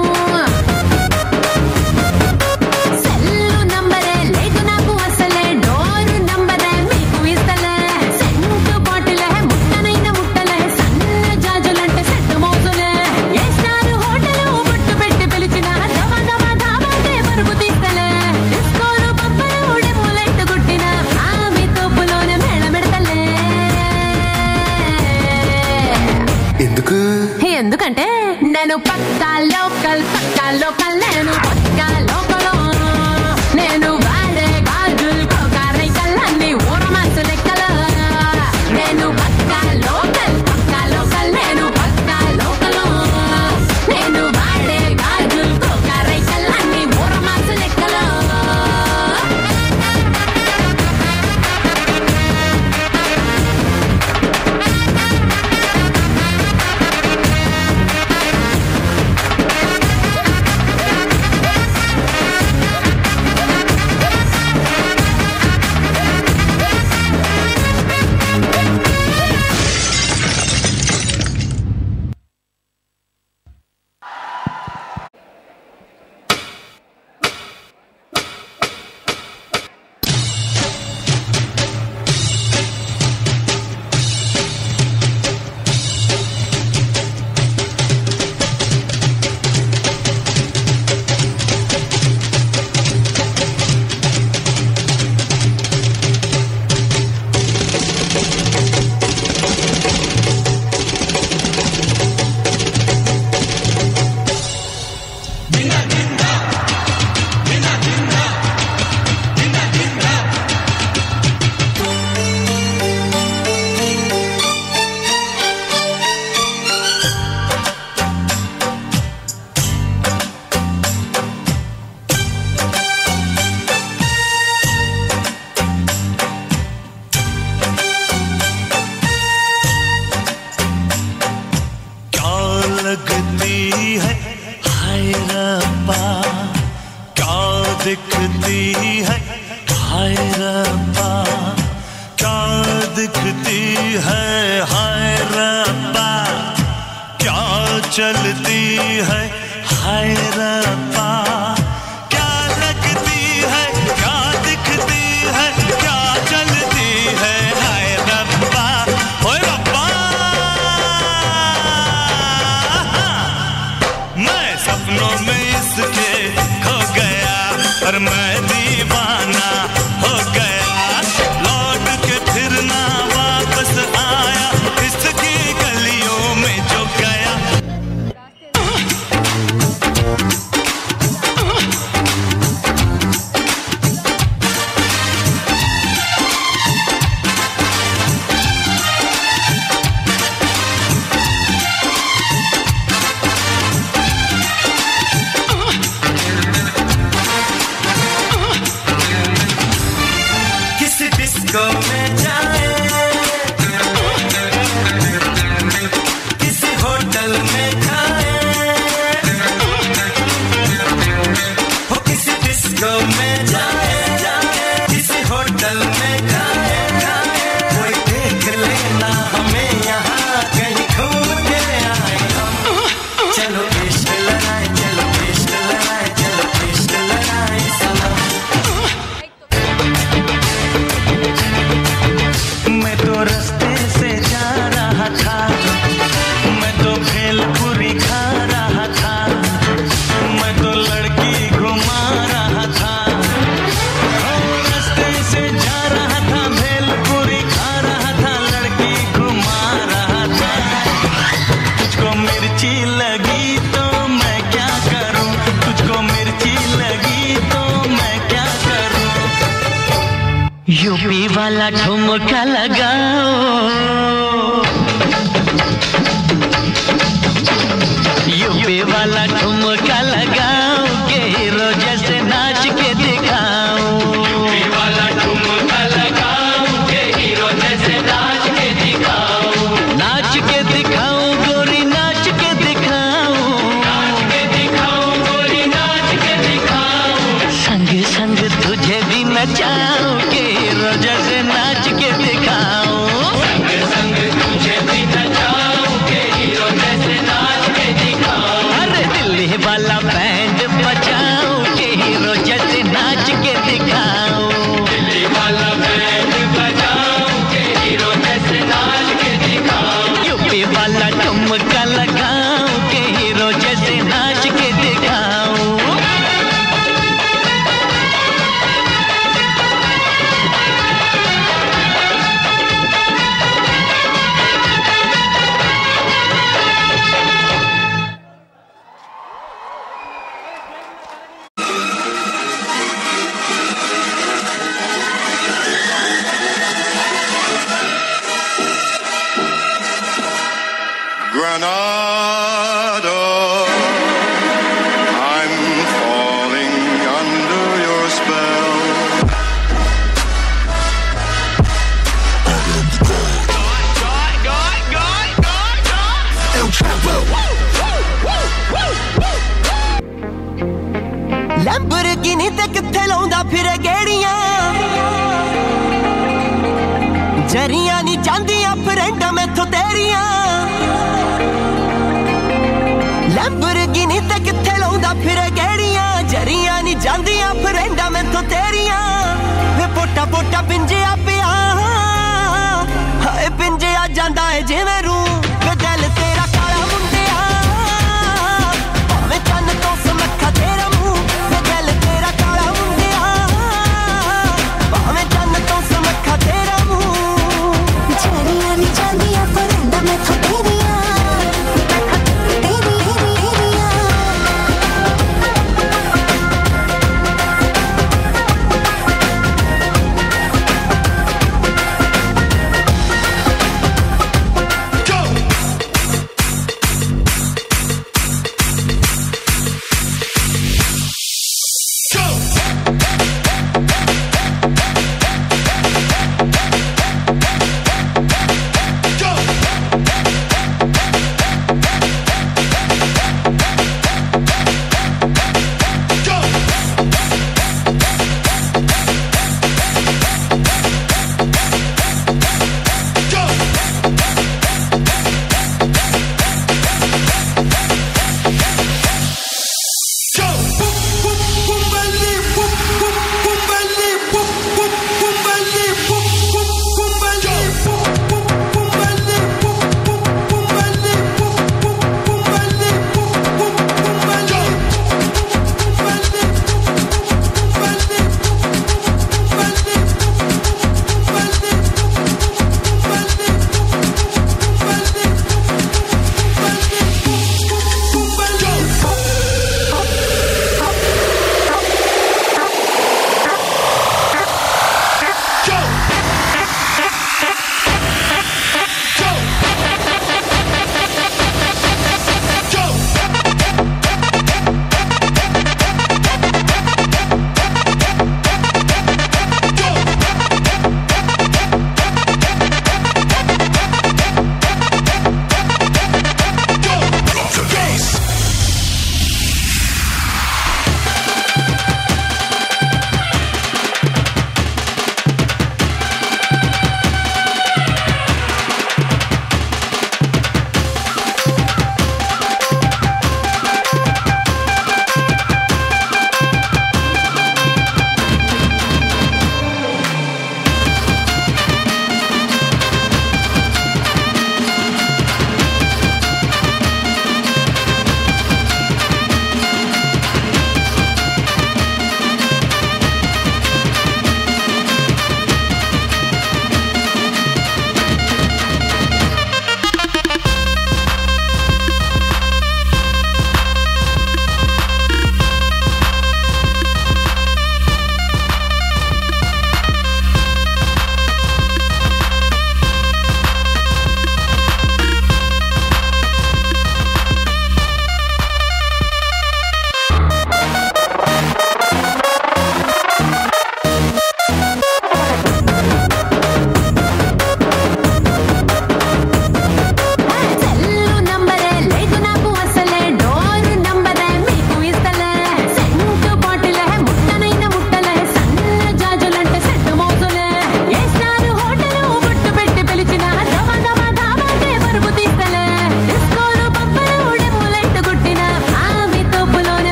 సెల్లు నంబరే లేదు నాకు అసలే డోరు నంబరే మీకు ఇస్తలే సెంటు బాటిలే ముట్టనైన ముట్టలే సన్న జాజులంటే సెట్టు మోసులే ఏ స్టార్ హోటల్ బొట్టు పెట్టి పిలిచిన దవ దవ దాబాటే పరుగు తీస్తలే ఎందుకంటే నేను పక్కా లోకల్ పక్కా లోకల్ నేను పక్కా లోకల్ నేను వాడే గాజులు కోకారై కళ్ళన్ని ఊరమాసు లెక్కలు నేను పక్కా లోకల్ పక్కా లోకల్ నేను పక్కా లోకల్ నేను వాడే గాజులు కోకారై కళ్ళన్ని ఊరమాసు లెక్కలు दिखती है हाय रब्बा, क्या चलती है हाय रब्बा, क्या लगती है क्या दिखती है क्या चलती है हाय रब्बा, ओए रब्बा। मैं सपनों में इसके खो गया और मैं दीवाना हो गया, लौट के फिर ना वापस आया इसकी गलियों में जो गया। किसी डिस्को में जाए, किसी होटल में खाए, हो किसी डिस्को में जाए, किसी होटल में खाए, कोई देख लेना हमें यहाँ कहीं घूम के आए हम। चलो इश्क लगाए, चलो इश्क लगाए, चलो इश्क लगाए सलाम। मैं तो रास्ते से जा रहा था, मैं तो भेलपुरी खा रहा था, मैं तो लड़की घुमा रहा था, रास्ते से जा रहा था, भेलपुरी खा रहा था, लड़की घुमा रहा था। तुझको मिर्ची लगी तो मैं क्या करूं, तुझको मिर्ची लगी तो मैं क्या करूं। यूपी वाला ठुमका लगाओ, यूपी वाला ठुमका लगाओ, के हीरो जैसे नाच के दिखाओ, यूपी वाला ठुमका लगाओ, के हीरो जैसे नाच के दिखाओ, नाच के दिखाओ गोरी नाच के दिखाओ, नाच के दिखाओ गोरी नाच के दिखाओ, संग संग तुझे भी नचाओ, के हीरो जैसे नाच के दिखाओ, संग संग तुझे भी नचाओ, के हीरो जैसे नाच के दिखाओ। अरे दिल्ली वाला बैंड बजाओ, के हीरो जैसे नाच के दिखाओ, दिल्ली वाला बैंड बजाओ, के हीरो जैसे नाच के दिखाओ, यूपी वाला ठुमका लगाओ, के हीरो जैसे नाच के दिखाओ। Granada, I'm falling under your spell. Lamborghini ते किथे लाउंदा फिरे गेड़ियां, जरियां नी चांदियां फ्रेंडां मैथों तेरियां। लैम्बोर्गिनी ते किथे लाउंदा फिरे गेड़ियां, जरियां नी चांदियां फ्रेंडां मैथों तेरियां। वे पोटा पोटा पिंजिया पिया, हाय पिंजिया जांदा है जिवें रूं, वे दिल तेरा काला मुंडिया, भावें चन्न तो समखा तेरा मुंह, वे दिल तेरा काला मुंडिया, भावें चन्न तो समखा तेरा मुंह। जरियां नी चांदियां फ्रेंडां मैथों तेरियां,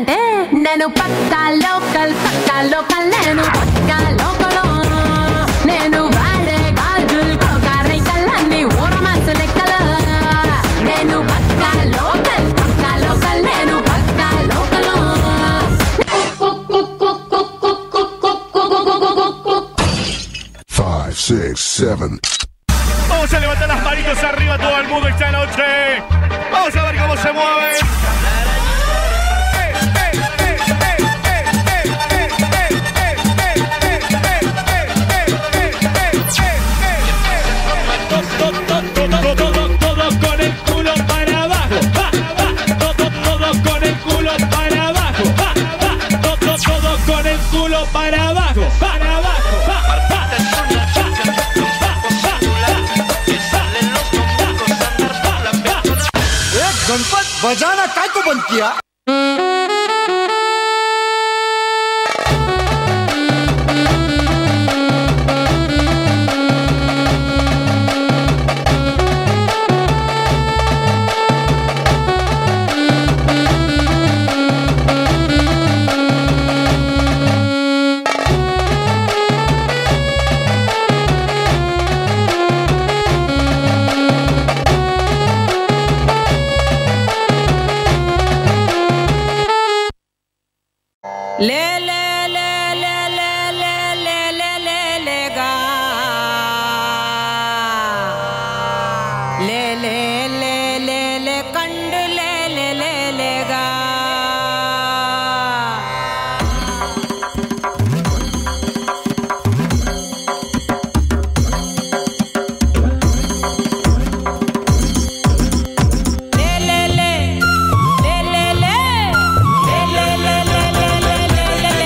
ఎందుకంటే నేను పక్కా లోకల్ పక్కా లోకల్ నేను పక్కా లోకల్ నేను వాడే గాజులు కోకారైకల్లన్నీ ఊరమాసు లెక్కల నేను పక్కా లోకల్ పక్కా లోకల్ నేను పక్కా local Five, six, seven. Vamos a levantar las manitos arriba todo el mundo esta noche. Vamos a ver cómo se mueve. Todos con el culo para abajo. Todos con el culo para abajo. Todos con el culo para abajo. Para abajo. Ganpat बजाना काय को बंद किया ले ले ले ले ले ले ले ले ले ले गा ले ले ले ले ले कंड ले ले ले ले गा ले ले ले ले ले ले ले ले ले ले ले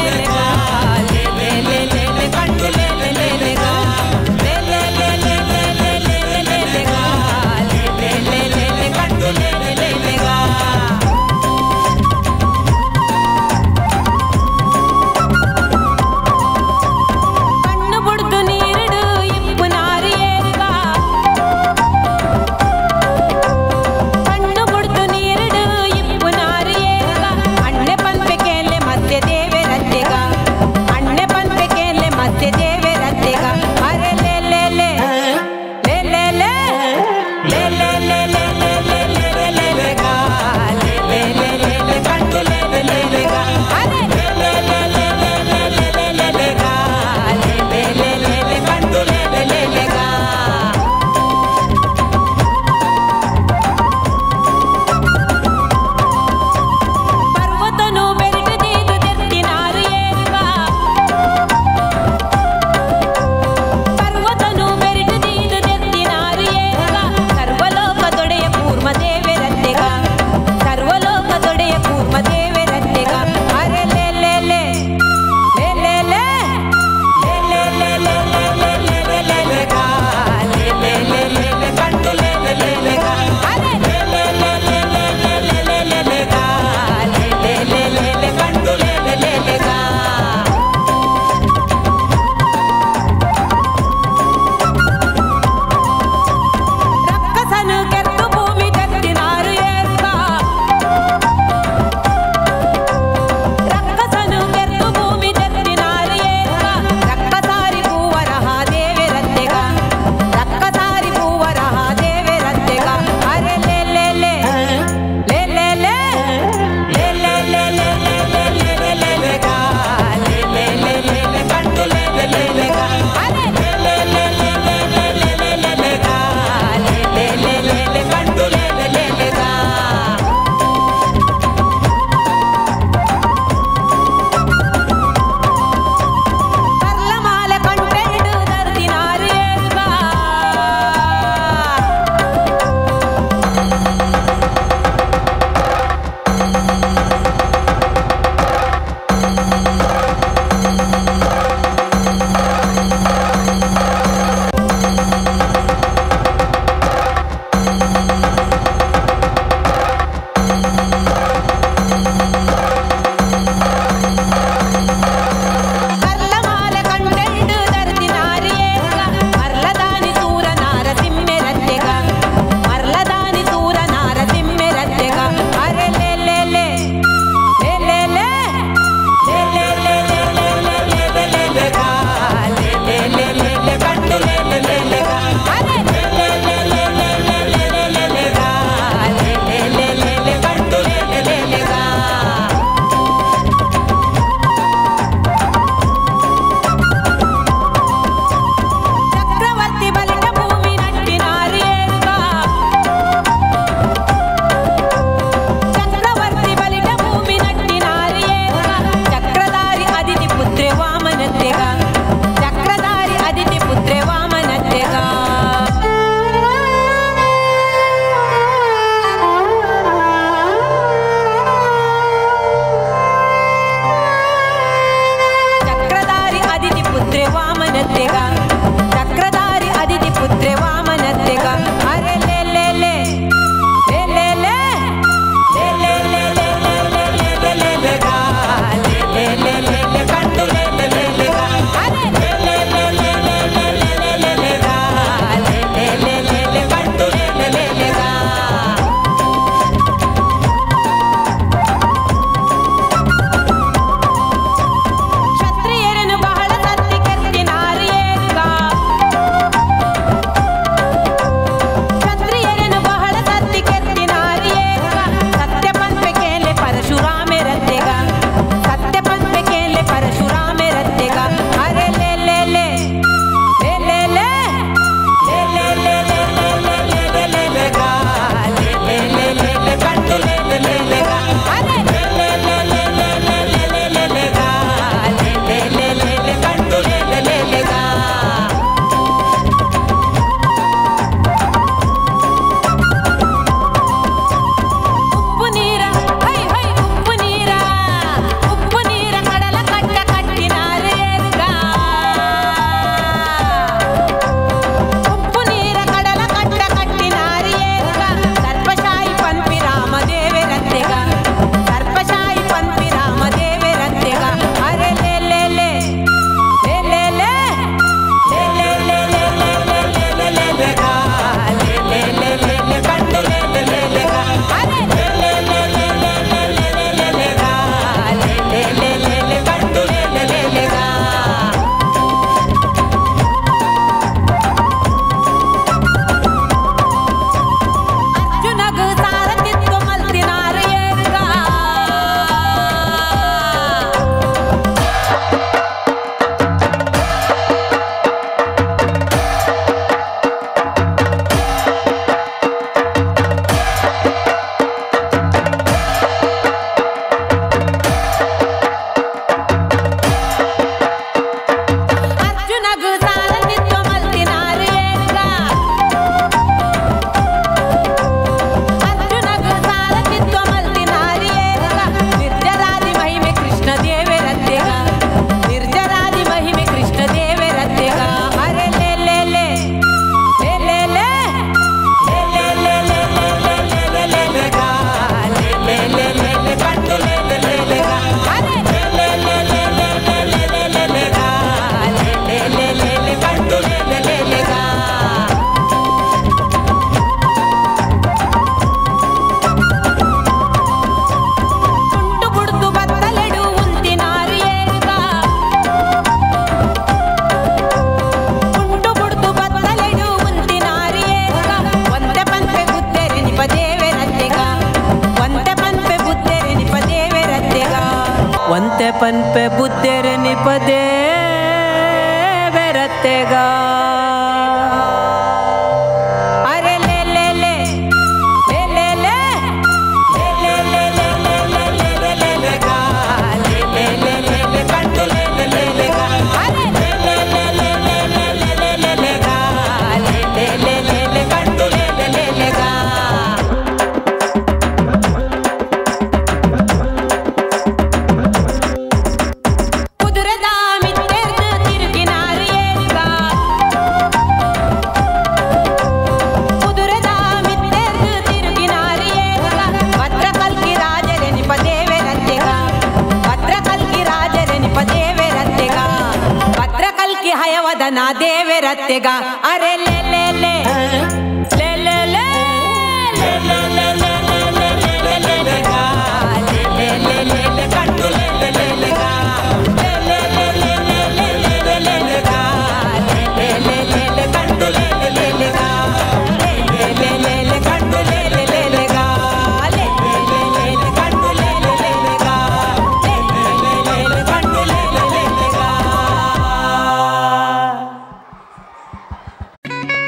ದೇವೆರತ್ತೆಗ ಚಕ್ರಧಾರಿ ಅದಿತಿ ಪುತ್ರೆ ವಾಮನತ್ತೆಗ ಅರೆ ಲೇ ಲೇ ಲೇ ಲೇ ಲೇ ಲೇ ಲೇ ಲೇ ಲೇ ಲೇ ಲೇ ಲೇ ಲೇ ಲೇ ಗಾ ಲೇ ಲೇ ಲೇ ಲೇ ಲೇ ಕಂಡು ಲೇ ಲೇ ಲೇ ಲೇ ಗಾ ಅರೆ ಲೇ ಲೇ ಲೇ ಲೇ ಲೇ ಲೇ ಲೇ ಲೇ ಲೇ ಗಾ ಲೇ ಲೇ ಲೇ ಲೇ ಲೇ ಕಂಡು ಲೇ ಲೇ ಲೇ ಲೇ ಗಾ ಕ್ಷತ್ರಿಯರನ್ನು ಬಹಳ ಸತ್ತಿ ಕೆತ್ತಿ ನಾರಿಯೇರುಗ ಕ್ಷತ್ರಿಯರನ್ನು ಬಹಳ ಸತ್ತಿ ಕೆತ್ತಿ ನಾರಿಯೇರುಗ ಸತ್ಯ ಪಂಪೆ ಕೇಲೆ ಪರಶುರಾಮೆ ರತ್ತೆಗ ಸತ್ಯ ಪಂಪೆ ಕೇಲೆ ಪರಶುರಾಮೆ ರತ್ತೆಗ ಅರೆ ಲೇ ಲೇ ಲೇ ಲೇ ಲೇ ಲೇ ಲೇ ಲೇ ಲೇ ಲೇ ಲೇ ಲೇ ಲೇ ಲೇ ಲೇ ಗಾ ಲೇ ಲೇ ಲೇ ಲೇ ಲೇ ಕಂಡು ಲೇ ಲೇ ಲೇ ಲೇ ಗಾ ಅರೆ ಲೇ ಲೇ ಲೇ ಲೇ ಲೇ ಲೇ ಲೇ ಲೇ ಲೇ ಗಾ ಲೇ ಲೇ ಲೇ ಲೇ ಲೇ ಕಂಡು ಲೇ ಲೇ ಲೇ ಲೇ ಗಾ ಉಪ್ಪು ನೀರ ಹೈ ಹೈ ಉಪ್ಪು ನೀರ ಉಪ್ಪು ನೀರ ಕಡಲ ಕಟ್ಟ ಕಟ್ಟಿನಾರೇರುಗ ಉಪ್ಪು ನೀರ ಕಡಲ ಕಟ್ಟ ಕಟ್ಟಿನಾರಿಯೇರುಗ ಸರ್ಪಶಾಹಿ ಪಂಪಿ ರಾಮದೇವೆರತ್ತೆಗ ಸರ್ಪಶಾಹಿ ಪಂಪಿ ರಾಮದೇವೆರತ್ತೆಗ ಅರೆ ಲೇ ಲೇ ಲೇ ಲೇ ಲೇ ಲೇ ಲೇ ಲೇ ಲೇ ಲೇ ಲೇ ಲೇ ಲೇ ಲೇ ಲೇ ಗಾ ಲೇ ಲೇ ಲೇ ಲೇ ಲೇ ಕಂಡು ಲೇ ಲೇ ಲೇ ಲೇ ಗಾ ಅರೆ ಲೇ ಲೇ ಲೇ ಲೇ ಲೇ ಲೇ ಲೇ ಲೇ ಲೇ ಗಾ ಲೇ ಲೇ ಲೇ ಲೇ ಲೇ ಕಂಡು ಲೇ ಲೇ ಲೇ ಲೇ ಗಾ ಅರ್ಜುನಗು ಸಾರಥಿತ್ವ ಮಲ್ತಿನಾರಿಯೇರುಗ ಅರ್ಜುನಗು ಸಾರಥಿತ್ವ ಮಲ್ತಿನಾರಿಯೇರುಗ ಅರ್ಜುನಗು ಸಾರಥಿತ್ವ ಮಲ್ತಿನಾರಿಯೇರುಗ ನಿರ್ಜರಾದಿ ಮಹಿಮೆ ಕೃಷ್ಣ ದೇವೆರತ್ತೆಗ ನಿರ್ಜರಾದಿ ಮಹಿಮೆ ಕೃಷ್ಣ ದೇವೆರತ್ತೆಗ ಅರೆ ಲೇ ಲೇ ಲೇ ಲೇ ಲೇ ಲೇ ಲೇ ಲೇ ಲೇ ಲೇ ಲೇ ಲೇ ಲೇ ಲೇ ಲೇ ಗಾ ಲೇ ಲೇ ಲೇ ಲೇ ಲೇ ಕಂಡು ಲೇ ಲೇ ಲೇ ಲೇ ಗಾ ಅರೆ ಲೇ ಲೇ ಲೇ ಲೇ ಲೇ ಲೇ ಲೇ ಲೇ ಲೇ ಗಾ ಲೇ ಲೇ ಲೇ ಲೇ ಲೇ ಕಂಡು ಲೇ ಲೇ ಲೇ ಲೇ ಗಾ ತುಂಡು ಬುಡ್ದು ಬತ್ತಲೆಡು ಉಂತಿನಾರಿಯೇರುಗ ತುಂಡು ಬುಡ್ದು ಬತ್ತಲೆಡು ಉಂತಿನಾರಿಯೇರುಗ ಒಂದೆ ಪಂಪೆ ಬುದ್ಧೆರೆ ನಿಪ ದೇವೆರತ್ತೆಗ ಒಂದೆ ಪಂಪೆ ಬುದ್ಧೆರೆ ನಿಪ ದೇವೆರತ್ತೆಗ ಒಂದೆ ಪಂಪೆ ಬುದ್ಧೆರೆ ನಿಪ ದೇವೆರತ್ತೆಗ ಅರೆ ಲೇ ಲೇ ಲೇ ಲೇ ಲೇ ಲೇ ಲೇ ಲೇ ಲೇ ಲೇ ಲೇ ಲೇ ಲೇ ಲೇ ಲೇ ಗಾ ಲೇ ಲೇ ಲೇ ಲೇ ಲೇ ಕಂಡು ಲೇ ಲೇ ಲೇ ಲೇ ಗಾ ಅರೆ ಲೇ ಲೇ ಲೇ ಲೇ ಲೇ ಲೇ ಲೇ ಲೇ ಲೇ ಗಾ ಲೇ ಲೇ ಲೇ ಲೇ ಲೇ ಕಂಡು ಲೇ ಲೇ ಲೇ ಲೇ ಗಾ ಕುದುರೆದ ಮಿತ್ತೆರ್ದು ತಿರುಗಿನಾರಿಯೇರುಗ ಕುದುರೆದ ಮಿತ್ತೆರ್ದು ತಿರುಗಿನಾರಿಯೇರುಗ ಭದ್ರ ಕಲ್ಕಿ ರಾಜರೆ ನಿಪ ದೇವೆರತ್ತೆಗ ಭದ್ರ ಕಲ್ಕಿ ರಾಜರೆ ನಿಪ ದೇವೆರತ್ತೆಗ ಭದ್ರ ಕಲ್ಕಿ ಹಯವದನ ದೇವೆರತ್ತೆಗ ಅರೆ ಲೇ ಲೇ ಲೇ ಲೇ ಲೇ ಲೇ ಲೇ ಲೇ ಲೇ ಲೇ ಲೇ ಲೇ ಲೇ ಲೇ ಲೇ ಗಾ ಲೇ ಲೇ ಲೇ ಲೇ ಲೇ ಕಂಡು ಲೇ ಲೇ ಲೇ ಲೇ ಗಾ ಲೇ ಲೇ ಲೇ ಲೇ ಲೇ ಲೇ ಲೇ ಲೇ ಲೇ ಗಾ ಲೇ ಲೇ ಲೇ ಲೇ ಲೇ ಕಂಡು ಲೇ ಲೇ ಲೇ ಲೇ ಗಾ ಲೇ ಲೇ ಲೇ ಲೇ ಲೇ ಕಂಡು ಲೇ ಲೇ ಲೇ ಲೇ ಗಾ ಲೇ ಲೇ ಲೇ ಲೇ ಲೇ ಕಂಡು ಲೇ ಲೇ ಲೇ ಲೇ ಗಾ ಲೇ ಲೇ ಲೇ ಲೇ ಲೇ ಕಂಡು ಲೇ ಲೇ ಲೇ ಲೇ ಗಾ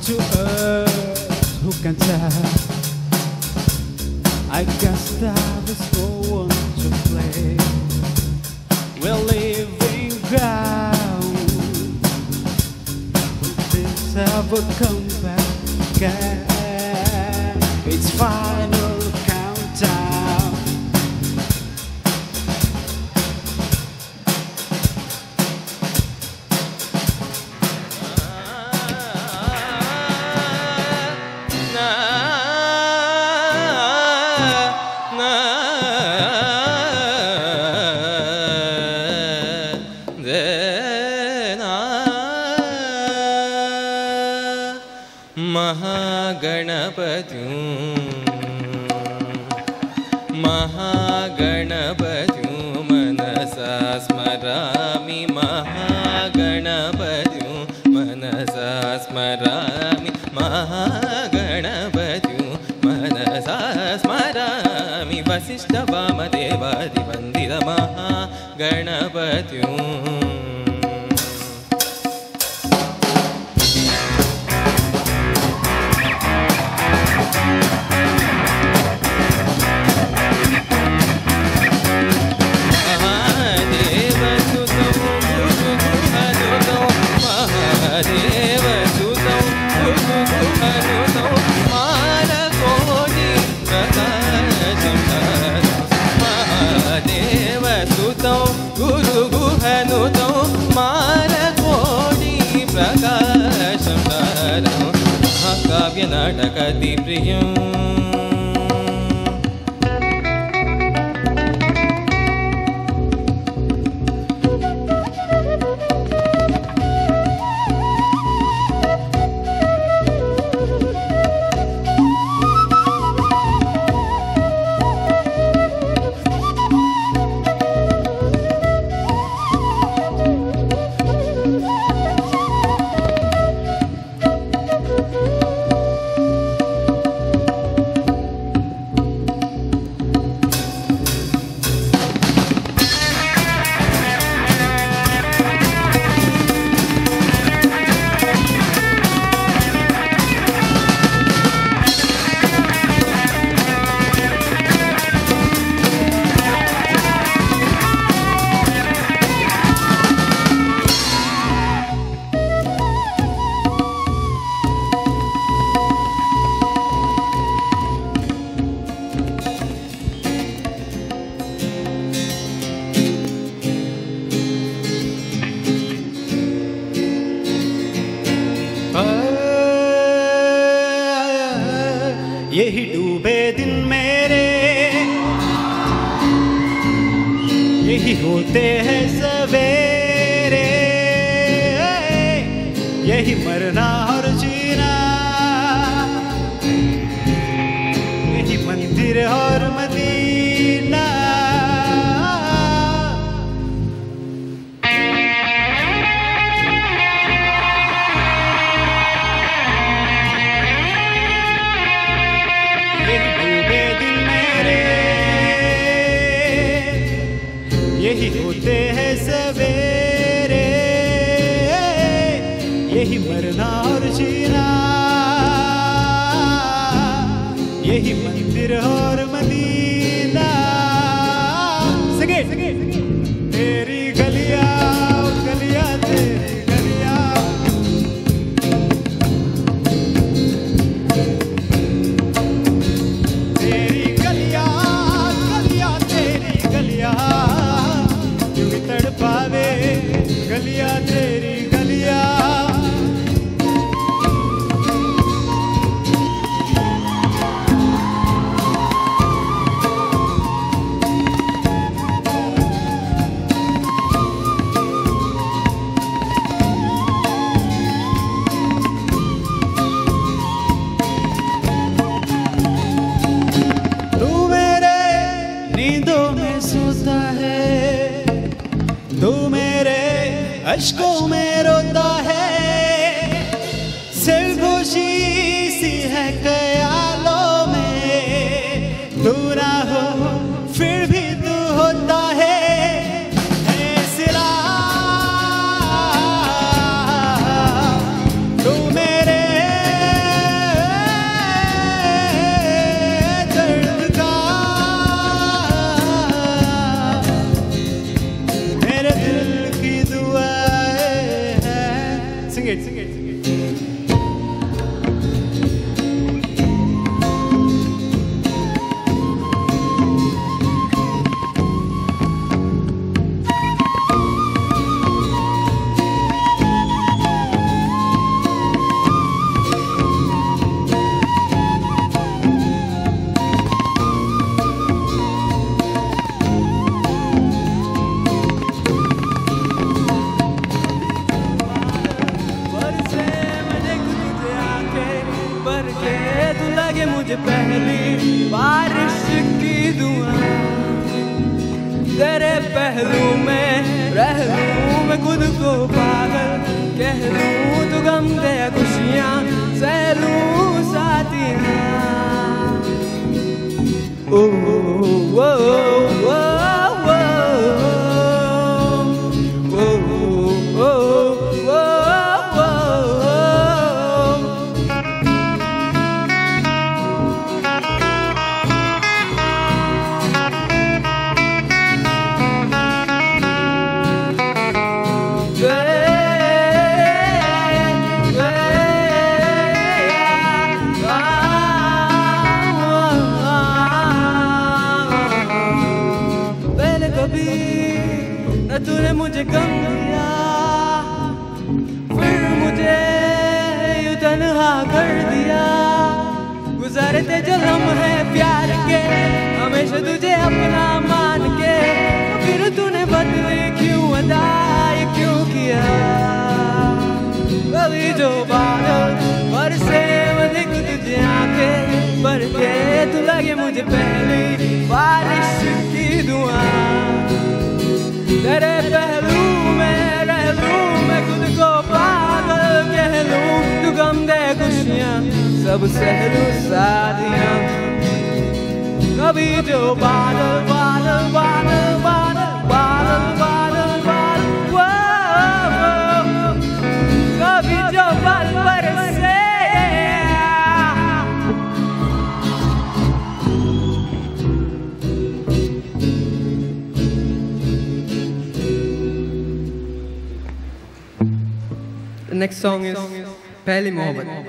to earth, who can tell? I guess that is no one to play. We're living ground. Will this ever come back again? It's final countdown. महागणपतिं महागणपतिं मनसा स्मरामि महागणपतिं मनसा स्मरामि महागणपतिं मनसा स्मरामि वसिष्ठ वामदेवादिवन्दित महागणपतिं काव्यनाटकति प्रियम् यही डूबे दिन मेरे यही होते हैं सवेरे, यही मरना और जीना, यही मंदिर और मदीना। यही होते हैं सवेरे, यही मरना और जीना, यही मंदिर और मदीना। सगे सगे तेरी गलियां गलियां तेरी गलियां, तेरी गलियां गलियां तेरी गलियां तड़पावे, गलियां तेरी गलियां। तू मेरे नींदों में सोता है, तू मेरे अश्कों में रोता है, सिरगोशी सी है ख्यालों में, तू ना हो फिर भी तू होता है। सिला तू मेरे लगे मुझे पहली बारिश की दुआ तेरे पहलू में रह लूं मैं खुद को पागल कह लूं तू गम दे खुशियाँ सह लूं साथियाँ ओ वो वो तूने मुझे गम दिया फिर मुझे यूं तन्हा कर दिया गुजारते जो लम्हे प्यार के हमेशा तुझे अपना मान के फिर तूने बदले क्यों अदा ये क्यों किया कभी जो बादल बरसे मैं देखूं तुझे आंखें भर के तू लगे मुझे पहली बारिश की दुआ तेरे पहलू में रह लूं मैं खुद को पागल कह लूं तू गम दे खुशियाँ सब सह लूं साथियाँ कभी जो बादल बादल बादल बादल बादल बादल बादल वो कभी जो पल बरसे The next song is Pehli Mohabbat.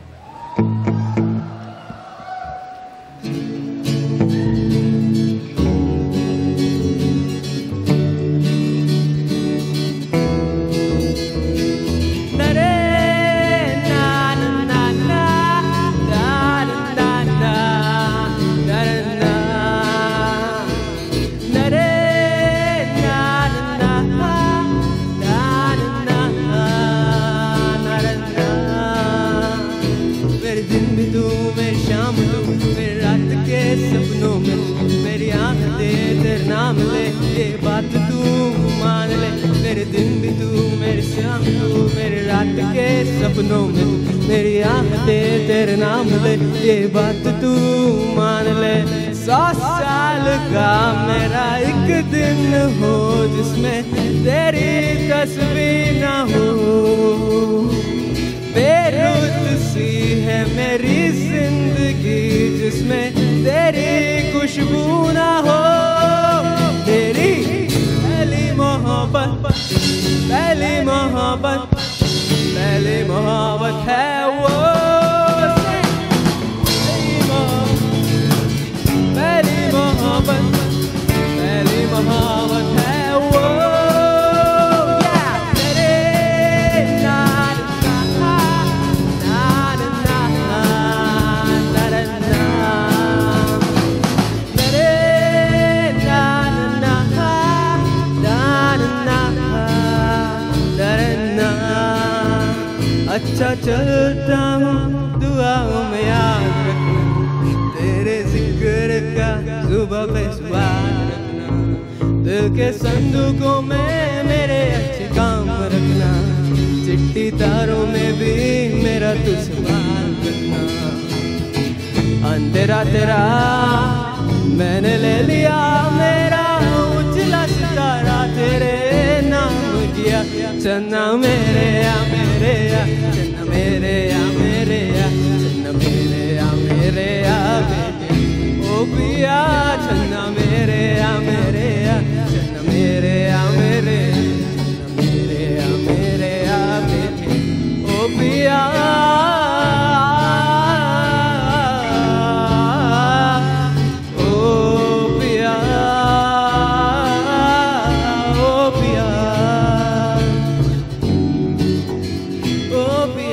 सपनों में मेरी आँख दे तेरे नाम ले ये बात तू मान ले मेरे दिन भी तू मेरी शाम तू मेरी रात के सपनों में मेरी आँख दे तेरे नाम ले ये बात तू मान ले सौ साल का मेरा एक दिन हो जिसमें तेरी तस्वीर ना हो बेरुत सी है मेरी जिंदगी जिसमें तेरी खुशबू ना हो तेरी पहली मोहब्बत पहली मोहब्बत पहली मोहब्बत है वो पहली मोहब्बत पहली मोहब्बत है वो अच्छा चलता हूँ दुआओं में याद रखना तेरे जिक्र का सुबह पे स्वाद रखना दिल के संदूकों में मेरे अच्छे काम रखना चिट्ठी तारों में भी मेरा तू संभाल रखना अंधेरा तेरा मैंने ले लिया मेरा उजला सितारा तेरे नाम किया चन्ना मेरे या मेरे या चन्ना मेरे या मेरे या चन्ना मेरे या मेरे या ओ पिया चन्ना मेरे या मेरे या चन्ना मेरे या मेरे चन्ना मेरे या मेरे या ओ पिया Oh,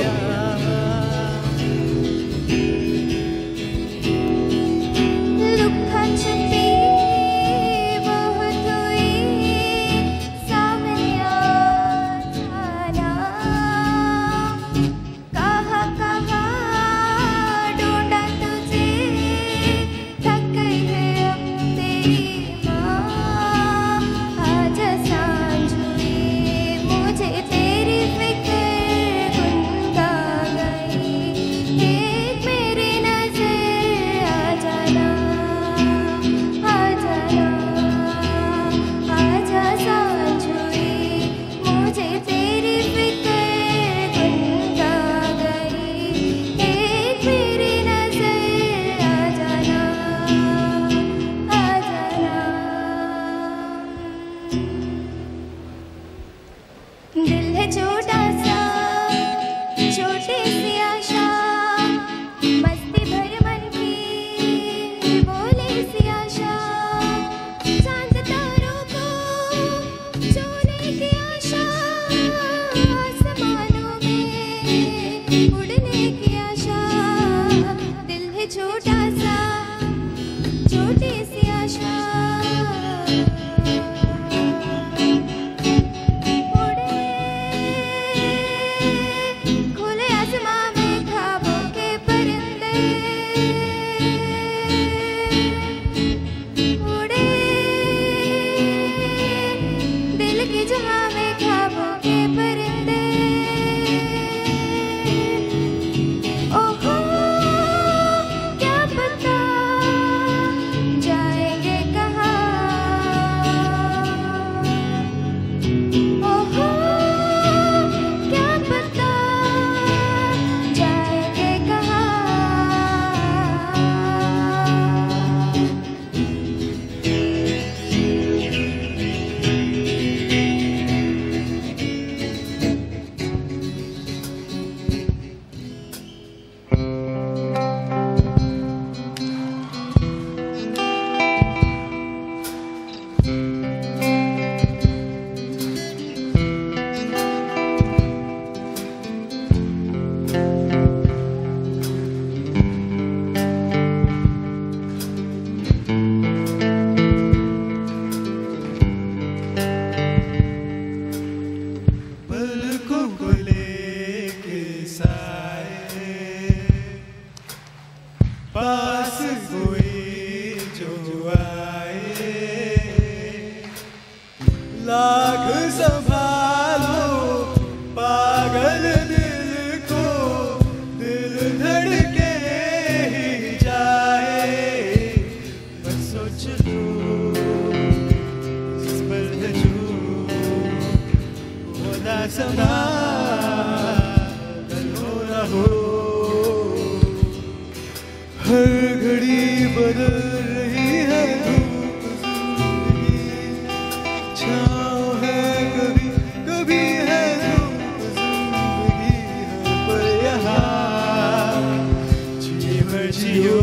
जियो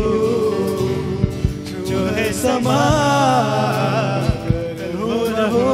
जो है समा कल हो रहो।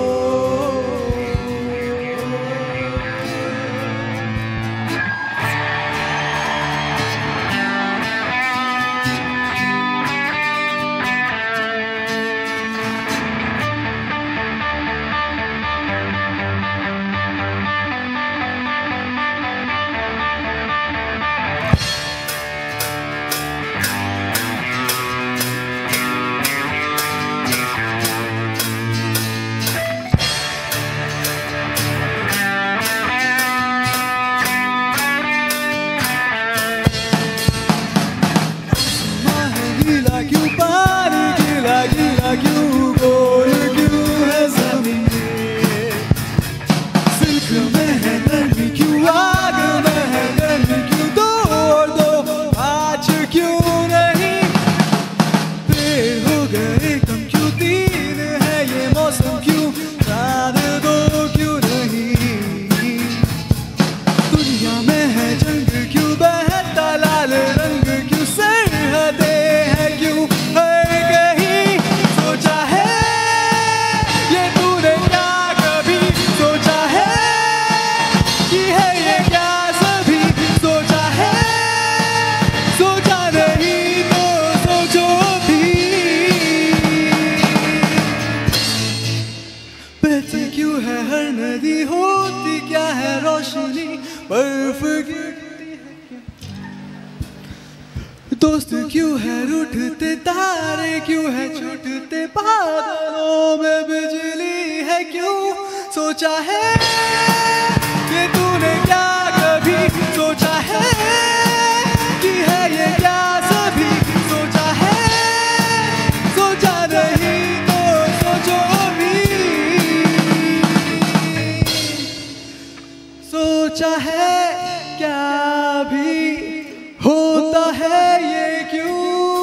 दोस्त क्यों है रूठते तारे, क्यों है छूटते बादलों में बिजली है क्यों? सोचा है ये तूने क्या कभी सोचा है कि है ये क्या सभी सोचा है? सोचा नहीं तो सोचो भी, सोचा है क्या भी होता है ये क्यों?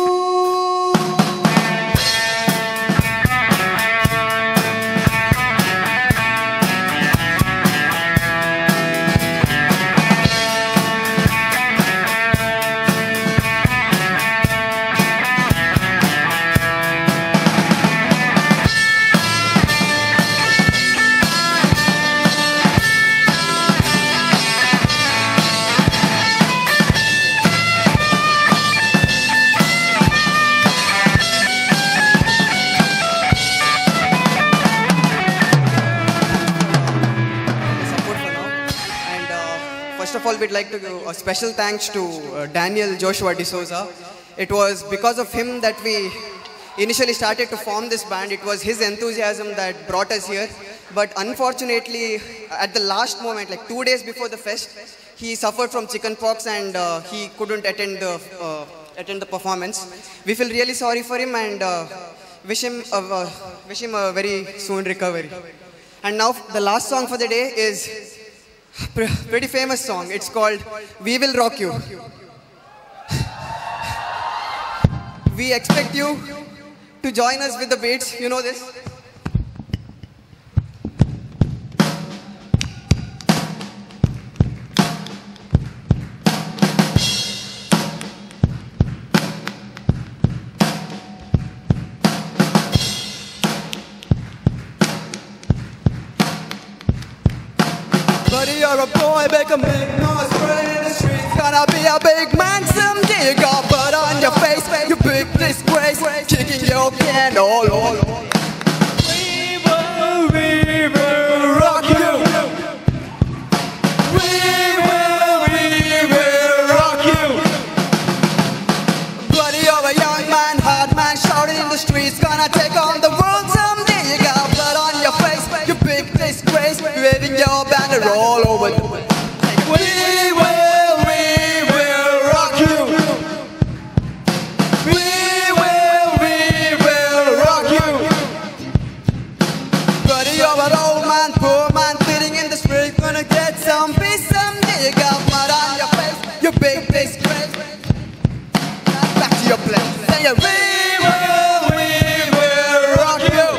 First of all, we'd like to give a special thanks to uh, Daniel Joshua D'Souza. It was because of him that we initially started to form this band. It was his enthusiasm that brought us here. But unfortunately, at the last moment, like two days before the fest, he suffered from chickenpox and uh, he couldn't attend the, uh, attend the performance. We feel really sorry for him and uh, wish him a, uh, wish him a very soon recovery. And now the last song for the day is pretty famous song. It's called We Will Rock You. We expect you to join us with the beats. You know this? Buddy, you're a boy, make a big noise, running in the streets. Gonna be a big man someday. You got blood on your face, you big disgrace, kicking your can all over. We will, we will rock you. We will, we will rock you. Buddy, you're a young man, hard man, shouting in the streets. Gonna take on the world someday. You got blood on your face, you big disgrace, waving your banner all over. We will, we will rock you. We will, we will rock you. Buddy, you're an old man, poor man, sitting in the street, gonna get some peace someday. You got mud on your face, you big disgrace. Back to your place. Say it. We will, we will rock you.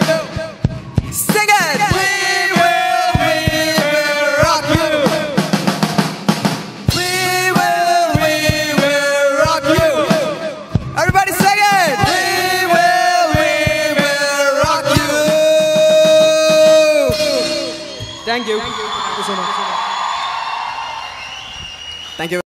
Thank you. Thank you so much. Thank you.